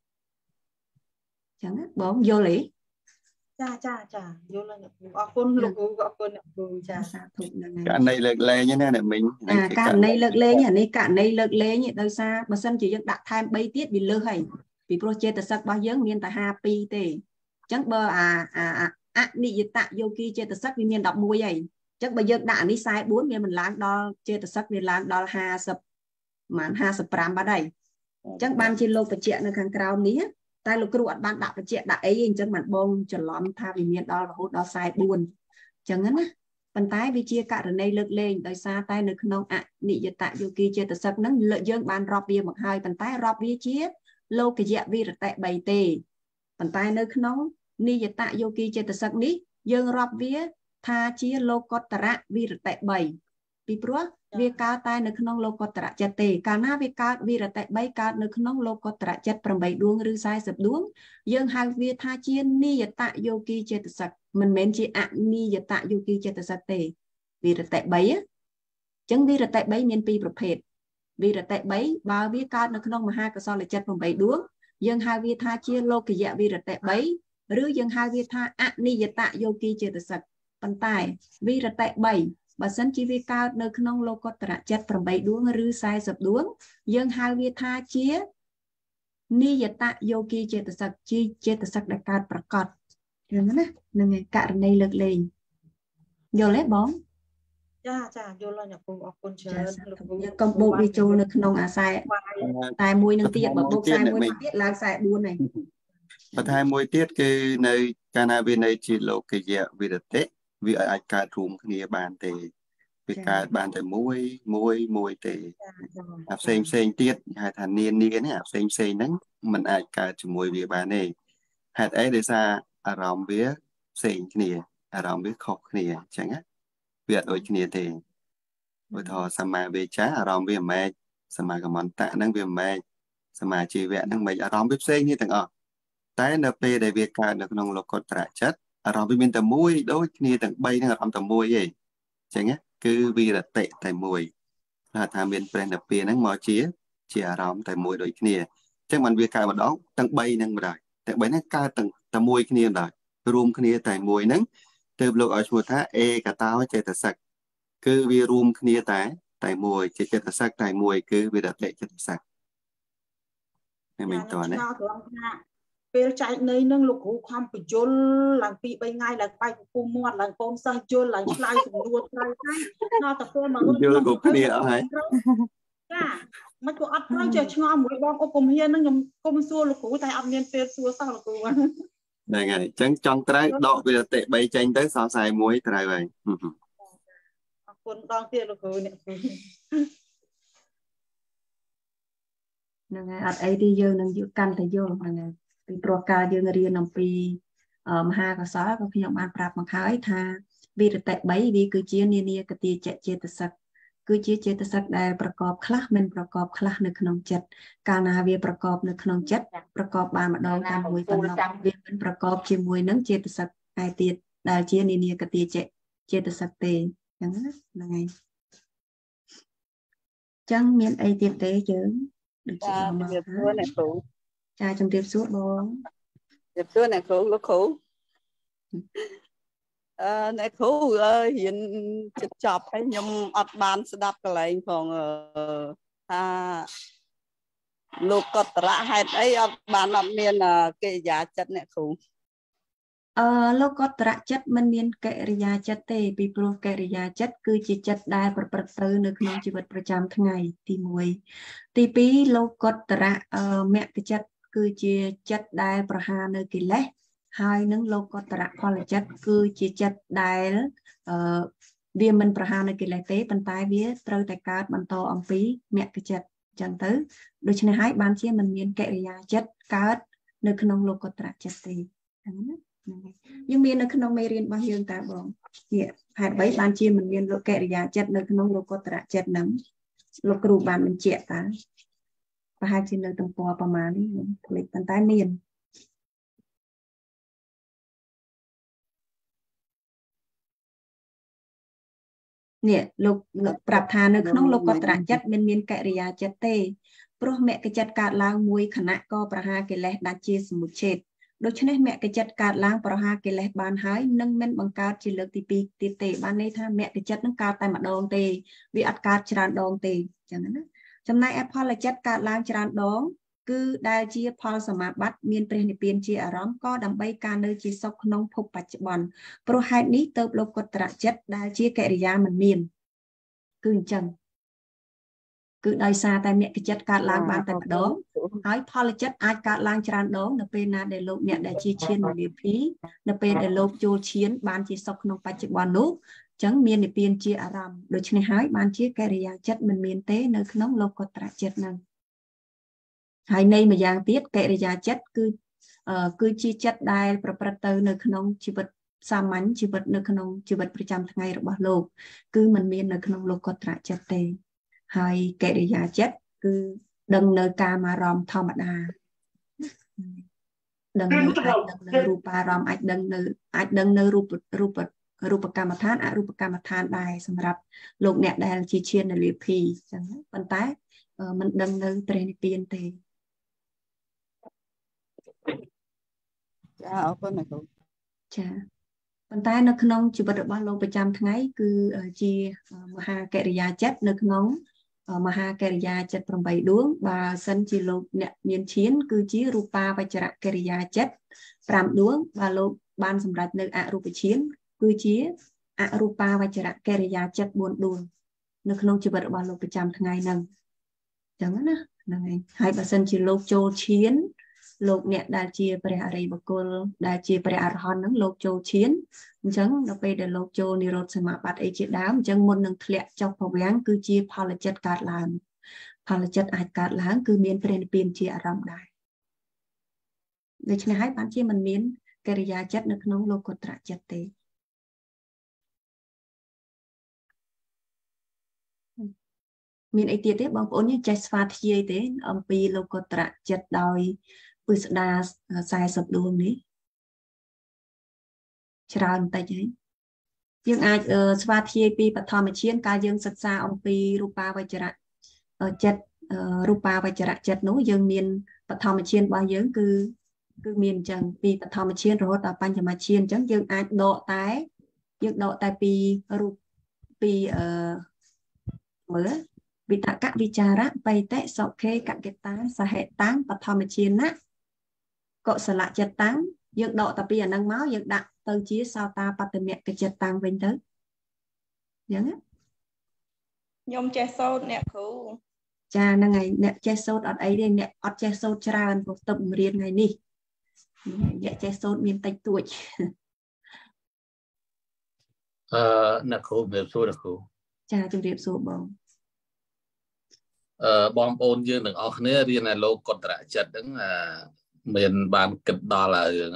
จังนั้นบอกโยเลยจ้าโยเลยออกคนลูกออกคนดูจ้าสาธุนั่นไงการในเลิกเล่นเนี่ยเนี่ยmình การในเลิกเล่นเนี่ยในการในเลิกเล่นเนี่ยโดยซาบัสันจียังดักทายใบเตี้ยบินเลือให้ปีโปรเจกต์สักบางยังเมียนแต่5 ปีเตจังเบอร์นิยตะโยกีเจตสักวิเมียนดอกมวยใหญ่จังเบอร์ยังด่านิสัย4เมียนมันล้างดอเจตสักเมียนล้างดอ50มัน50 ปรามบ้าได้จังบานชิโลประเจในทางกราวนี้តែលោកគ្រូអត់បានដាក់បញ្ជាក់ដាក់អីអញ្ចឹងមិនបងច្រឡំថាវាមានដល់រហូតដល់44អញ្ចឹងណាប៉ុន្តែវាជាករណីលើកលែងដោយសារតែនៅក្នុងអនិយតយោគីចេតសិកហ្នឹងយើងបានរាប់វាមកហើយប៉ុន្តែរាប់វាជាលោកយៈវិរតិ3ទេប៉ុន្តែនៅក្នុងនិយតយោគីចេតសិកនេះយើងរាប់វាថាជាលោកុត្តរវិរតិ3ពីព្រោះវាកើតតែនៅក្នុងលោកុត្តរចិត្តទេកាលណាវាកើតវិរតិ3កើតនៅក្នុងលោកុត្តរចិត្ត8ដួងឬ40ដួងយើងហៅវាថាជានិយតយោគីចេតសិកមិនមែនជាអនិយតយោគីចេតសិកទេវិរតិ3អញ្ចឹងវិរតិ3មាន2ប្រភេទវិរតិ3បើវាកើតនៅក្នុងមហាកុសលចិត្ត8ដួងយើងហៅវាថាជាលោកយៈវិរតិ3ឬយើងហៅវាថាអនិយតយោគីចេតសិកប៉ុន្តែវិរតិ3បើសិនជាវាកើតនៅក្នុងលោកុត្តរចិត្ត8ដួងឬ40ដួងយើងហៅវាថាជានិយតយោគីចេតសិកជាចេតសិកដែលកើតប្រកបហ្នឹងណានឹងឯករណីលើកលែងយល់ទេបងចាចាយល់ហើយអ្នកគ្រូអរគុណច្រើនលោកគ្រូយើងកំបូកវាចូលនៅក្នុងអាខ្សែតែមួយនឹងទៀតបើបូកខ្សែមួយទៀតឡើងខ្សែ4ហើយបន្ថែមមួយទៀតគឺនៅកាលណាវានៅជាលោកយៈវិរតិវាអាចកើតរួមគ្នាបានទេវាកើតបានតែមួយទេអាផ្សេងទៀតហៅថានានានេះអាផ្សេងហ្នឹងมันអាចកើតជាមួយវាបានទេហេតុអីដោយសារអារម្មណ៍វាផ្សេងគ្នាអារម្មណ៍វាខុសគ្នាអញ្ចឹងណាវាអត់ដូចគ្នាទេឧទាហរណ៍សមាវេចាអារម្មណ៍វាមិនសមាកមន្តៈហ្នឹងវាមិនសមាជីវៈហ្នឹងមិនអារម្មណ៍វាផ្សេងគ្នាទាំងអស់តែនៅពេលដែលវាកើតនៅក្នុងលោកុត្តរចិត្តអារម្មណ៍វាមានតែមួយដូចគ្នាទាំង3ហ្នឹងអារម្មណ៍តែមួយទេអញ្ចឹងណាគឺវិរតិតែមួយថាមានព្រះនិព្វានហ្នឹងមកជាអារម្មណ៍តែមួយដូចគ្នាអញ្ចឹងมันវាកើតម្ដងទាំង3ហ្នឹងម្ដងទាំង3ហ្នឹងកើតតែមួយគ្នាម្ដងរួមគ្នាតែមួយហ្នឹងទើបលោកឲ្យឈ្មោះថាឯកតោចេតសិកគឺវារួមគ្នាតែមួយជាចិត្តសឹកតែមួយគឺវិរតិចិត្តសឹកមិនតន់ទេពេលចែកនៃនឹងលោកគ្រូខំបញ្យលឡើង2 3ថ្ងៃឡើងបែកពពុះមាត់ឡើងកូនសិស្សយល់ឡើងឆ្លើយសំណួរឆ្លើយតែដល់តែពេលមកយល់គ្រប់គ្នាអស់ហើយចាមិនក៏អត់ត្រូវចេះឆ្ងល់មួយបងអុកកុំហ៊ាននឹងខ្ញុំគុំសួរលោកគ្រូតែអត់មានពេលសួរសោះលោកគ្រូហ្នឹងហើយអញ្ចឹងចង់ត្រូវដកវិរតិ3ចេញទៅសរសៃ1ត្រូវហើយអរគុណដងទៀតលោកគ្រូអ្នកគ្រូហ្នឹងហើយអត់អីទេយើងនឹងយកកាន់តែយល់ហ្នឹងហើយពីព្រោះការយើងរៀនអំពីមហាកុសលក៏ខ្ញុំបានប្រាប់មកហើយថាវិរតិ3វាគឺជានានាកតិចេតសិកគឺជាចេតសិកដែលប្រកបខ្លះមិនប្រកបខ្លះនៅក្នុងចិត្តកាលណាវាប្រកបនៅក្នុងចិត្តប្រកបបានម្ដងតាមមួយប៉ុណ្ណោះវាមិនប្រកបជាមួយនឹងចេតសិកឯទៀតដែលជានានាកតិចេតសិកទេអញ្ចឹងណាហ្នឹងហើយអញ្ចឹងមានអីទៀតទេយើងដូចជាជំរាបសួរអ្នកគ្រូចាជំរាបសួរបងជំរាបសួរអ្នកគ្រូលោកគ្រូអ្នកគ្រូរៀនចិត្តចប់ហើយខ្ញុំអត់បានស្ដាប់កន្លែងផងថាលោកកតរៈហេតុអីអត់មានកិរិយាចិត្តអ្នកគ្រូលោកកតរៈចិត្តមិនមានកិរិយាចិត្តទេពីព្រោះកិរិយាចិត្តគឺជាចិត្តដែលប្រព្រឹត្តទៅនៅក្នុងជីវិតប្រចាំថ្ងៃទី1ទី2លោកកតរៈមគ្គចិត្តគឺជាចិត្តដែលប្រហារនៅកិលេសហើយនឹងលោកកតរៈផលចិត្តគឺជាចិត្តដែលវាមិនប្រហារនៅកិលេសទេប៉ុន្តែវាត្រូវតែកើតបន្តអំពីមគ្គចិត្តអញ្ចឹងទៅដូច្នេះហើយបានជាមិនមានកិរិយាចិត្តកើតនៅក្នុងលោកកតរៈចិត្តទេហ្នឹងណាយើងមាននៅក្នុងមេរៀនរបស់យើងតើបងនេះហេតុអ្វីបានជាមិនមានលោកកិរិយាចិត្តនៅក្នុងលោកុត្តរចិត្តហ្នឹងលោកគ្រូបានបញ្ជាក់តើប្រហែលជានៅទំព័រប្រមាណនេះខ្ញុំភ្លេចប៉ុន្តែមាននេះលោកប្រាប់ថានៅក្នុងលោកុត្តរចិត្តមានកិរិយាចិត្តទេព្រោះមគ្គចិត្តកើតឡើងមួយខណៈក៏ប្រហារកិលេសដាច់ជាសមុច្ឆេទដូច្នេះមគ្គចិត្តកើតឡើងប្រហារកិលេសបានហើយនឹងមិនបង្កើតជាលើកទី2ទៀតទេបានន័យថាមគ្គចិត្តនឹងកើតតែម្ដងទេវាអត់កើតច្រើនដងទេអញ្ចឹងណាចំណែកឯផលចិត្តកើតឡើងច្រើនដងគឺដែលជាផលសមាបត្តិមានព្រះនិព្វានជាអារម្មណ៍ក៏ដើម្បីការនៅជាសុខក្នុងភពបច្ចុប្បន្នព្រោះហេតុនេះទៅលោកកតរចិត្តដែលជាកិរិយាមិនមានគឺអញ្ចឹង cứ đời xa tại mẹ cái chất cát lang ban tại đó hỏiផលchất ai cát langច្រើនដងនៅពេលណាដែលលោកអ្នកដែលជាឈាននិព្វាននៅពេលដែលលោកចូលឈានបានជាសុខក្នុងបច្ចុប្បន្ននោះចឹងមាននិព្វានជាអារម្មណ៍ដូច្នេះហើយបានជាកិរិយាចិត្តមិនមានទេនៅក្នុងលោកុត្តរចិត្តហ្នឹងហើយនៃម្យ៉ាងទៀតកិរិយាចិត្តគឺជាចិត្តដែលប្រព្រឹត្តទៅនៅក្នុងជីវិតសាមញ្ញជីវិតនៅក្នុងជីវិតប្រចាំថ្ងៃរបស់លោកគឺมันមាននៅក្នុងលោកុត្តរចិត្តទេហើយកិរិយាចិត្តគឺដឹងនៅកាមារម្មណ៍ធម្មតាដឹងនៅរូបារម្មណ៍អាចដឹងនៅរូបកម្មដ្ឋានអរូបកម្មដ្ឋានដែរសម្រាប់លោកអ្នកដែលជាឈាននៅលាភីអញ្ចឹងប៉ុន្តែมันដឹងនៅព្រះនិព្វានទេចាអរគុណលោកគ្រូចាប៉ុន្តែនៅក្នុងជីវិតរបស់លោកប្រចាំថ្ងៃគឺជាមហាកិរិយាចិត្តនៅក្នុងមហាកិរិយាចិត្ត8ដួងបើសិនជាលោកអ្នកមានឈានគឺជារូបាវចរកិរិយាចិត្ត5ដួងបើលោកបានសម្រេចនៅអរូបឈានគឺជាអរូបាវចរកិរិយាចិត្ត4ដួងនៅក្នុងជីវិតរបស់លោកប្រចាំថ្ងៃហ្នឹងអញ្ចឹងណាហ្នឹងហើយហើយបើសិនជាលោកចូលឈានលោកអ្នកដែលជាព្រះអរិយបុគ្គលដែលជាព្រះអរហន្តហ្នឹងលោកចូលឈានអញ្ចឹងដល់ពេលដែលលោកចូលនិរោធសមាបត្តិអីជាដើមអញ្ចឹងមុននឹងធ្លាក់ចុះភវាំងគឺជាផលចិត្តកើតឡើងផលចិត្តអាចកើតឡើងគឺមានព្រះនិព្វានជាអារម្មណ៍ដែរដូច្នេះហើយបានជាមិនមានកិរិយាចិត្តនៅក្នុងលោកុត្តរចិត្តទេមានអីទៀតទេបងប្អូនយើងចេះស្វាធ្យាយទេអំពីលោកុត្តរចិត្តដោយពិស្ដា40ដួងនេះច្រើនបន្តិចហើយយើងអាចស្វាធ្យាយពីបឋមឈានកាលយើងសិក្សាអំពីរូបាវចរចិត្តរូបាវចរចិត្តនោះយើងមានបឋមឈានរបស់យើងគឺមានអញ្ចឹងពីបឋមឈានរហូតដល់បញ្ចមឈានអញ្ចឹងយើងអាចដកតែពីរូបពីមើលវិតកវិចារបៃតៈសុខេកកិតាសហេតាំងបឋមឈានៈកុសលចិត្តតាំងយើងដកតែពីអានឹងមកយើងដាក់ទៅជាសោតាបត្តមគ្គចិត្តតាំងវិញទៅអញ្ចឹងខ្ញុំចេះសូត្រអ្នកគ្រូចាហ្នឹងហើយអ្នកចេះសូត្រអត់អីទេអ្នកអត់ចេះសូត្រច្រើនព្រោះទៅរៀនថ្ងៃនេះអ្នកចេះសូត្រមានតិចតួចអ្នកគ្រូជំរាបសួរអ្នកគ្រូចាជំរាបសួរបងបងប្អូនយើងទាំងអស់គ្នារៀននៅលោកុត្តរចិត្តហ្នឹងមានបានគិតដល់រឿង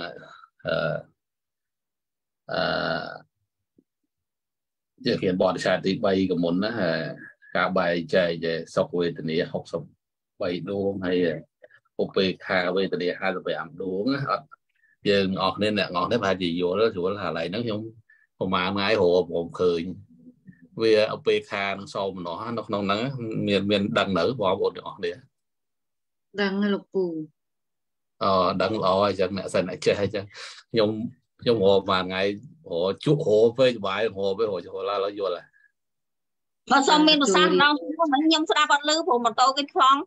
ជារៀនបទវិសាទី3កមុនណាការបែងចែកសុខវេទនា63ដួងហើយឧបេក្ខាវេទនា55ដួងអត់យើងអស់គ្នាអ្នកនរនេះប្រហែលជាយល់ស្រួលហើយឥឡូវហ្នឹងខ្ញុំប្រហែលថ្ងៃរហូតผมឃើញវាឧបេក្ខានឹងសោមនស្សនៅក្នុងហ្នឹងមានដឹងនៅបងប្អូនទាំងអស់គ្នាដឹងលោកពូដឹងល្អអញ្ចឹងអ្នកសិនអ្នកចេះអញ្ចឹងខ្ញុំរកមួយថ្ងៃជក់រពេកបាយរពេករចូលឡើងយល់ហើយបើសុំមានប្រសាសន៍ដល់ខ្ញុំស្ដាប់អត់ឮព្រោះម៉ូតូគេខ្លង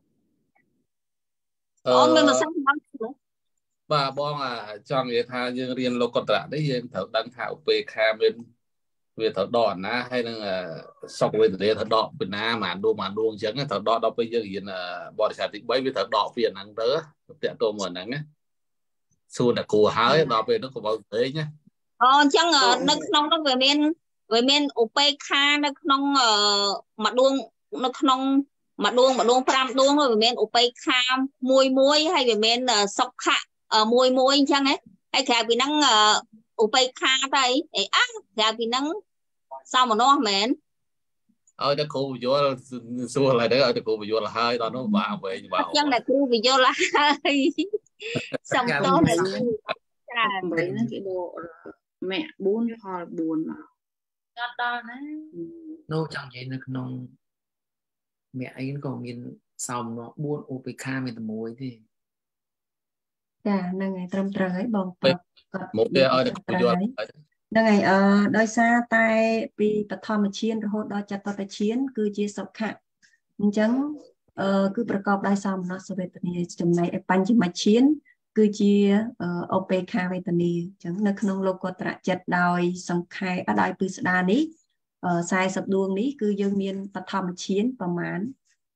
អូនមានប្រសាសន៍ដល់បាទបងចង់និយាយថាយើងរៀនលោកុត្តរៈនេះយើងត្រូវដឹងថាឧបេក្ខាមានវាត្រូវដកអាណាហើយនឹងសុខវេទនាត្រូវដកពីណាមួយដួងអញ្ចឹងត្រូវដកដល់ពេលយើងរៀនបរិស័ទទី3វាត្រូវដកពីអាហ្នឹងទៅតាក់ទងមកអាហ្នឹងណាសួរតែគ្រូហើយដល់ពេលនោះក៏បើពេកណាអញ្ចឹងនៅក្នុងនោះវាមានឧបេក្ខានៅក្នុងមួយដួងនៅក្នុងមួយដួង5ដួងវាមានឧបេក្ខាមួយហើយវាមានសុខៈមួយអញ្ចឹងហ៎ហើយក្រៅពីហ្នឹងឧបេក្ខាទៅក្រៅពីហ្នឹងសោមនស្សមែនឲ្យតែគ្រូបញ្យល់សួរឡើយទៅឲ្យតែគ្រូបញ្យល់ហើយដល់នោះបាក់វិញបាក់អញ្ចឹងតែគ្រូបញ្យល់ហើយសំទោសតែចាហ្នឹងគេដកមគ្គ4ផល4 អត់ដល់ណានោះចង់និយាយនៅក្នុងមគ្គអីក៏មានសោមនស្ស4ឧបេក្ខាមានតែមួយទេចាហ្នឹងហើយត្រឹមត្រូវហើយបងប្អូនមកគេឲ្យតែបញ្យល់ហ្នឹងហើយដោយសារតែពីបឋមឈានរហូតដល់ចតុតឈានគឺជាសុខៈអញ្ចឹងគឺប្រកបដោយសោមនស្សវេទនាចំណែកឯបញ្ចមឈានគឺជាឧបេក្ខាវេទនាអញ្ចឹងនៅក្នុងលោកុត្តរចិត្តដោយសង្ខេបដោយពិស្ដានេះ40ដួងនេះគឺយើងមានបឋមឈានប្រមាណ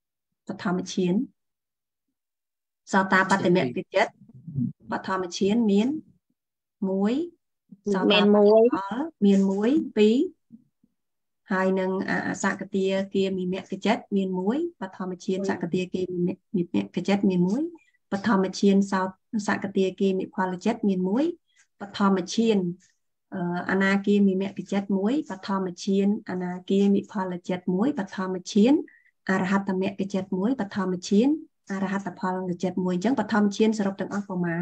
បឋមឈានសោតាបតិមគ្គចិត្តបឋមឈានមាន1សោតាបតិផលមាន1 2ហើយនឹងអសកតាគាមិមគ្គចិត្តមាន1បឋមឈានសកតាគាមិមគ្គចិត្តមាន1បឋមឈានសោសកតាគាមិផលចិត្តមាន1បឋមឈានអនាគាមិមគ្គចិត្ត1បឋមឈានអនាគាមិផលចិត្ត1បឋមឈានអរហត្តមគ្គចិត្ត1បឋមឈានអរហត្តផលចិត្ត1អញ្ចឹងបឋមឈានសរុបទាំងអស់ប្រមាណ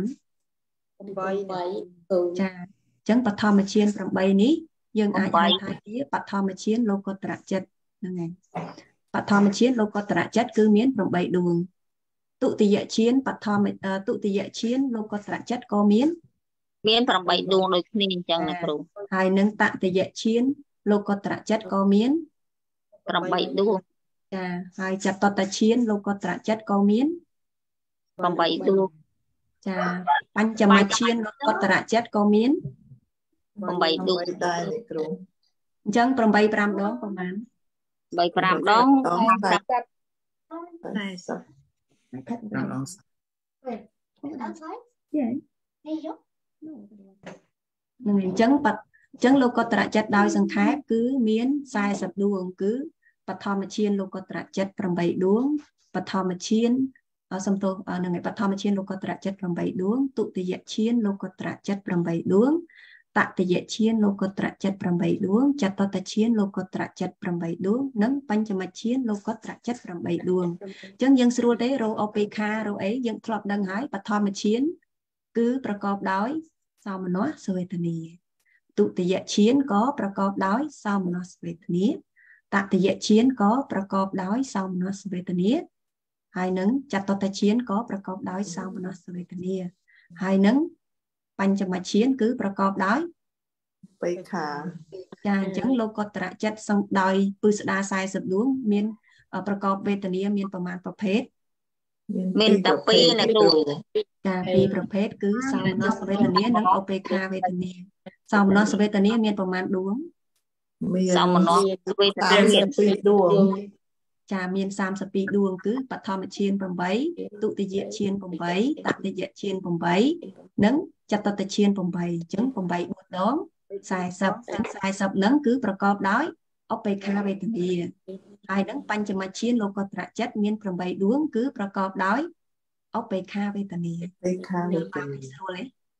8ចាអញ្ចឹងបឋមឈាន8នេះយើងអាចហៅថាជាបឋមឈានលោកុត្តរចិត្តហ្នឹងហើយបឋមឈានលោកុត្តរចិត្តគឺមាន8ដួងទុតិយឈានទុតិយឈានលោកុត្តរចិត្តក៏មាន8ដួងដូចគ្នាអញ្ចឹងណាគ្រូហើយនឹងតតិយឈានលោកុត្តរចិត្តក៏មាន8ដួងចាហើយចតុតឈានលោកុត្តរចិត្តក៏មាន8ដួងចាបញ្ចមឈានលោកុត្តរចិត្តក៏មាន8ដួងដែរគ្រូអញ្ចឹង8 5ដងប្រហែល8 5ដងនឹងអញ្ចឹងលោកុត្តរចិត្តដោយសង្ខេបគឺមាន40ដួងគឺបឋមឈានលោកុត្តរចិត្ត8ដួងបឋមឈានសំទោសនឹងបឋមឈានលោកុត្តរចិត្ត8ដួងទុតិយឈានលោកុត្តរចិត្ត8ដួងតតិយឈានលោកុត្តរចិត្ត8ដួងចតុតឈានលោកុត្តរចិត្ត8ដួងនិងបញ្ចមឈានលោកុត្តរចិត្ត8ដួងអញ្ចឹងយើងស្រួលទេរោអពេខារោអីយើងធ្លាប់ដឹងហើយបឋមឈានគឺប្រកបដោយសោមនស្សវេទនាទុតិយឈានក៏ប្រកបដោយសោមនស្សវេទនាតតិយឈានក៏ប្រកបដោយសោមនស្សវេទនាហើយនឹងចតុតឈានក៏ប្រកបដោយសោមនស្សវេទនាហើយនឹងបញ្ចមឈានគឺប្រកបដោយបេខាចាអញ្ចឹងលោកុត្តរចិត្តសំដោយពឹស្ដា40ដួងមានប្រកបវេទនាមានប្រមាណប្រភេទមានតែ2ណាគ្រូចា2ប្រភេទគឺសោមនស្សវេទនានិងឧបេខាវេទនាសោមនស្សវេទនាមានប្រមាណដួងសោមនស្សវេទនាមាន2ដួងចាមាន32ដួងគឺបឋមឈាន8ទុតិយឈាន8តតិយឈាន8និងចតុតឈាន8អញ្ចឹង8 4ដង40ទាំង40ហ្នឹងគឺប្រកបដោយឧបេខាវេទនាហើយនឹងបញ្ចមឈានលោកុត្តរចិត្តមាន8ដួងគឺប្រកបដោយឧបេខាវេទនាឧបេខាវេទនាស្រួលទេ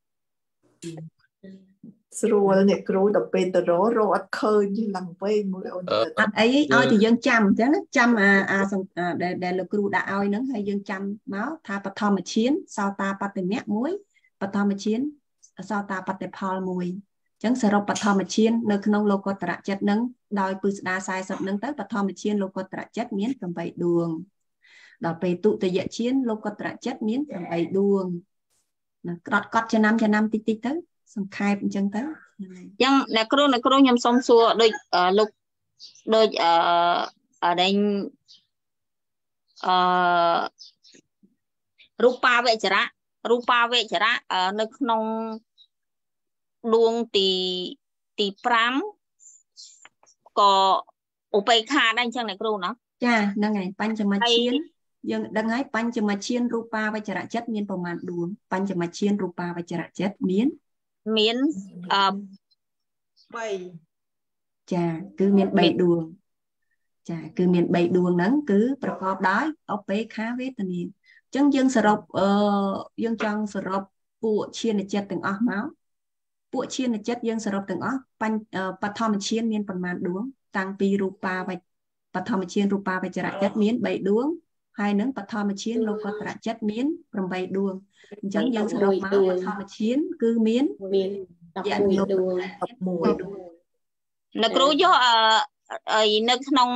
ស្រួលអ្នកគ្រូដល់ពេលទៅរកអត់ឃើញឡើងវិញមួយអូនអត់អីឲ្យតែយើងចាំអញ្ចឹងចាំដែលលោកគ្រូដាក់ឲ្យហ្នឹងហើយយើងចាំមកថាបឋមឈានសោតាបតិមគ្គ1បឋមឈានសោតាបតិផល1អញ្ចឹងសរុបបឋមឈាននៅក្នុងលោកុត្តរចិត្តហ្នឹងដោយពឹស្ដា40ហ្នឹងទៅបឋមឈានលោកុត្តរចិត្តមាន8ដួងដល់ពេលទុតិយឈានលោកុត្តរចិត្តមាន8ដួងកត់ចំណាំតិចទៅសង្ខេបអញ្ចឹងទៅអញ្ចឹងអ្នកគ្រូខ្ញុំសុំសួរដូចលោកដូចដែលរូបាវចរៈនៅក្នុងដួងទី5ក៏ឧបេខាដែរអញ្ចឹងអ្នកគ្រូណាចាហ្នឹងហើយបញ្ចមឈានយើងដឹងហើយបញ្ចមឈានរូបាវចរៈចិត្តមានប្រមាណដួងបញ្ចមឈានរូបាវចរៈចិត្តមាន3ចាគឺមាន3ដួងចាគឺមាន3ដួងហ្នឹងគឺប្រកបដោយឧបេខាវេទនាអញ្ចឹងយើងសរុបយើងចង់សរុបពួកឈានចិត្តទាំងអស់មកពួកឈានចិត្តយើងសរុបទាំងអស់បឋមឈានមានប្រមាណដួងតាំងពីបឋមឈានរូបាវចរៈចិត្តមាន3ដួងហើយនឹងបឋមឈានលោកុត្តរចិត្តមាន8ដួងអញ្ចឹងយើងសរុបមកបឋមឈានគឺមាន11ដួងអ្នកគ្រូយកនៅក្នុង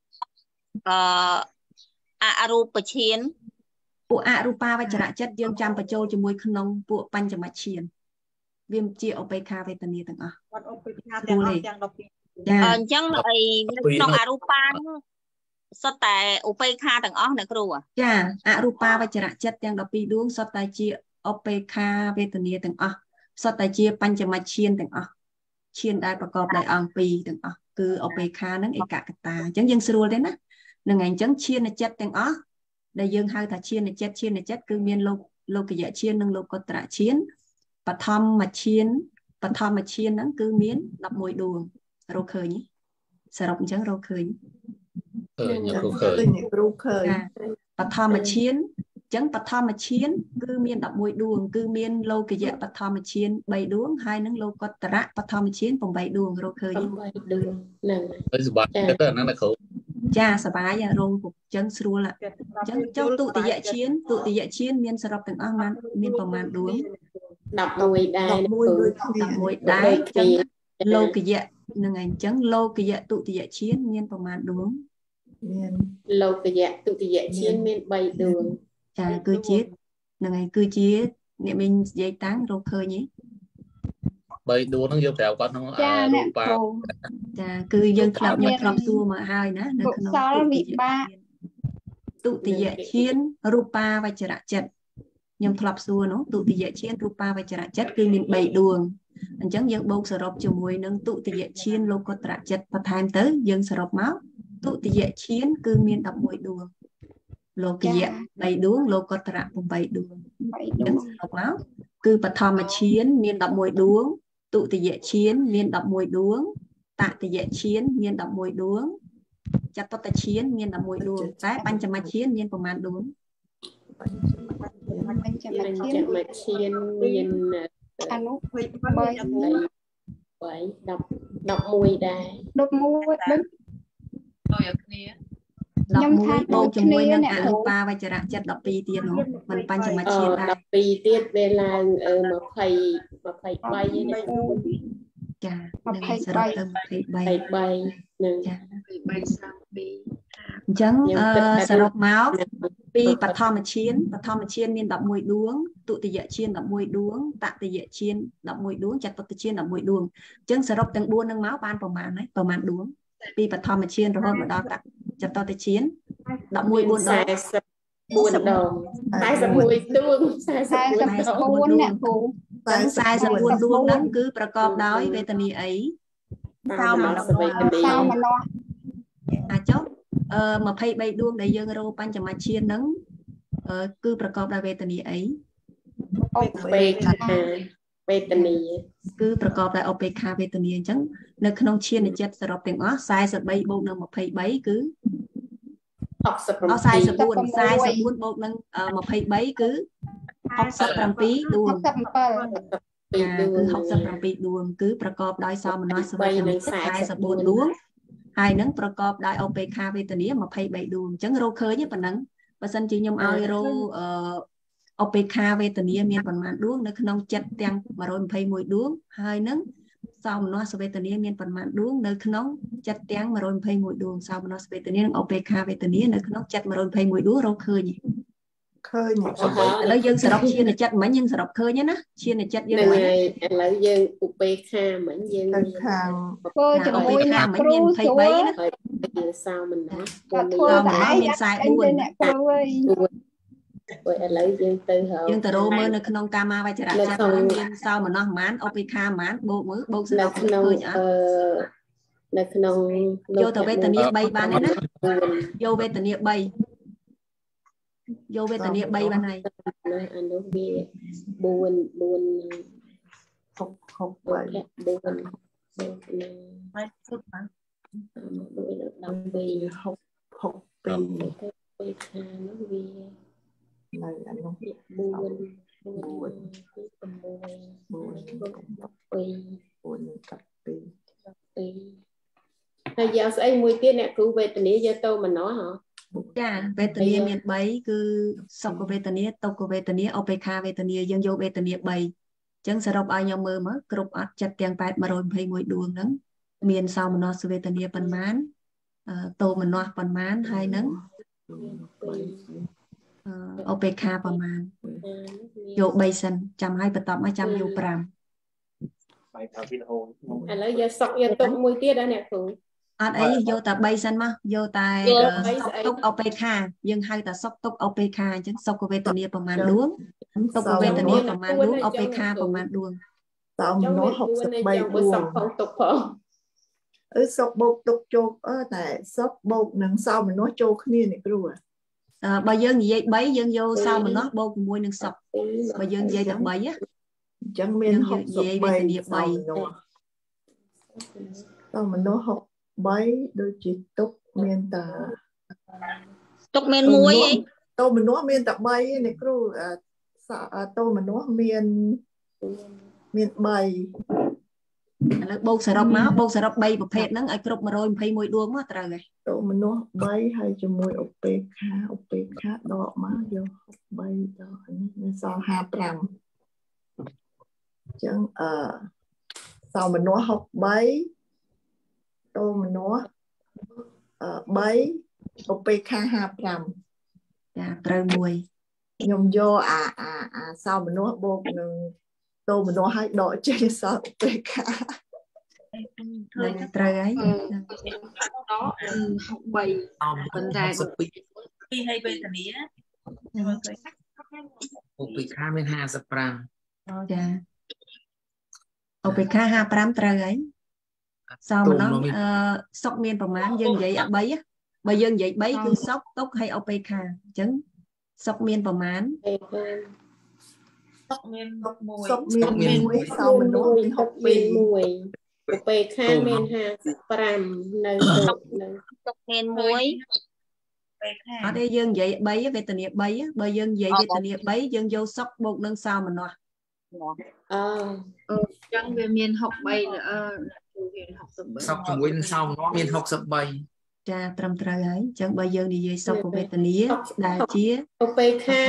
អរូបឈានពួកអរូបាវចរៈចិត្តយើងចាំបញ្ចូលជាមួយក្នុងពួកបញ្ចមឈានវាជាឧបេខាវេទនាទាំងអស់គាត់ឧបេខាទាំងអស់ទាំង12អញ្ចឹងនៅក្នុងអរូបាសុទ្ធតែឧបេខាទាំងអស់អ្នកគ្រូចាអរូបាវចរៈចិត្តទាំង12ដួងសុទ្ធតែជាឧបេខាវេទនាទាំងអស់សុទ្ធតែជាបញ្ចមឈានទាំងអស់ឈានដែលប្រកបដោយអង្គ2ទាំងអស់គឺឧបេខានឹងឯកកតាអញ្ចឹងយើងស្រួលទេណាហ្នឹងហើយអញ្ចឹងឈានចិត្តទាំងអស់ដែលយើងហៅថាឈាននៃចិត្តគឺមានលោកយៈឈាននិងលោកត្រៈឈានបឋមឈានហ្នឹងគឺមាន11ដួងរកឃើញសរុបអញ្ចឹងរកឃើញគ្រូឃើញបឋមឈានអញ្ចឹងបឋមឈានគឺមាន11ដួងគឺមានលោកយៈបឋមឈាន3ដួងហើយនឹងលោកត្រៈបឋមឈាន8ដួងរកឃើញ 8ដួងហ្នឹងហើយសុបាយទៅហ្នឹងណាគ្រូចាសប្បាយរងអញ្ចឹងស្រួលអញ្ចឹងចូលទុតិយឈានមានសរុបទាំងអស់មានប្រមាណដួង 11ដែរ 11ដែរអញ្ចឹងលោកយៈនឹងអញ្ចឹងលោកយៈទុតិយឈានមានប្រមាណដួងមានលោកយៈទុតិយឈានមាន3ដួងចាគឺជានឹងហើយគឺជាអ្នកមាននិយាយតាំងរកឃើញ 3ដួងហ្នឹងយកប្រាប់គាត់ក្នុងរូបបាចាគឺយើងខ្ញុំធ្លាប់សួរមកហើយណានៅក្នុងទុតិយឈានរូបាវចរៈចិត្តខ្ញុំធ្លាប់សួរនោះទុតិយឈានរូបាវចរៈចិត្តគឺមាន3ដួងអញ្ចឹងយើងបូកសរុបជាមួយនឹងទុតិយឈានលោកត្រៈចិត្តបន្ថែមទៅយើងសរុបមកទុតិយឈានគឺមាន11ដួងលោកយៈ3ដួងលោកត្រៈ8ដួងយើងសរុបមកគឺបឋមឈានមាន11ដួងទុតិយឈានមាន11ដួងតតិយឈានមាន11ដួងចតុតឈានមាន11ដួងតែបញ្ចមឈានមានប្រមាណដួងបញ្ចមឈានមានអនុ3 11ដែរ 11ដូចគ្នា11បូកជាមួយនឹងអរូបាវចរៈចិត្ត12ទៀតនោះមិនបញ្ចមឈានដែរ 12ទៀតវាឡើង23 ចានឹងសរុបទៅ23 នឹងចា2332អញ្ចឹងសរុបមកពីបឋមឈានមាន11ដួងទុតិយឈាន11ដួងតតិយឈាន11ដួងចតុតឈាន11ដួងអញ្ចឹងសរុបទាំង4នឹងមកបានប្រមាណហើយប្រមាណដួងពីបឋមឈានរហូតមកដល់ចតុតឈាន11 4ដង 44ដង41ដួង 44អ្នកគ្រូ 44ដួងហ្នឹងគឺប្រកបដោយវេទនាអីសោមនស្សអាចចុះ23ដួងដែលយើងរកបញ្ចមឈានហ្នឹងគឺប្រកបដោយវេទនាអីវេទនាគឺប្រកបដោយឧបេក្ខាវេទនាអញ្ចឹងនៅក្នុងឈានចិត្តសរុបទាំងអស់43បូកនឹង23គឺ44បូកនឹង23គឺ67ដួងគឺ67ដួងគឺប្រកបដោយសោមនស្សវេទនា44ដួងហើយនឹងប្រកបដោយឧបេក្ខាវេទនា23ដួងអញ្ចឹងរកឃើញប៉ុណ្ណឹងបើសិនជាខ្ញុំឲ្យរកឧបេក្ខាវេទនាមានប៉ុន្មានដួងនៅក្នុងចិត្តទាំង121ដួងហើយនឹងសោមនស្សវេទនាមានប៉ុន្មានដួងនៅក្នុងចិត្តទាំង121ដួងសោមនស្សវេទនានិងឧបេក្ខាវេទនានៅក្នុងចិត្ត121ដួងរកឃើញឥឡូវយើងសរុបឈានចិត្តមិញយើងសរុបឃើញណាឈានចិត្តយើងមិញឥឡូវយើងឧបេក្ខាមិញយើងខាងធ្វើជាមួយអ្នកគ្រូស្រួលយើងសោមនស្សធ្វើតែមាន44អ្នកគ្រូអើយឥឡូវយើងទៅយើងទៅរកមើលនៅក្នុងកាមាវចរៈចិត្តមានសោមនស្សប្រហែលឧបេក្ខាប្រហែលបូកមើលបូកសរុបឃើញអត់នៅក្នុងយកទៅវេទនា3បានទេណាយកវេទនា3យកវេទនា3បានហើយអានោះវាពេលខាងនោះវានៅអានោះហើយយកស្អីមួយទៀតអ្នកគ្រូវេទនាយកទៅមនោហ៎ចាវេទនាមាន3គឺសុខវេទនាទុក្ខវេទនាឧបេក្ខាវេទនាយើងយកវេទនា3អញ្ចឹងសរុបឲ្យខ្ញុំមើលមកគ្រប់អត់ចិត្តទាំង8 121ដួងហ្នឹងមានសោមនស្សវេទនាប៉ុន្មានតោមនស្សប៉ុន្មានហើយនឹងឧបេក្ខាប្រមាណយក3សិនចាំឲ្យបន្ទាប់មកចាំយក5 ឥឡូវយកសុកយកទុកមួយទៀតដែរអ្នកគ្រូអត់អីយកតែ3សិនមកយកតែទុកឧបេក្ខាយើងហៅតែសុកទុកឧបេក្ខាអញ្ចឹងសុខវេទនាប្រមាណដួងទុក្ខវេទនាប្រមាណដួងឧបេក្ខាប្រមាណដួងតោមនស្ស63ដួងសុកផងទុកផងសុកបូកទុកចូលតែសុកបូកនឹងសោមនស្សចូលគ្នានេះគ្រូបើយើងនិយាយ3យើងយកសោមនស្សបូកជាមួយនឹងសុកបើយើងនិយាយតែ3ណាចឹងមាន63 វេទនា3 សោមនស្ស63ដូចជាទុកមានតែទុកមាន1អីតោមនស្សមានតែ3ឯនេះគ្រូតោមនស្សមាន3ឥឡូវបូកសរុបមកបូកសរុប3ប្រភេទហ្នឹងឲ្យគ្រប់121ដួងមកត្រូវហើយតោមនស្ស3ហើយជាមួយឧបេក្ខាដកមកយក3ដកនេះមានសល់55អញ្ចឹងសោមនស្ស63តោមនស្ស3ឧបេក្ខា55ចាត្រូវមួយខ្ញុំយកអាសោមនស្សបូកនឹងតោមនស្សឲ្យដកចេញសល់ឧបេក្ខាត្រូវហើយដក63ប៉ុន្តែពីឲ្យវេទនាឧបេក្ខាមាន55 ចាឧបេក្ខា55ត្រូវហើយសោមនស្សសុកមានប្រមាណយើងនិយាយ3បើយើងនិយាយ3គឺសុកទុកហើយឧបេក្ខាអញ្ចឹងសុកមានប្រមាណសុកមាន1 សោមនស្សមាន62ឧបេក្ខាមាន55នៅសុកមាន1 អត់ទេយើងនិយាយ3វេទនា3បើយើងនិយាយវេទនា3យើងយកសុកបូកនឹងសោមនស្សអញ្ចឹងវាមាន63មាន63 សុកជាមួយនឹងសោមនស្សមាន63 ចាត្រឹមត្រូវហើយអញ្ចឹងបើយើងនិយាយសុខវេទនាដែលជាឧបេក្ខា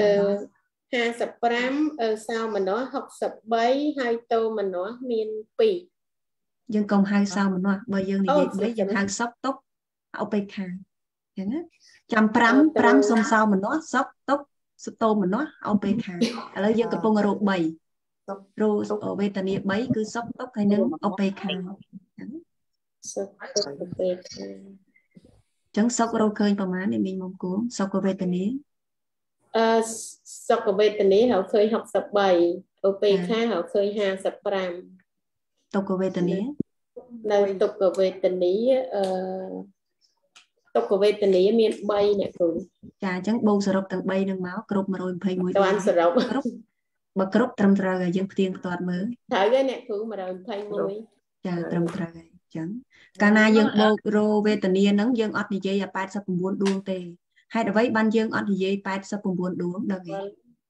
55សោមនស្ស63ហើយតោមនស្សមាន2 យើងកុំហៅសោមនស្សបើយើងនិយាយ3យើងហៅសុខទុកឧបេក្ខាអញ្ចឹងណាចាំ5សុំសោមនស្សសុខទុកសតោមនស្សឧបេក្ខាឥឡូវយើងកំពុងរក3រកវេទនា3គឺសុខទុកហើយនឹងឧបេក្ខាសុខឧបេក្ខាចឹងសុខរកឃើញប្រមាណនេះមីងមកគួងសុខវេទនាសុខវេទនាហៅឃើញ63ឧបេក្ខាហៅឃើញ55 ទុក្ខវេទនានៅទុក្ខវេទនាទុក្ខវេទនាមាន3អ្នកគ្រូចាអញ្ចឹងបូកសរុបទាំង3នឹងមកគ្រប់121 តាន់សរុបគ្រប់បើគ្រប់ត្រឹមត្រូវហើយយើងផ្ទៀងផ្ទាត់មើលត្រូវហើយអ្នកគ្រូ121 ចាត្រឹមត្រូវហើយអញ្ចឹងកាលណាយើងបូករវេទនាហ្នឹងយើងអត់និយាយ89ដួងទេហេតុអ្វីបានយើងអត់និយាយ89ដួងដឹងទេ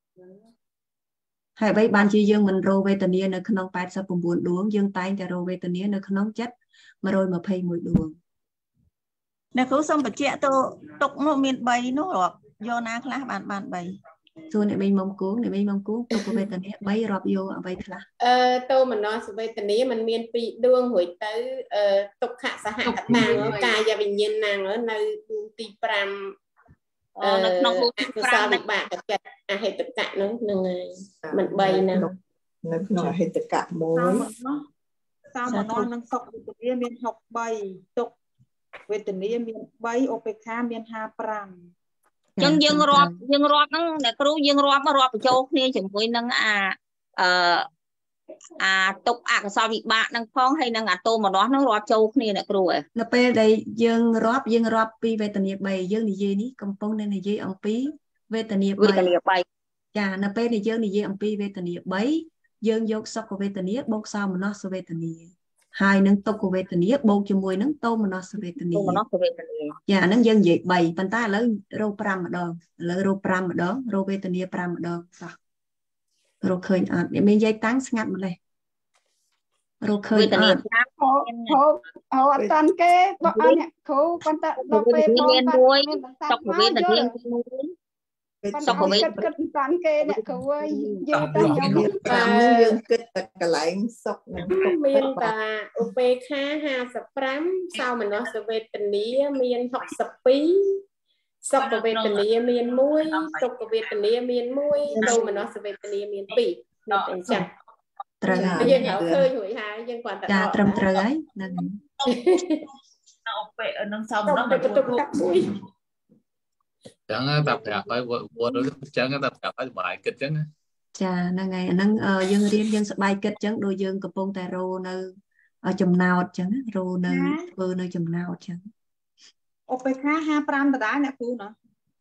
ហេតុអ្វីបានជាយើងមិនរវេទនានៅក្នុង89ដួងយើងតែងតែរវេទនានៅក្នុងចិត្ត121ដួងអ្នកគ្រូសូមបញ្ជាក់ទៅទុកនោះមាន3នោះរាប់យកណាខ្លះបាន3 សួរអ្នកមីងមុំគូទុក្ខវេទនា3រាប់យកអ្វីខ្លះតោមនស្សវេទនាมันមាន2ដួងរួចទៅទុក្ខសហកតាកាយវិញ្ញាណនៅទី5 នៅក្នុងរូបទី5វិបាកចិត្តអហេតុកៈហ្នឹងហើយมัน3ហ្នឹងនៅក្នុងអហេតុកៈ1 សោមនស្សនិងសុខវេទនាមាន63ទុក្ខវេទនាមាន3ឧបេក្ខាមាន55 ចឹងយើងរាប់ហ្នឹងអ្នកគ្រូយើងរាប់បញ្ចូលគ្នាជាមួយនឹងអាទុកអកុសលវិបាកហ្នឹងផងហើយនឹងអាតោមនស្សហ្នឹងរាប់ចូលគ្នាអ្នកគ្រូនៅពេលដែលយើងរាប់ពីវេទនា3យើងនិយាយនេះកំពុងតែនិយាយអំពីវេទនា3ចានៅពេលដែលយើងនិយាយអំពីវេទនា3យើងយកសុខវេទនាបូកសោមនស្សវេទនាហើយនឹងទុក្ខវេទនាបូកជាមួយនឹងតោមនស្សវេទនាចាអាហ្នឹងយើងនិយាយ3ប៉ុន្តែឥឡូវរក5ម្ដងឥឡូវរក5ម្ដងរកវេទនា5ម្ដងសោះរកឃើញអត់មាននិយាយតាំងស្ងាត់ម្លេះរកឃើញអត់អត់តាន់គេបើអត់អ្នកគ្រូប៉ុន្តែដល់ពេលមានមួយទុក្ខវេទនាមួយសុខវេទគិតតាន់គេអ្នកគ្រូអើយយកទៅខ្ញុំយើងគិតតែកន្លែងសុខនឹងទុក្ខមានតាឧបេក្ខា55សោមនស្សវេទនាមាន62សុខវេទនាមាន1ទុក្ខវេទនាមាន1តោមនស្សវេទនាមាន2នៅតែចឹងត្រូវហើយយើងហៅឃើញរួចហើយយើងគាត់តែចាត្រឹមត្រូវហើយហ្នឹងឧបេនឹងសោមនស្សទៅទុកមួយចឹងតែប្រាប់ឲ្យវត្តចឹងតែប្រាប់ឲ្យសុបាយគិតចឹងចាហ្នឹងហើយអាហ្នឹងយើងរៀនយើងសុបាយគិតចឹងដូចយើងកំពុងតែរនៅចំណោទចឹងរនៅធ្វើនៅចំណោទចឹងឧបេក្ខា55ដដែលអ្នកគ្រូណា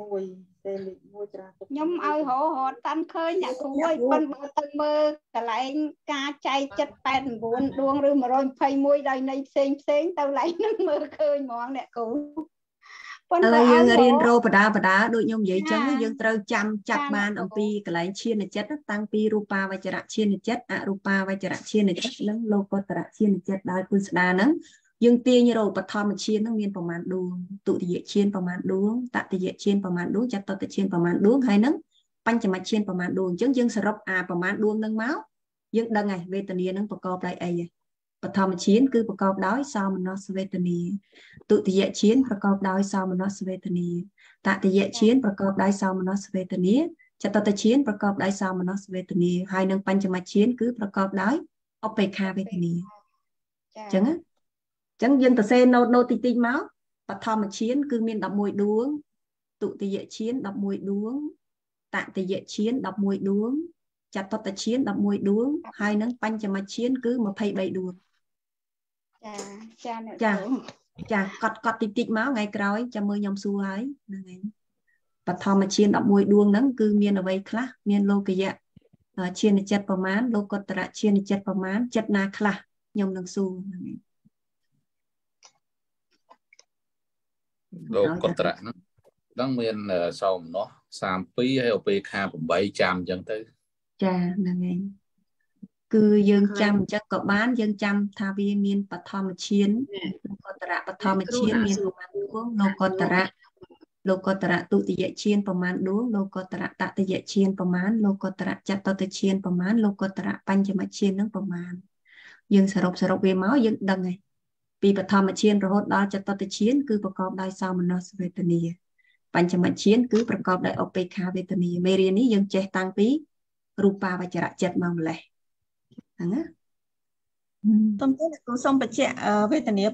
សេលេខ1ច្រើនខ្ញុំឲ្យរហូតតាន់ឃើញអ្នកគ្រូឲ្យប៉ុន្តែបើទៅមើលកន្លែងការចែកចិត្ត89ដួងឬ121ដោយនៃផ្សេងទៅកន្លែងនឹងមើលឃើញហ្មងអ្នកគ្រូប៉ុន្តែយើងរៀនរោបដាដូចខ្ញុំនិយាយចឹងយើងត្រូវចាំចាប់បានអំពីកន្លែងឈានចិត្តតាំងពីរូបាវចរៈឈានចិត្តអរូបាវចរៈឈានចិត្តនិងលោកតរៈឈានចិត្តដោយពុស្ដាហ្នឹងយើងទាញរោបឋមឈានហ្នឹងមានប្រមាណដួងទុតិយឈានប្រមាណដួងតតិយឈានប្រមាណដួងចតុតឈានប្រមាណដួងហើយហ្នឹងបញ្ចមឈានប្រមាណដួងអញ្ចឹងយើងសរុបប្រមាណដួងហ្នឹងមកយើងដឹងហើយវេទនាហ្នឹងប្រកបដោយអីបឋមឈានគឺប្រកបដោយសោមនស្សវេទនាទុតិយឈានប្រកបដោយសោមនស្សវេទនាតតិយឈានប្រកបដោយសោមនស្សវេទនាចតុតឈានប្រកបដោយសោមនស្សវេទនាហើយនឹងបញ្ចមឈានគឺប្រកបដោយឧបេក្ខាវេទនាអញ្ចឹងយើងទៅសេណូតតិចមកបឋមឈានគឺមាន11ដួងទុតិយឈាន11ដួងតតិយឈាន11ដួងចតុតឈាន11ដួងហើយនឹងបញ្ចមឈានគឺ23ដួងចាកត់តិចមកថ្ងៃក្រោយចាំមើលខ្ញុំសួរហើយហ្នឹងឯងបឋមឈាន11ដួងហ្នឹងគឺមានអ្វីខ្លះមានលោកយៈឈានចិត្តប្រមាណលោកតរៈឈានចិត្តប្រមាណចិត្តណាខ្លះខ្ញុំនឹងសួរហ្នឹងឯងលោកតរៈហ្នឹងមានសោមនស្ស32ហើយឧបេក្ខា8ចាំអញ្ចឹងទៅចាហ្នឹងឯងគឺយើងចាំអញ្ចឹងក៏បានយើងចាំថាវាមានបឋមឈានលោកតរៈបឋមឈានមានប្រមាណដួងលោកតរៈទុតិយឈានប្រមាណដួងលោកតរៈតតិយឈានប្រមាណលោកតរៈចតុតឈានប្រមាណលោកតរៈបញ្ចមឈាននឹងប្រមាណយើងសរុបវាមកយើងដឹងហើយពីបឋមឈានរហូតដល់ចតុតឈានគឺប្រកបដោយសោមនស្សវេទនាបញ្ចមឈានគឺប្រកបដោយឧបេក្ខាវេទនាមេរៀននេះយើងចេះតាំងពីរូបាវចរៈចិត្តមកម្លេះហ្នឹងណាតុំទៅអ្នកគ្រូសូមបញ្ជាក់វេទនា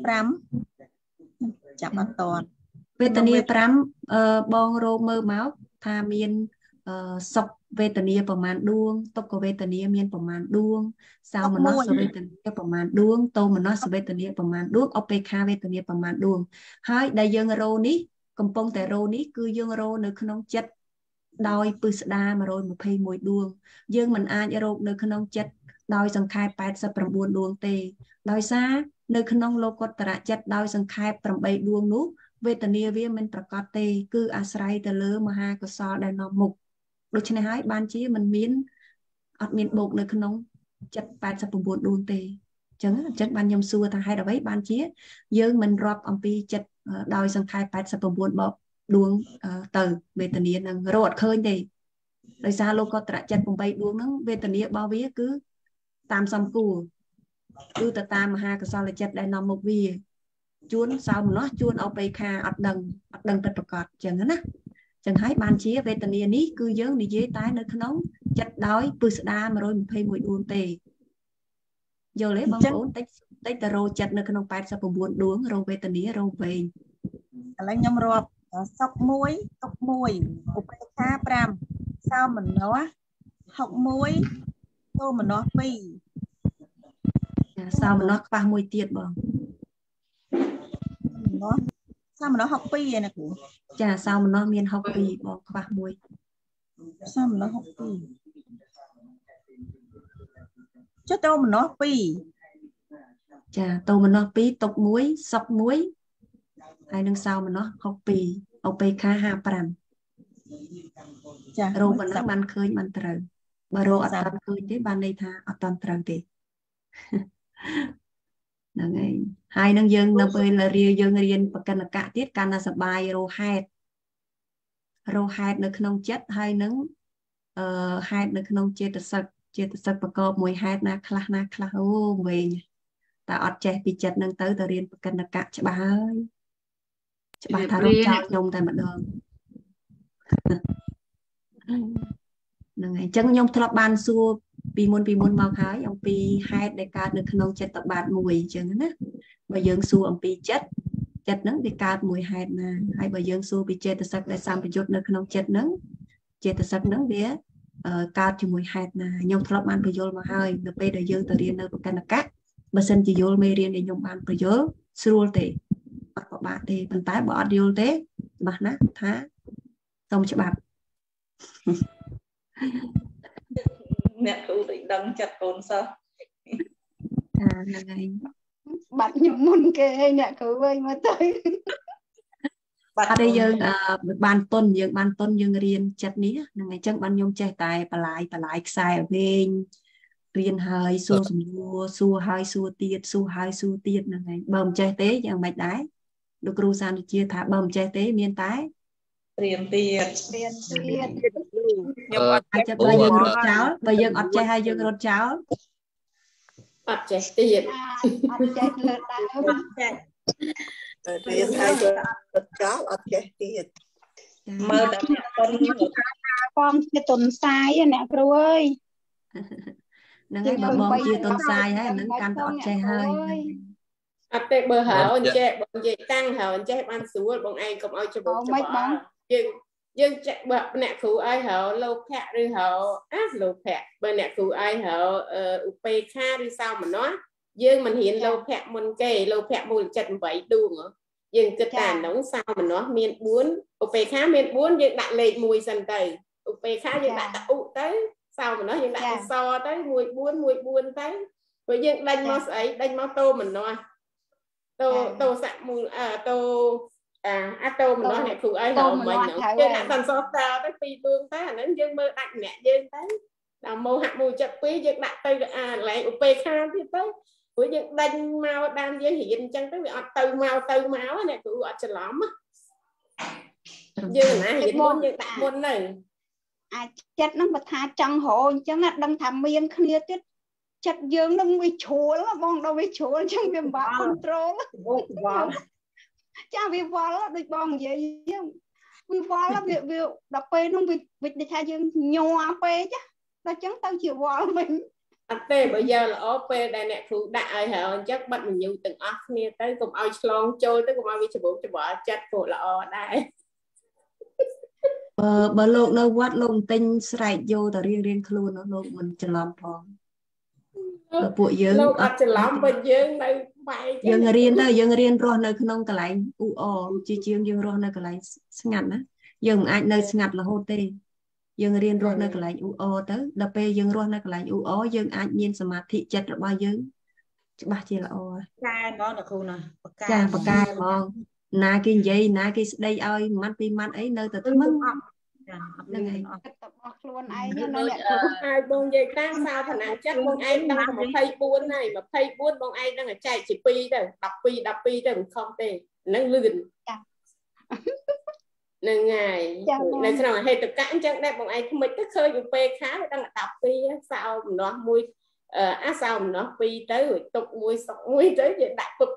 5ចាប់អត់តនវេទនា5បងរោមើលមកថាមានសុខវេទនាប្រមាណដួងទុក្ខវេទនាមានប្រមាណដួងសោមនស្សវេទនាប្រមាណដួងទោមនស្សវេទនាប្រមាណដួងឧបេក្ខាវេទនាប្រមាណដួងហើយដែលយើងរោនេះកំពុងតែរោនេះគឺយើងរោនៅក្នុងចិត្តដោយពឹស្ដា121ដួងយើងមិនអាចរោគនៅក្នុងចិត្តដោយសង្ខេប89ដួងទេដោយសារនៅក្នុងលោកតរៈចិត្តដោយសង្ខេប8ដួងនោះវេទនាវាមិនប្រកបទេគឺអាស្រ័យទៅលើមហាកុសលដែលនាំមុខដូច្នេះហើយបានជាមិនមានអត់មានបូកនៅក្នុងចិត្ត89ដួងទេអញ្ចឹងបានខ្ញុំសួរថាហេតុអ្វីបានជាយើងមិនរាប់អំពីចិត្តដោយសង្ខេប89បបដួងទៅវេទនានឹងរកអត់ឃើញទេដោយសារលោកតរៈចិត្ត8ដួងហ្នឹងវេទនារបស់វាគឺតាមសំគួរគឺទៅតាមមហាកុសលចិត្តដែលនាំមុខវាជួនសោមនស្សជួនឧបេក្ខាអត់ដឹងពិតប្រាកដអញ្ចឹងណាចឹងហើយបានជាវេទនានេះគឺយើងនិយាយតែនៅក្នុងចិត្តដោយពឹស្ដា121ដួងទេយល់ទេបងប្អូនតិចទៅរោចិត្តនៅក្នុង89ដួងរោវេទនារោវែងឥឡូវខ្ញុំរាប់សុខ1ទុក្ខ1ឧបេក្ខា5សោមនស្ស61ទោមនស្ស2 សោមនស្សខ្វះមួយទៀតបងសោមនស្ស62ឯណាគ្រូចាសោមនស្សមាន62បងខ្វះមួយសោមនស្ស62ចុះទោមនស្ស2 ចាទោមនស្ស2ទុក្ខ1សុខ1ហើយនឹងសោមនស្ស62ឧបេក្ខា55ចារោគប៉ុណ្ណឹងបានឃើញបានត្រូវបើរោគអត់តាន់ឃើញទេបានន័យថាអត់តាន់ត្រូវទេហ្នឹងហើយនឹងយើងនៅពេលយើងរៀនបកណ្ណកៈទៀតកាន់តែសបាយរោហេតុនៅក្នុងចិត្តហើយនឹងហេតុនៅក្នុងចេតសិកប្រកបមួយហេតុណាខ្លះអូវែងតែអត់ចេះពីចិត្តនឹងទៅរៀនបកណ្ណកៈច្បាស់ហើយច្បាស់ថារកចោលខ្ញុំតែម្ដងហ្នឹងហើយអញ្ចឹងខ្ញុំធ្លាប់បានសួរពីមុនមកហើយអំពីហេតុដែលកើតនៅក្នុងចិត្តតបាតមួយអញ្ចឹងណាបើយើងសួរអំពីចិត្តហ្នឹងវាកើតមួយហេតុណាហើយបើយើងសួរពីចេតសិកដែលសម្បយុទ្ធនៅក្នុងចិត្តហ្នឹងចេតសិកហ្នឹងវាកើតជាមួយហេតុណាខ្ញុំធ្លាប់បានបញ្យល់មកហើយនៅពេលដែលយើងទៅរៀននៅបកណ្ណកៈបើសិនជាយល់មេរៀនដែលខ្ញុំបានបញ្យល់ស្រួលទេអត់ពិបាកទេប៉ុន្តែបើអត់យល់ទេច្បាស់ណាស់ថាសូមច្បាប់អ្នកគ្រូដូចដឹងចិត្តកូនសិស្សហ្នឹងហើយបាត់ខ្ញុំមុនគេឲ្យអ្នកគ្រូវិញមកទៅអត់ទេយើងបានតុនយើងរៀនចិត្តនេះហ្នឹងហើយអញ្ចឹងបានខ្ញុំចេះតែបលាយខ្សែវែងរៀនហើយសួរសំណួរសួរហើយសួរទៀតហ្នឹងហើយបើមិនចេះទេយ៉ាងម៉េចដែរលោកគ្រូសានវិជាថាបើមិនចេះទេមានតែរៀនទៀតខ្ញុំអត់ចេះបើយើងរត់ចោលបើយើងអត់ចេះហើយយើងរត់ចោលអត់ចេះទៀតអត់ចេះលើដើមរៀនហើយក៏អត់ចោលអត់ចេះទៀតមើលតែអ្នកបងជាតុនសាយអ្នកគ្រូអើយហ្នឹងហើយបងជាតុនសាយហើយនឹងកាន់តែអត់ចេះហើយអត់ទេបើហើអញ្ចេះបងនិយាយតាំងហើអញ្ចេះបានស្រួលបងឯងកុំឲ្យច្បងយើងចេះបើអ្នកគ្រូឲ្យហើលោកភ័ក្រឬហើលោកភ័ក្របើអ្នកគ្រូឲ្យហើឧបេក្ខាឬសោមនស្សយើងមិនរៀនលោកភ័ក្រមុនគេលោកភ័ក្រមូលចិត្ត8ដួងយើងគិតតែហ្នឹងសោមនស្សមាន4ឧបេក្ខាមាន4យើងដាក់លេខ1សិនទៅឧបេក្ខាយើងដាក់តឧទៅសោមនស្សយើងដាក់អក្សរទៅ14ទៅព្រោះយើងដេញមកស្អីដេញមកតោមនស្សតោសៈមូលតោតោមនស្សអ្នកគ្រូឲ្យហើយមិញយើងដាក់សន្សំតើទៅ2ដួងទៅអាហ្នឹងយើងមើលដាច់ម្នាក់យើងទៅដល់មោហៈមូលចិត្ត2យើងដាក់ទៅកន្លែងឧបេក្ខាទៀតទៅព្រោះយើងដេញមកតាមយើងរៀនអញ្ចឹងទៅវាអត់ទៅមកអ្នកគ្រូអត់ច្រឡំយើងណារៀនមុនយើងដាក់មុនទៅអាចចិត្តហ្នឹងបើថាចង់រអញ្ចឹងដឹងថាមានគ្នាទៀតចិត្តយើងនឹងវាជ្រួលបងដល់វាជ្រួលអញ្ចឹងវាមិនបាក់ control វល់ចាវាវល់ដូចបងនិយាយវាវល់វាដល់ពេលហ្នឹងវាដូចថាយើងញ័រពេកដល់អញ្ចឹងទៅជាវល់វិញអត់ទេបើយកល្អពេលដែលអ្នកគ្រូដាក់ឲ្យហើយអញ្ចឹងបាត់មនុស្សទាំងអស់គ្នាទៅកុំឲ្យឆ្លងចូលទៅកុំឲ្យវាច្បងច្បល់ចិត្តព្រោះល្អដែរបើលោកនៅវត្តលោកទិញស្រែកយកទៅរៀងខ្លួនលោកមិនច្រឡំផងពួកយើងលោកអត់ច្រឡំបើយើងនៅបែកយើងរៀនទៅយើងរៀនរស់នៅក្នុងកន្លែងអ៊ូអជាជាងយើងរស់នៅកន្លែងស្ងាត់ណាយើងមិនអាចនៅស្ងាត់រហូតទេយើងរៀនរស់នៅកន្លែងអ៊ូអទៅដល់ពេលយើងរស់នៅកន្លែងអ៊ូអយើងអាចមានសមាធិចិត្តរបស់យើងច្បាស់ជាល្អកែហ្មងអ្នកគ្រូណាចាបកែហ្មងណាគេនិយាយណាគេស្ដីឲ្យម៉ាត់ពីម៉ាត់អីនៅតែថ្មឹងហ្នឹងហើយគិតតែរបស់ខ្លួនឯងណាអ្នកគ្រូហើយបងនិយាយតាមសាធនៈចិត្តបងឯងដឹង24ហើយ24បងឯងដឹងចែកជា2ទៅ12ទៅមិនខុសទេហ្នឹងលឿនហ្នឹងហើយនៅក្នុងហេតុកៈអញ្ចឹងដែរបងឯងថ្មិចទៅឃើញឧបេក្ខាវាដឹង12សោមនស្សមួយសោមនស្ស2ទៅទុកមួយសុកមួយទៅយើងដាក់ពឹប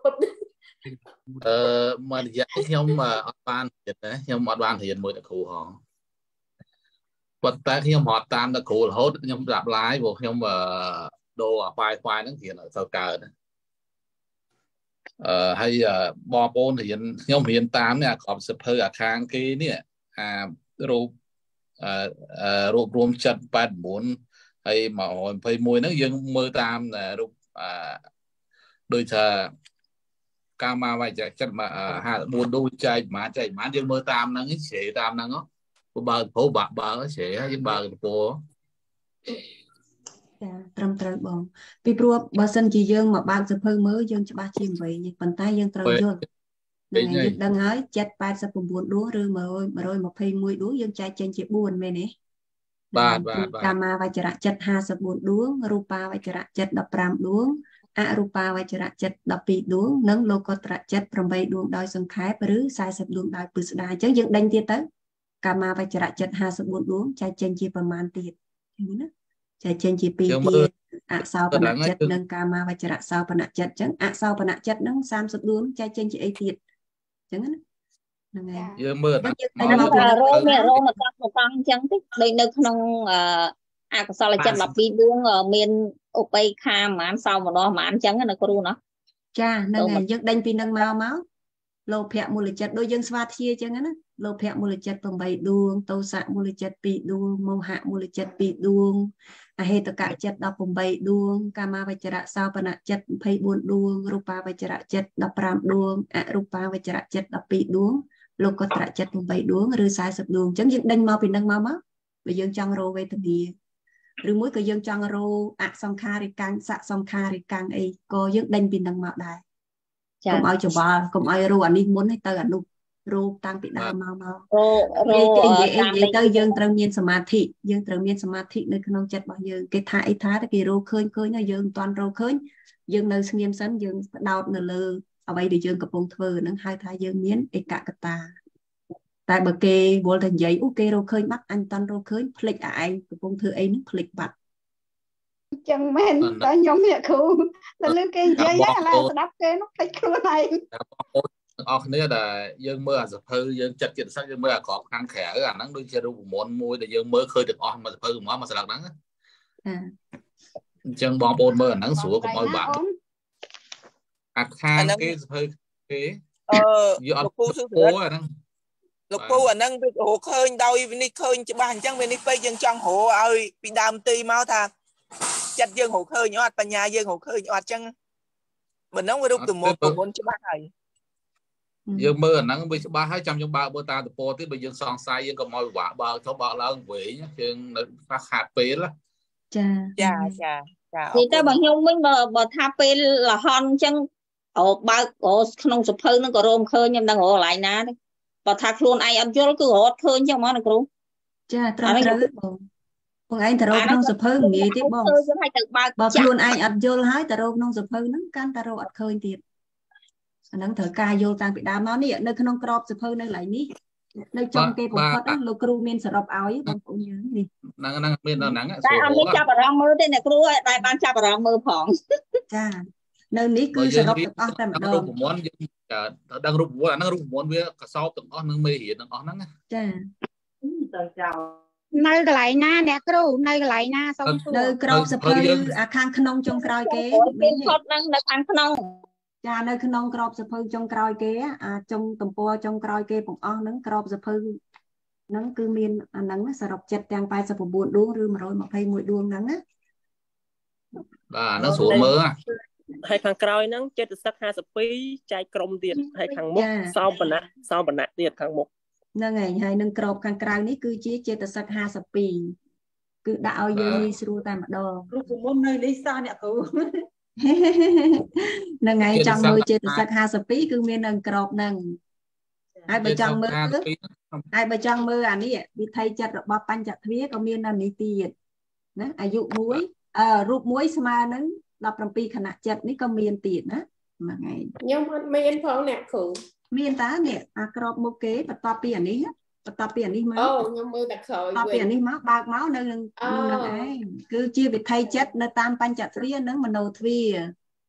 មករយៈខ្ញុំអត់បានទៀតណាខ្ញុំអត់បានរៀនមួយអ្នកគ្រូហងប៉ុន្តែខ្ញុំរត់តាមអ្នកគ្រូរហូតខ្ញុំដាក់ live ព្រោះខ្ញុំដូរអា file ហ្នឹងរៀនអត់សូវកើតហើយបងប្អូនរៀនខ្ញុំរៀនតាមនេះអាក្របសិភៅអាខាងគេនេះអារូបរួមចិត្ត89ហើយ121ហ្នឹងយើងមើលតាមរូបដូចថាកាមាវចៈចិត្ត54ដូចចែកប៉ុន្មានយើងមើលតាមហ្នឹងជ្រេតាមហ្នឹងបើព្រោះបើជ្រេយើងបើទៅពោចាត្រឹមត្រូវបងពីព្រោះបើសិនជាយើងមកបើកសភៅមើលយើងច្បាស់ជាមិនវិញប៉ុន្តែយើងត្រូវយល់យើងដឹងហើយចិត្ត89ដួងឬ121ដួងយើងចែកចេញជា4មែនទេបាទកាមាវចរៈចិត្ត54ដួងរូបាវចរៈចិត្ត15ដួងអរូបាវចរៈចិត្ត12ដួងនិងលោកុត្តរៈចិត្ត8ដួងដោយសង្ខេបឬ40ដួងដោយពិស្ដារអញ្ចឹងយើងដេញទៀតទៅកាមាវចរៈចិត្ត54ដួងចែកចេញជាប្រមាណទៀតឃើញណាចែកចេញជា2ទៀតអសោបនចិត្តនិងកាមាវចរៈសោបនចិត្តអញ្ចឹងអសោបនចិត្តហ្នឹង30ដួងចែកចេញជាអីទៀតអញ្ចឹងណា dương mưa nắng rô mà con chẳng thích đây nơi không có sao là chân là pi đuông miền Opay kha mà ăn sau mà đó mà ăn trắng là có luôn nó cha năng ngày giấc đánh pi năng máu lô phẹ mùi lịch chật đôi dân sva thia chẳng á lô phẹ mùi lịch chật bằng 7 đuông tâu xạ mùi lịch chật pi đuông mâu hạ mùi lịch chật pi đuông hệ tất cả chật đọc bằng 7 đuông kama vai chara sao bà nạ chật 24 đuông rupa vai chara chật đọc 5 đuông rupa vai chara chật đọc pi đuông lô có trả chật bằng 7 đuông rư sai sập đuông chẳng dân đánh mau pi năng máu bây giờ trong rô về từng địa rư mũi cái dân trong rô song kha ri căng xạ song kha ri căng ấy có dân đánh pi năng máu đài cũng ai chụp ba cũng ai ru anh đi muốn hay tơ anh ru tăng bị đau mau cái tơ dương trăng miên samadhi dương trăng miên samadhi nơi không chặt bao giờ cái thái cái ru khơi nó dương toàn ru khơi dương nơi nghiêm sấn dương đau nơi lơ ở đây để dương cặp bông thơ nó hai thái dương miến cái cả cái ta tại bờ kê bố thành giấy ok ru khơi bắt anh toàn ru khơi flick anh cặp bông thơ ấy nó flick bật chẳng men ta nhóm nhẹ khu là lưới cái giấy á là đắp cái nó flick luôn này nữa là dương mưa dập hư dương chặt kiện sắc dương mưa có khang khẽ là nắng đôi chia đủ món môi để dương mưa khơi được on mà dập hư mà sẽ lạc nắng chân bom bồn mưa nắng sủa cũng oi bạn khang cái dập hư cái lục phu nắng hồ khơi đau vì khơi cho bàn chân vì phê dân trong hồ ơi bị đam ti máu tha chặt dương hồ khơi nhỏ tại nhà dương hồ khơi nhỏ chân mình nói với lúc từ một cho ba ngày dương mưa nắng bây giờ 200 bữa ta từ po tới bây giờ song sai dương còn mồi quả bờ cho bờ lớn quỷ nhá chương nó phát hạt pê đó chà thì ta bằng nhau mình bờ tha pê là hòn chân ba không sụp hơi nó có rôm khơi nhưng đang ngồi lại ná đấy bờ tha luôn ai ăn vô cứ hốt khơi chứ mà nó cũng chà còn anh ta rôm không sụp hơi nghĩ tiếp bông bờ luôn ai ăn vô hái ta rôm không sụp hơi nó can ta rôm ăn khơi tiền nắng thở ca vô tăng bị đau nó nè nơi không crop sụp hơi nơi lại ní nơi trong cây bột phật đó lô kêu miên sờ rập áo ấy bằng cũng nhớ đi nắng miên nó nắng tại anh đi chắp vào mưa thế này kêu tại ban chắp vào mưa phỏng cha nơi ní cứ sờ rập được áo tam đầu đang rụp muốn với cả sau từng áo nắng mê hiển nắng áo nắng cha nơi cái lại na nè kêu nơi cái lại na xong nơi crop sụp hơi khang khăn trong còi kế phật năng là khang khăn cha nơi khăn nông crop sập hư trong còi kế trong tầm po trong còi kế bụng on nắng crop sập hư nắng cứ miên nắng nó sập chật đang bay sập buồn đuông rư mà rồi mà hay mũi đuông nắng nó xuống mưa hay khang còi nắng chết sắc 22chạy crom tiệt hay khang mốc sau bận tiệt khang mốc nâng ngày hay nâng crop khang còi ní cứ chết sắc 22cứ đạo dương sưu tam đo lúc môn nơi lấy xa nè cứ nâng ngày trong mưa chết sắc 20 cứ miên nâng crop nâng ai bởi trong mưa anh ấy bị thay chặt được bắp pan chặt thía có miên nâng ní tiền đó ai dụ muối rụp muối mà nâng đọc làm pi khả năng chặt ní có miên tiền á mà ngày nhưng mà miên phong nè khử miên tá nè crop một kế và to pi anh ấy tập biển đi máu nhưng mưa đặc khởi tập biển đi máu bạc máu nâng ấy cứ chia bị thay chất nó tam pan chặt thía nâng mà nấu thía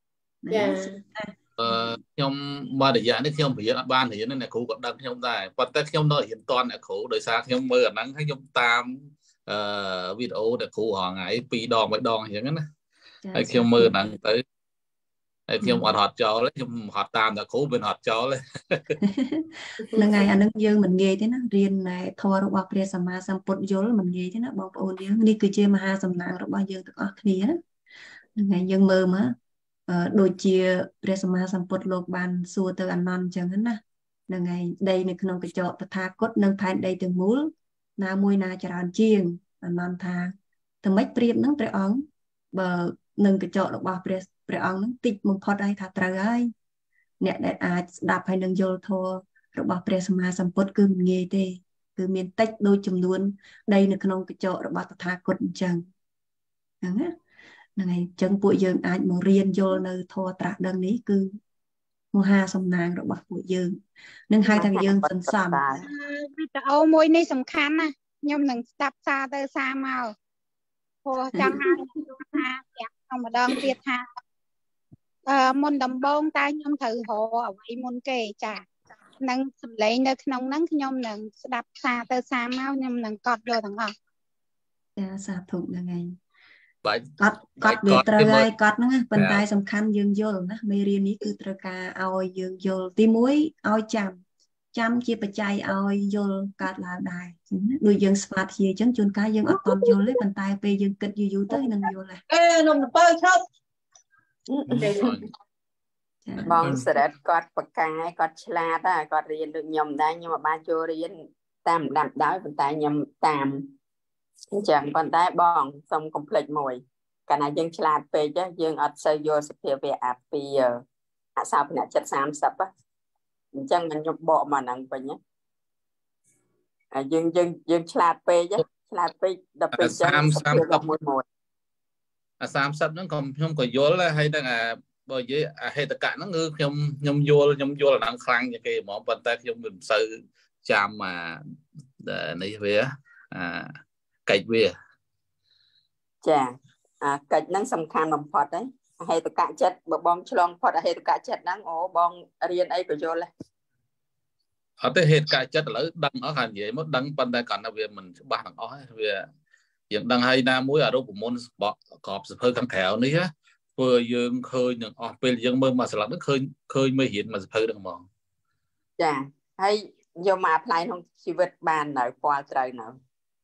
nhom mà để dạng đấy nhom bị ban thì nên là cụ còn đăng nhom dài còn tới nhom nói hiện toàn là cụ đời xa nhom mưa nắng hay nhom tam video để cụ họ ngày pi đòn mấy đòn như thế này nhom mưa nắng tới nhom hot cho đấy nhom hot tam là cụ bên hot cho đấy là ngày anh dương mình nghe thế nó riêng này thua rồi bạc sama samput vô mình nghe thế nó bọc ôn đi cứ chơi mà ha sầm nang rồi bao giờ tụi kia ngày dương mơ mà đôi chia resama samput lộc ban xua từ anh non chẳng hết là ngày đây này không cái chợ tha cốt nâng thay đây từng múi na môi na tràn chiêng anh non tha từ mấy priệp nâng trái ống bờ nâng cái chợ lộc bạc trái ống nâng tịt một phật đây thà trời ơi nè để đạp hay nâng vô thua rồi bạc resama samput cứ nghe thế cứ miền tách đôi chùm luôn đây là không cái chợ rồi bạc tha cốt chẳng ngày chân bụi dương ai mà riêng vô nơi thua trả đơn ní cứ mua ha xong nàng rồi bạc bụi dương nên hai thằng dương sẵn sàng ô môi này sầm khăn à nhưng đừng tập xa tới xa màu thua chẳng ha không mà đơn việt ha môn đầm bông ta nhưng thử hồ ở vậy môn kề chả នឹងសម្លេងនៅក្នុងហ្នឹងខ្ញុំនឹងស្ដាប់សារទៅសារមកខ្ញុំនឹងកត់យកទាំងអស់ចាសាធុហ្នឹងឯងបាច់កត់វាត្រូវហើយកត់ហ្នឹងប៉ុន្តែសំខាន់យើងយល់ណាមេរៀននេះគឺត្រូវការឲ្យយើងយល់ទី1ឲ្យចាំជាបច្ច័យឲ្យយល់កើតឡើងដែរដូចយើងស្វាធ្យាអញ្ចឹងជួនកាលយើងអត់តន់យល់ទេប៉ុន្តែពេលយើងគិតយូរទៅនឹងយល់ដែរនំទៅឈប់បងសេរីគាត់បកាយគាត់ឆ្លាតដែរគាត់រៀនដូចខ្ញុំដែរខ្ញុំបានចូលរៀនតាមដាប់ដោយប៉ុន្តែខ្ញុំតាមអញ្ចឹងប៉ុន្តែបងសុំកុំភ្លេចមួយកាលណាយើងឆ្លាតពេកយើងអត់សូវយល់សភាវៈអាពីអសោភនៈចិត្ត30អញ្ចឹងខ្ញុំបកមកហ្នឹងវិញយើងឆ្លាតពេកដល់ពេលចឹង 30ហ្នឹងខ្ញុំក៏យល់ដែរហើយនឹងបើនិយាយអហេតុកៈហ្នឹងគឺខ្ញុំយល់អាហ្នឹងខ្លាំងជាងគេហ្មងប៉ុន្តែខ្ញុំមិនសូវចាំនេះវាកិច្ចវាចាកិច្ចហ្នឹងសំខាន់បំផុតហ្នឹងអហេតុកៈចិត្តបើបងឆ្លងផុតអហេតុកៈចិត្តហ្នឹងអូបងរៀនអីក៏យល់ដែរអត់ទេហេតុកៈចិត្តឥឡូវដឹងអស់ហើយនិយាយមកដឹងប៉ុន្តែគាត់ថាវាមិនច្បាស់ទាំងអស់វាយើងដឹងហើយណាមួយអរូបមន្តក្របសភៅខាងក្រៅនេះធ្វើយើងឃើញនឹងអស់ពេលយើងមើលមកស្លាប់ហ្នឹងឃើញមេរៀនមកសភៅហ្នឹងហ្មងចាហើយយកមក apply ក្នុងជីវិតបាននៅពាល់ត្រូវនៅ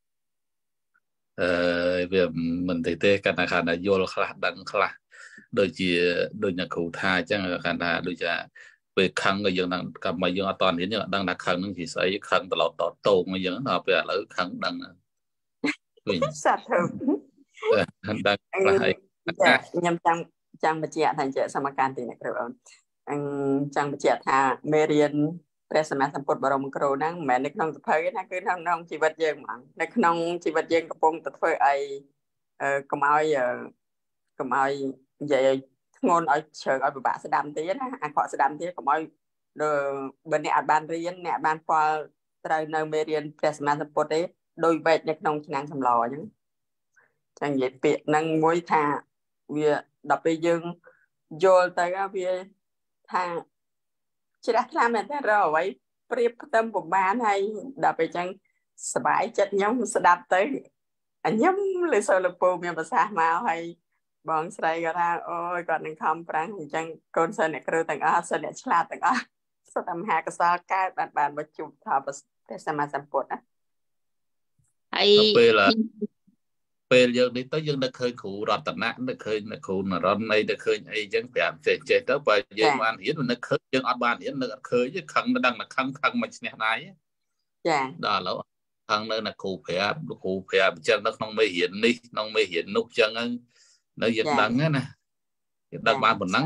វាមិនទេគាត់ថាយល់ខ្លះដឹងខ្លះដូចអ្នកគ្រូថាអញ្ចឹងគាត់ថាដូចថាពេលខឹងក៏យើងដឹងក៏មកយើងអត់តរៀនយើងអត់ដឹងថាខឹងហ្នឹងជាស្អីខឹងត្រឡប់តតោងអញ្ចឹងដល់ពេលឥឡូវខឹងដឹងវិញសាធុដឹងខ្លះហើយខ្ញុំចង់បញ្ជាក់ថាជាសមការទីអ្នកគ្រូអូនចង់បញ្ជាក់ថាមេរៀនព្រះសម្មាសម្ពុទ្ធបរមគ្រូហ្នឹងមិនមែននៅក្នុងសភៅទេណាគឺក្នុងជីវិតយើងហ្មងនៅក្នុងជីវិតយើងកំពុងតែធ្វើអីកុំឲ្យនិយាយធ្ងន់ឲ្យជ្រើកឲ្យពិបាកស្ដាប់ទៀតណាអាក្រក់ស្ដាប់ទៀតកុំឲ្យបើអ្នកអត់បានរៀនអ្នកបានផ្ដល់ត្រូវនៅមេរៀនព្រះសម្មាសម្ពុទ្ធទេដោយវេចនៅក្នុងឆ្នាំងសម្លអញ្ចឹងចឹងនិយាយពាក្យហ្នឹងមួយថាវាដល់ពេលយើងយល់ទៅវាថាជ្រះថ្លាមែនទេរកអ្វីប្រៀបផ្ទឹមប្រមាណហើយដល់ពេលចឹងសบายចិត្តខ្ញុំស្ដាប់ទៅខ្ញុំលើសូលពូមានប្រសាសន៍មកហើយបងស្រីគាត់ថាអូយគាត់នឹងខំប្រាំងអញ្ចឹងកូនសិស្សអ្នកគ្រូទាំងអស់សិស្សអ្នកឆ្លាតទាំងអស់សុទ្ធតែមហាកុសលកើតបានមកជួបថាព្រះសម្មាសម្ពុទ្ធណាហើយពេលយើងនេះទៅយើងនឹកឃើញគ្រូរតនៈនឹកឃើញគ្រូនរណីនឹកឃើញអីចឹងប្រាប់ចេះទៅបើយើងបានរៀននឹកឃើញយើងអត់បានរៀននឹកអត់ឃើញខឹងមិនដឹងថាខឹងមិនឈ្នះដៃចាដល់ឥឡូវខឹងនៅគ្រូប្រាប់អញ្ចឹងនៅក្នុងមេរៀននេះក្នុងមេរៀននោះចឹងនៅយើងដឹងណាយើងដឹងបានប៉ុណ្ណឹង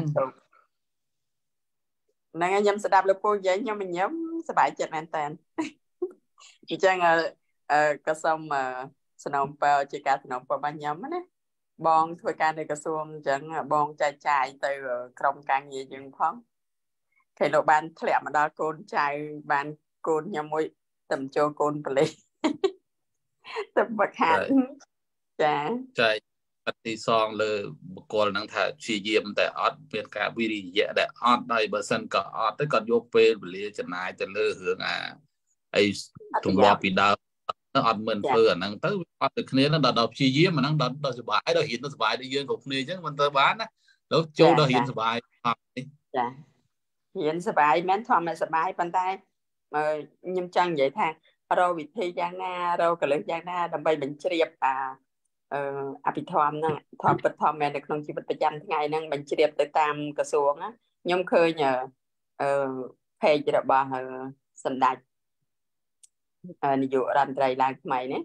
ហ្នឹងខ្ញុំស្ដាប់លោកពូនិយាយខ្ញុំសប្បាយចិត្តមែនតើអញ្ចឹងក៏សូមสนองเปล่าជាការสนองរបស់ខ្ញុំណាបងធ្វើការនៅក្រសួងអញ្ចឹងបងចែកចាយទៅក្រុមការងារយើងផងគេលោកបានធ្លាក់មកដល់កូនចៅបានកូនខ្ញុំមួយទៅចូលកូនប៉ូលីសទៅបខាត់ចាចែកអតិសងលើបុគ្គលហ្នឹងថាព្យាយាមតែអត់មានការវិរិយៈដែលអត់ហើយបើសិនក៏អត់ទៅគាត់យកពេលវេលាចំណាយទៅលើរឿងអីទម្លាប់ពីដើមអត់មិនធ្វើអាហ្នឹងទៅអត់ទៅគ្នាហ្នឹងដល់ព្យាយាមអាហ្នឹងដល់សុបាយដល់រៀនទៅសុបាយដូចយើងគ្រប់គ្នាអញ្ចឹងមិនទៅបានណាដល់ចូលដល់រៀនសុបាយចារៀនសុបាយមែនធម្មតាសុបាយប៉ុន្តែខ្ញុំចង់និយាយថារកវិធីយ៉ាងណារកកលឹះយ៉ាងណាដើម្បីបញ្ជ្រាបអភិធម្មហ្នឹងធម្មពិតធម្មមែននៅក្នុងជីវិតប្រចាំថ្ងៃហ្នឹងបញ្ជ្រាបទៅតាមក្រសួងខ្ញុំឃើញpage របស់សម្ដេចនាយករដ្ឋមន្ត្រីឡើងថ្មីនេះ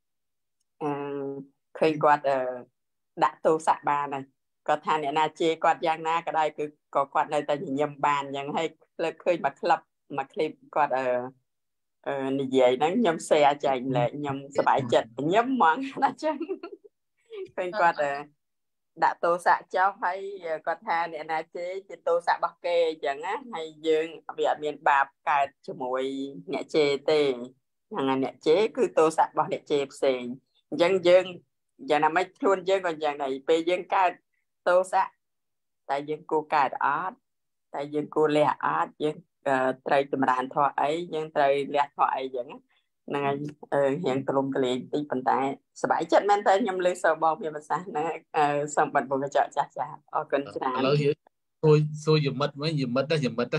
ឃើញគាត់ដាក់ទោសៈបានហើយគាត់ថាអ្នកណាជេរគាត់យ៉ាងណាក៏ដោយគឺក៏គាត់នៅតែញញឹមបានអញ្ចឹងហើយលើកឃើញមួយคลิปគាត់និយាយហ្នឹងខ្ញុំ share ចែកលែកខ្ញុំសប្បាយចិត្តញញឹមហ្មងណាចឹងឃើញគាត់ដាក់ទោសៈចោលហើយគាត់ថាអ្នកណាជេរជាទោសៈរបស់គេអញ្ចឹងណាហើយយើងវាអត់មានបាបកើតជាមួយអ្នកជេរទេហ្នឹងអ្នកជេរគឺទោសៈរបស់អ្នកជេរផ្សេងអញ្ចឹងយើងយ៉ាងណាមិនខ្លួនយើងក៏យ៉ាងដែរពេលយើងកើតទោសៈតែយើងគួរកើតអត់ tại dương cô lẹ át dương trời chùm đàn thọ ấy dương trời lẹ thọ ấy dương này hiện tụm cái liền tí phần tay sải chất men tay nhâm lưới sờ bom như mà sao này xong bật bộ cái chợ chả chả ở cần chả lỡ hiểu tôi dùng mật mấy dùng mật đó dùng mật đó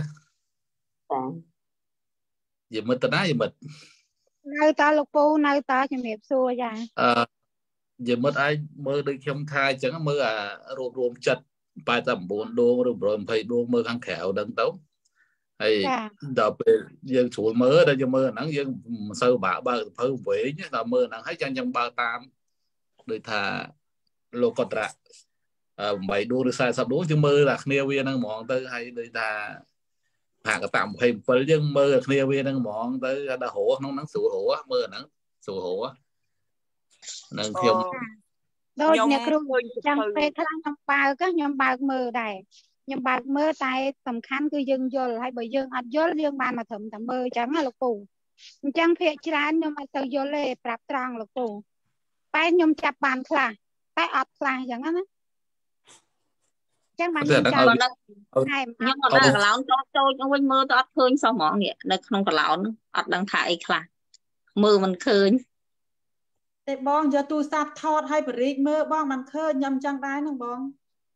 dùng mật ta dùng mật nơi ta lục pu nơi ta chùm hiệp xua ra dùng mật ai mơ được trong thai chẳng mơ rùm chật bài tầm 4 đô rồi phải đô mơ khăn khéo đấng tấu hay đợt dân chuột mơ đây cho mơ nắng dân sâu bạ ba phơi quế nhé là mơ nắng hết trong 38 đời thà lô cọt rạ 7 đô được sai sắp đố chứ mơ là nêu viên năng mòn tới hay đời thà hàng cái tạm hay phơi dân mơ là nêu viên năng mòn tới đã hổ nó nắng sủa hổ mơ nắng sủa hổ nắng khiêm đôi nhà kêu chẳng phải khăn nhom bao các nhom bao mơ này nhom bao mơ tay tầm khăn cứ dừng vô hay bởi dừng ăn vô riêng bàn mà thầm tầm mơ chẳng là lục phủ chẳng phải chỉ là nhom mà tự vô lệ bạp trăng lục phủ phải nhom chập bàn khla phải ọt khla chẳng á chẳng bàn nhom chập nhưng mà đây là lão trôi trong quanh mơ tôi ọt khơi sao mỏ nghĩa đây không có lão ọt đang thải khla mơ mình khơi แต่บองจะตูซับทอดให้บริกเมื่อบ้องมันเคยยำจังได้น้องบอง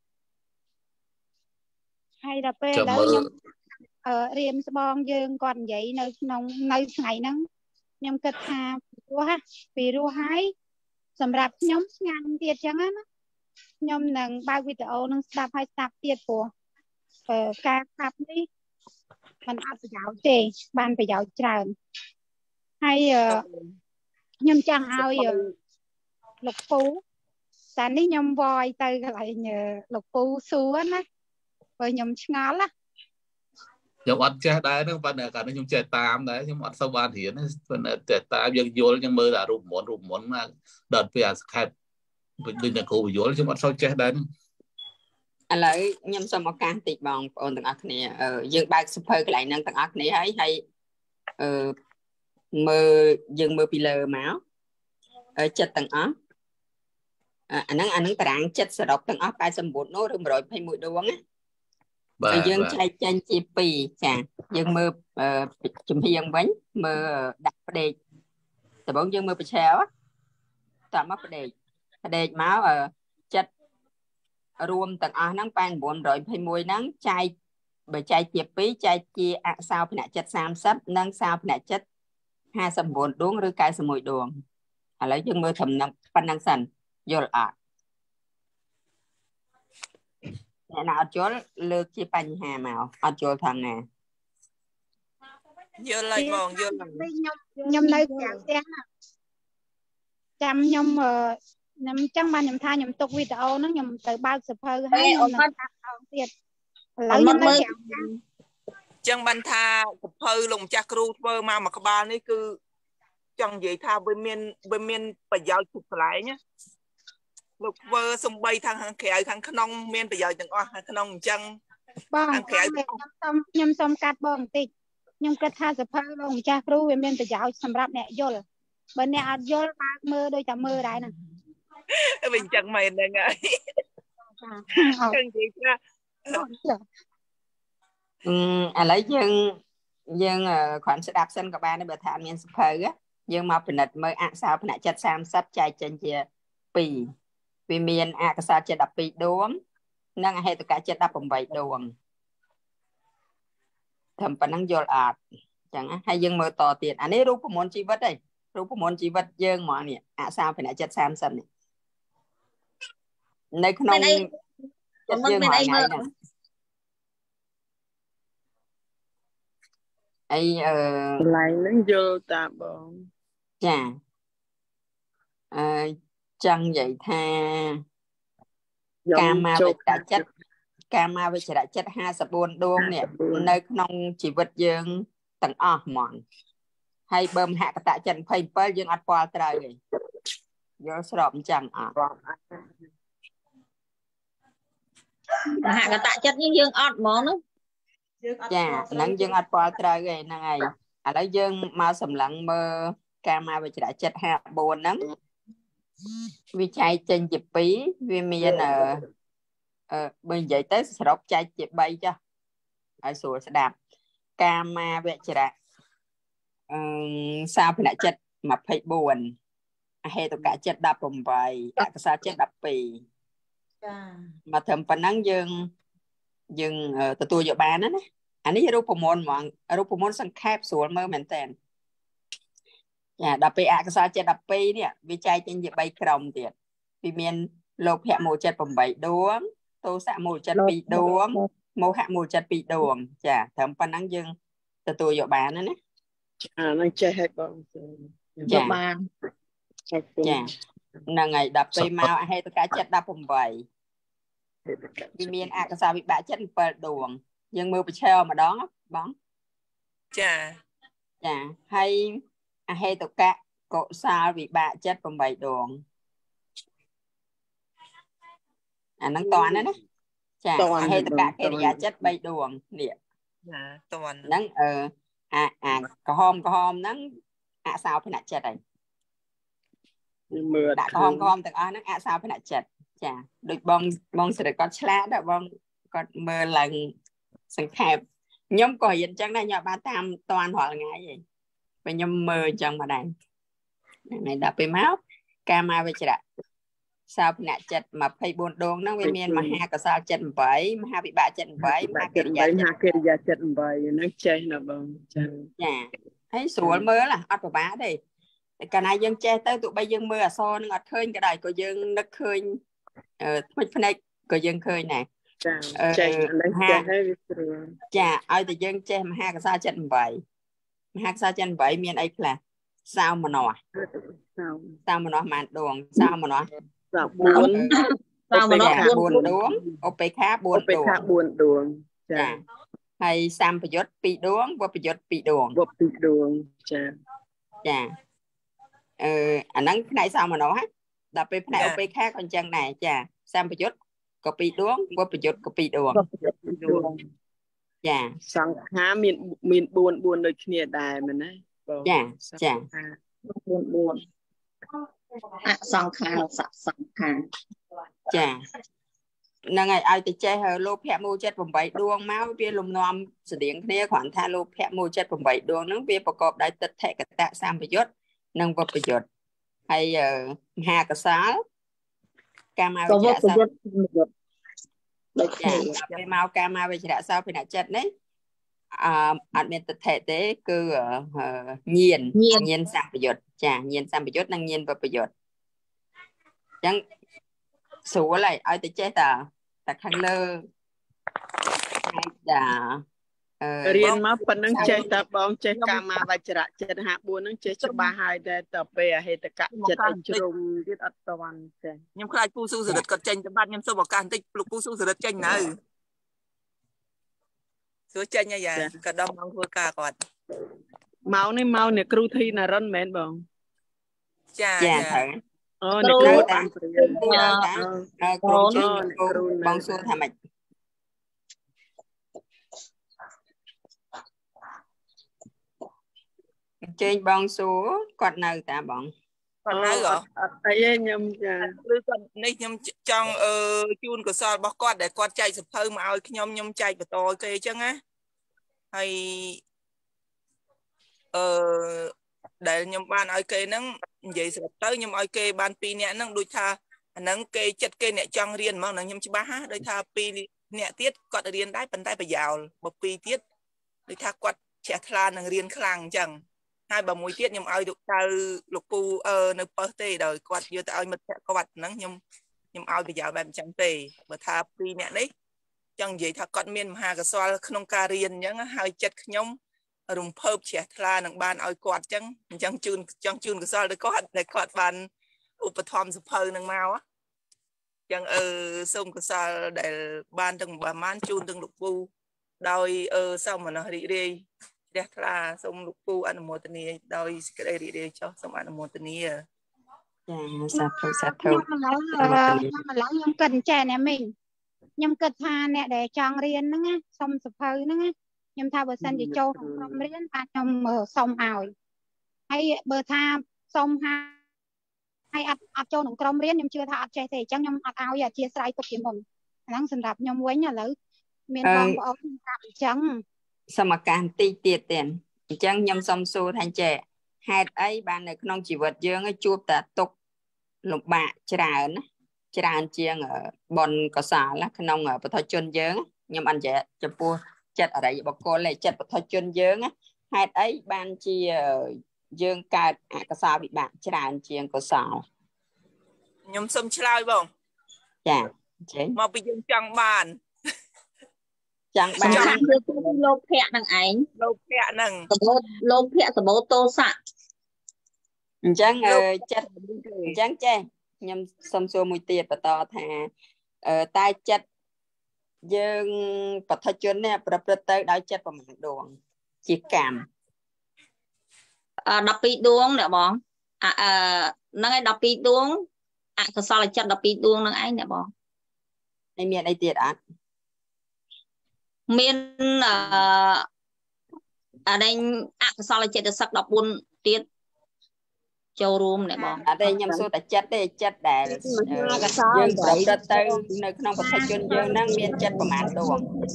hay là pe đó nhom riêng bong dương còn vậy nơi nông nơi ngày nắng nhom kịch hà vì rùa hái sầm rạp nhóm ngàn tiệt chẳng á nhom nằng ba video nằng đạp hay đạp tiệt của ca đạp đi mình ăn phải dạo chè ban phải dạo tràn hay nhom chẳng ao lục phú tại ní nhom voi tay lại nhờ lục phú xu á rồi nhom ngó lá nhom ăn che đấy nó ban cả nó nhom che tam đấy nhom ăn sau ban hiển phần che tam dân vô nhưng mơ là rụm muốn mà đợt về khai đừng là cô vô nhom ăn sau che đấy lại nhom sau một can tịt bòn ôn từng ác này dân ba super cái lại năng từng ác này hay mơ dân mơ pillar máu ở chất từng ác anh nắng tảng chất sẽ đọc từng ác ai xâm bột nó rồi phải mũi đuống á dân chạy chân chi pì chà dân mơ chùm hiền bánh mơ đặt đề thì bọn dân mơ bị xéo á tạm mất đề máu chất rùm từng ác nắng pan buồn rồi phải mũi nắng chạy bởi chạy chi pì chạy chi sao phải chất sam sắp nắng sao phải chất hai xâm bột đuống rồi cái xâm mũi đuống lấy dân mơ thầm năng pan năng sần vô là nào chỗ lược chi bánh hà màu ở chỗ thằng nè vô lại mòn vô nhom nơi chẳng xem chăm nhom nhom chẳng ban nhom tha nhom tục video nó nhom từ bao sập hơi hay nhom tiệt lấy nhom nơi chẳng ban tha sập hơi lồng chạc ru vơ mà các bạn ấy cứ chẳng vậy tha bên miền phải giao chụp lại nhé lục vơ xung bay thằng khẹo thằng khăn miền bây giờ đừng có khăn nông chân bong nhom xong cắt bong tịt nhom cắt tha sập hơi lồng chạc ru bên miền phải giao sầm rạp nè vô bên nè vô ba mơ đôi chạm mơ đấy nè mình chẳng mày nè ngài lấy dân khoản sẽ đạp sân các bạn để bật thảm miền sập hơi á dân mà phải nật mơ ăn sao phải nãy chặt sam sắp chạy chân chia pì vì miền cái sao chơi đập bị đốm năng hay tất cả chơi đập bằng bảy đuồng thầm phải năng vô chẳng hay dân mơ to tiền anh ấy rút môn chi vật đây rút môn chi vật dân mà nè sao phải nãy chất sam sân này nơi không chất dân mọi ngày nè ấy lại nó vô tạm bọn chà chân vậy tha cama với đã chất 24 đuông nè nơi nông chỉ vật dương tầng mòn hay bơm hạ cái tạ chân phơi phơi dương ăn qua trời vô sọm chẳng hạ cái tạ chất nhưng dương ọt món đó chà nắng dương ăn qua trời này ngày ở đây dương mau sầm lặng mơ cama với đã chất 24 nắng vì chạy trên chụp bí vì miền bên vậy tới sọc chạy chụp bay cho ឲ្យស្រួលស្ដាប់កាមាវចរៈសាភនៈចិត្ត24អហេតុកៈចិត្ត18អកុសលចិត្ត12ចាមកត្រឹមប៉ុណ្ណឹងយើងទទួលយកបានណាអានេះរូបមន្តហ្មងរូបមន្តសង្ខេបស្រួលមើលមែនតើចាដល់ពេលអកុសលចិត្ត12នេះវាចែកចេញជា3ក្រុមទៀតវាមានលោភៈមោហចិត្ត8ដួងទោសៈមោហចិត្ត2ដួងមោហៈមោហចិត្ត2ដួងចាត្រឹមប៉ុណ្ណឹងយើងទទួលយកបានណានឹងចេះឲ្យបងយកបានចាហ្នឹងហើយដល់ពេលមកអហេតុកៈចិត្ត18វាមានអកុសលវិបាកចិត្ត7ដួងយើងមើលប្រឈើម្ដងបងចាហើយអហេតុកៈកុសលវិបាកចិត្ត8ដួងអាហ្នឹងតន់ណាចាអហេតុកៈកិរិយាចិត្ត3ដួងនេះចាតន់ហ្នឹងអាក្រហមហ្នឹងអសោភនៈចិត្តហើយមើលដាក់ក្រហមទាំងអស់ហ្នឹងអសោភនៈចិត្តចាដូចបងសិរិគាត់ឆ្លាតដែរបងគាត់មើលឡើងសង្ខេបខ្ញុំក៏រៀនអញ្ចឹងដែរខ្ញុំបានតាមតន់រាល់ថ្ងៃឯងពេលខ្ញុំមើលអញ្ចឹងមកដែរថ្ងៃដល់ពេលមកកាមាវចរៈសោភនៈចិត្ត24ដួងហ្នឹងវាមានមហាកុសលចិត្ត8មហាវិបាកចិត្ត8មហាកិរិយាចិត្ត8ហ្នឹងចេះណាបងចាហើយស្រួលមើលអត់ពិបាកទេកាលណាយើងចេះទៅទោះបីយើងមើលអក្សរនឹងអត់ឃើញក៏ដោយក៏យើងនឹកឃើញថ្មិចភ្នែកក៏យើងឃើញដែរចាចេះឡើងចេះហើយវាស្រួលចាឲ្យតែយើងចេះមហាកុសលចិត្ត8មហាកុសលចិត្ត8មានអីខ្លះសោមនស្សមានដួងសោមនស្ស 4 សោមនស្ស4ដួងឧបេក្ខា4ដួងចាហើយសម្ពយុទ្ធ2ដួងវពយុទ្ធ2ដួងចាអាហ្នឹងផ្នែកសោមនស្សដល់ពេលផ្នែកឧបេក្ខាក៏អញ្ចឹងដែរចាសម្ពយុទ្ធក៏2ដួងវពយុទ្ធក៏2ដួងចាសង្ខារមាន4ដូចគ្នាដែរមែនទេបងចា 4អសង្ខារសសង្ខារចាហ្នឹងហើយឲ្យទៅចេះលោភៈមោហចិត្ត8ដួងមកវាលំនាំស្តៀងគ្នាគ្រាន់ថាលោភៈមោហចិត្ត8ដួងហ្នឹងវាប្រកបដោយទិដ្ឋិកតៈសម្ពយុទ្ធនិងវពយុទ្ធហើយមហាកុសលកាមាវចរៈសោដូចគ្នាពេលមកកាមាវចរៈសោភនៈចិត្តនេះអត់មានទិដ្ឋិទេគឺញាណសម្ពយុទ្ធចាញាណសម្ពយុទ្ធនិងញាណវពយុទ្ធអញ្ចឹងស្រួលហើយឲ្យទៅចេះតែខាងលើរៀនមកប៉ុណ្ណឹងចេះតែបងចេះកាមាវចរៈចិត្ត54ហ្នឹងចេះច្បាស់ហើយតែតពេលអហេតុកៈចិត្តឲ្យជ្រុំទៀតអត់តន់ចេះខ្ញុំខ្លាចពូស៊ូសរិទ្ធគាត់ចេញទៅបាត់ខ្ញុំសូមឱកាសបន្តិចលោកពូស៊ូសរិទ្ធចេញនៅសួរចេញហើយក៏ដល់ម៉ោងធ្វើការគាត់ម៉ោងនេះម៉ោងអ្នកគ្រូធីណារិនមែនបងចាអូអ្នកគ្រូតាមព្រានគ្រូចេញបងសួរថាម៉េចចេញបងសួរគាត់នៅតាបងគាត់នៅអត់អីទេខ្ញុំចាឬគាត់នេះខ្ញុំចង់ជូនកុសលរបស់គាត់ដែលគាត់ចែកសភៅមកឲ្យខ្ញុំចែកបន្តគេអញ្ចឹងណាហើយដែលខ្ញុំបានឲ្យគេហ្នឹងនិយាយស្រាប់ទៅខ្ញុំឲ្យគេបាន2នាក់ហ្នឹងដូចថាអាហ្នឹងគេចិត្តគេអ្នកចង់រៀនហ្មងហ្នឹងខ្ញុំច្បាស់ណាដូចថា2នាក់ទៀតគាត់រៀនដែរប៉ុន្តែប្រយោលបើ2ទៀតដូចថាគាត់ជ្រះថ្លានឹងរៀនខ្លាំងអញ្ចឹងហើយបើមួយទៀតខ្ញុំឲ្យទៅលោកពូនៅប៉ុស្តិ៍ទេដោយគាត់យកទៅឲ្យមិត្តភក្តិគាត់ហ្នឹងខ្ញុំឲ្យប្រយោលបែបអញ្ចឹងទេបើថា2នាក់នេះចង់និយាយថាគាត់មានមហាកុសលក្នុងការរៀនអញ្ចឹងហើយចិត្តខ្ញុំរំភើបជ្រះថ្លានឹងបានឲ្យគាត់អញ្ចឹងចង់ជូនកុសលទៅគាត់ដែលគាត់បានឧបត្ថម្ភសភៅនឹងមកអញ្ចឹងសូមកុសលដែលបានទាំងបានជូនទាំងលោកពូដោយសូមមនស្សរីករាយជ្រះថ្លាសូមលោកពូអនុមោទនាដោយសេចក្តីរីករាយចុះសូមអនុមោទនាចាសាធុម្ល៉េះខ្ញុំគិតចេះណាមីងខ្ញុំគិតថាអ្នកដែលចង់រៀនហ្នឹងណាសុំសភៅហ្នឹងណាខ្ញុំថាបើសិនជាចូលក្នុងក្រុមរៀនបាទខ្ញុំសុំឲ្យហើយបើថាសុំហើយអត់ចូលក្នុងក្រុមរៀនខ្ញុំជឿថាអត់ចេះទេអញ្ចឹងខ្ញុំអត់ឲ្យអធិស្ឋានទុកជាមុនហ្នឹងសម្រាប់ខ្ញុំវិញឥឡូវមានបងប្អូនប្រាប់អញ្ចឹងសមការទីទៀតទៀតអញ្ចឹងខ្ញុំសូមសួរថាចេះហេតុអីបាននៅក្នុងជីវិតយើងជួបតែទុកលំបាកច្រើនណាច្រើនជាងបុណ្យកុសលក្នុងបុថុជនយើងខ្ញុំអញ្ចឹងចំពោះចិត្តអរិយបុគ្គលចិត្តបុថុជនយើងហេតុអីបានជាយើងកើតអកុសលវិបាកច្រើនជាងកុសលខ្ញុំសូមឆ្លើយបងចាចេះមកពីយើងចង់បានចង់បានគឺលោកភៈនឹងឯងលោកភៈនឹងលោកភៈសម្បូរទោសៈអញ្ចឹងចិត្តអញ្ចឹងចេះខ្ញុំសូមសួរមួយទៀតបន្តថាតែចិត្តយើងបុថុជននេះប្រព្រឹត្តទៅដោយចិត្តប្រមាណដួងជាកម្ម 12 ដួងអ្នកបងហ្នឹងឯង12 ដួងអកុសលចិត្ត12 ដួងហ្នឹងឯងអ្នកបងហើយមានអីទៀតអត់មានអានេះអកុសលចិត្តសឹក14ទៀតចូលរួមអ្នកបងអត់ទេខ្ញុំសួរតែចិត្តទេចិត្តដែលយើងប្រព្រឹត្តទៅនៅក្នុងបុថុជនយើងហ្នឹងមានចិត្តប្រមាណដួង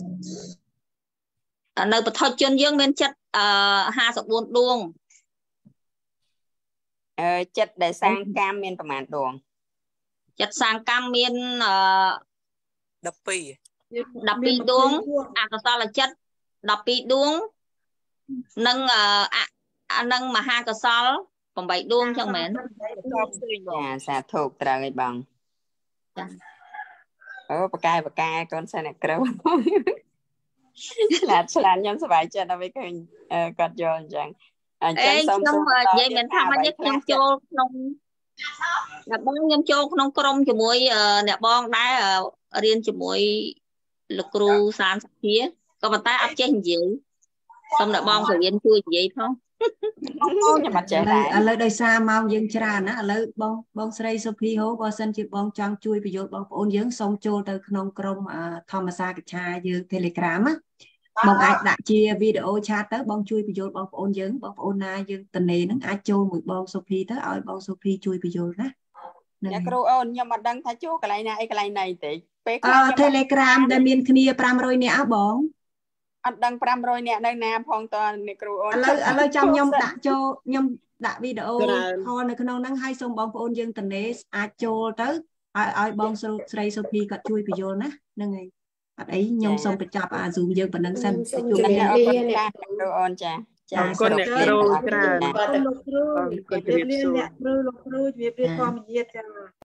នៅបុថុជនយើងមានចិត្ត54 ដួងចិត្តដែលសាងកម្មមានប្រមាណដួងចិត្តសាងកម្មមាន12 ដួងអកុសលចិត្ត12 ដួងនិងនិងមហាកុសល8 ដួងចឹងមែនចាសាធុត្រូវហើយបងចាអូបកែកូនសិនអ្នកគ្រូឆ្លាតខ្ញុំសប្បាយចិត្តដល់វាឃើញគាត់យកអញ្ចឹងអញ្ចឹងសូមនិយាយមិនថាមិនខ្ញុំចូលក្នុងអ្នកបងខ្ញុំចូលក្នុងក្រុមជាមួយអ្នកបងដែររៀនជាមួយលោកគ្រូសានសុភាក៏ប៉ុន្តែអត់ចេះនិយាយសូមអ្នកបងក៏រៀនជួយនិយាយផងខ្ញុំអត់ចេះដែរឥឡូវដោយសារម៉ោងយើងច្រើនណាឥឡូវបងស្រីសុភីហូបើសិនជាបងចង់ជួយបញ្យល់បងប្អូនយើងសូមចូលទៅក្នុងក្រុមធម្មសាកច្ឆាយើង Telegram ណាបងអាចដាក់ជាវីដេអូឆាតទៅបងជួយបញ្យល់បងប្អូនយើងបងប្អូនណាយើងតនេហ្នឹងអាចចូលមួយបងសុភីទៅឲ្យបងសុភីជួយបញ្យល់ណាអ្នកគ្រូអូនខ្ញុំអត់ដឹងថាចូលកន្លែងណាអីកន្លែងណីទេពេលខ្លះ Telegram ដែលមានគ្នា500នាក់បងអត់ដឹង500នាក់នៅណាផងតើអ្នកគ្រូអូនឥឡូវចាំខ្ញុំដាក់ចូលខ្ញុំដាក់វីដេអូខលនៅក្នុងហ្នឹងឲ្យសូមបងប្អូនយើងតនេអាចចូលទៅឲ្យបងស្រីសុភីគាត់ជួយបញ្យល់ណាហ្នឹងហើយអត់អីខ្ញុំសូមបញ្ចប់អា Zoom យើងប៉ុណ្្នឹងសិនជួបគ្នាអរគុណអ្នកគ្រូអូនចាអរគុណអ្នកគ្រូច្រើនលោកគ្រូជំរាបលាអ្នកគ្រូលោកគ្រូជំរាបលាធម្មជាតិចា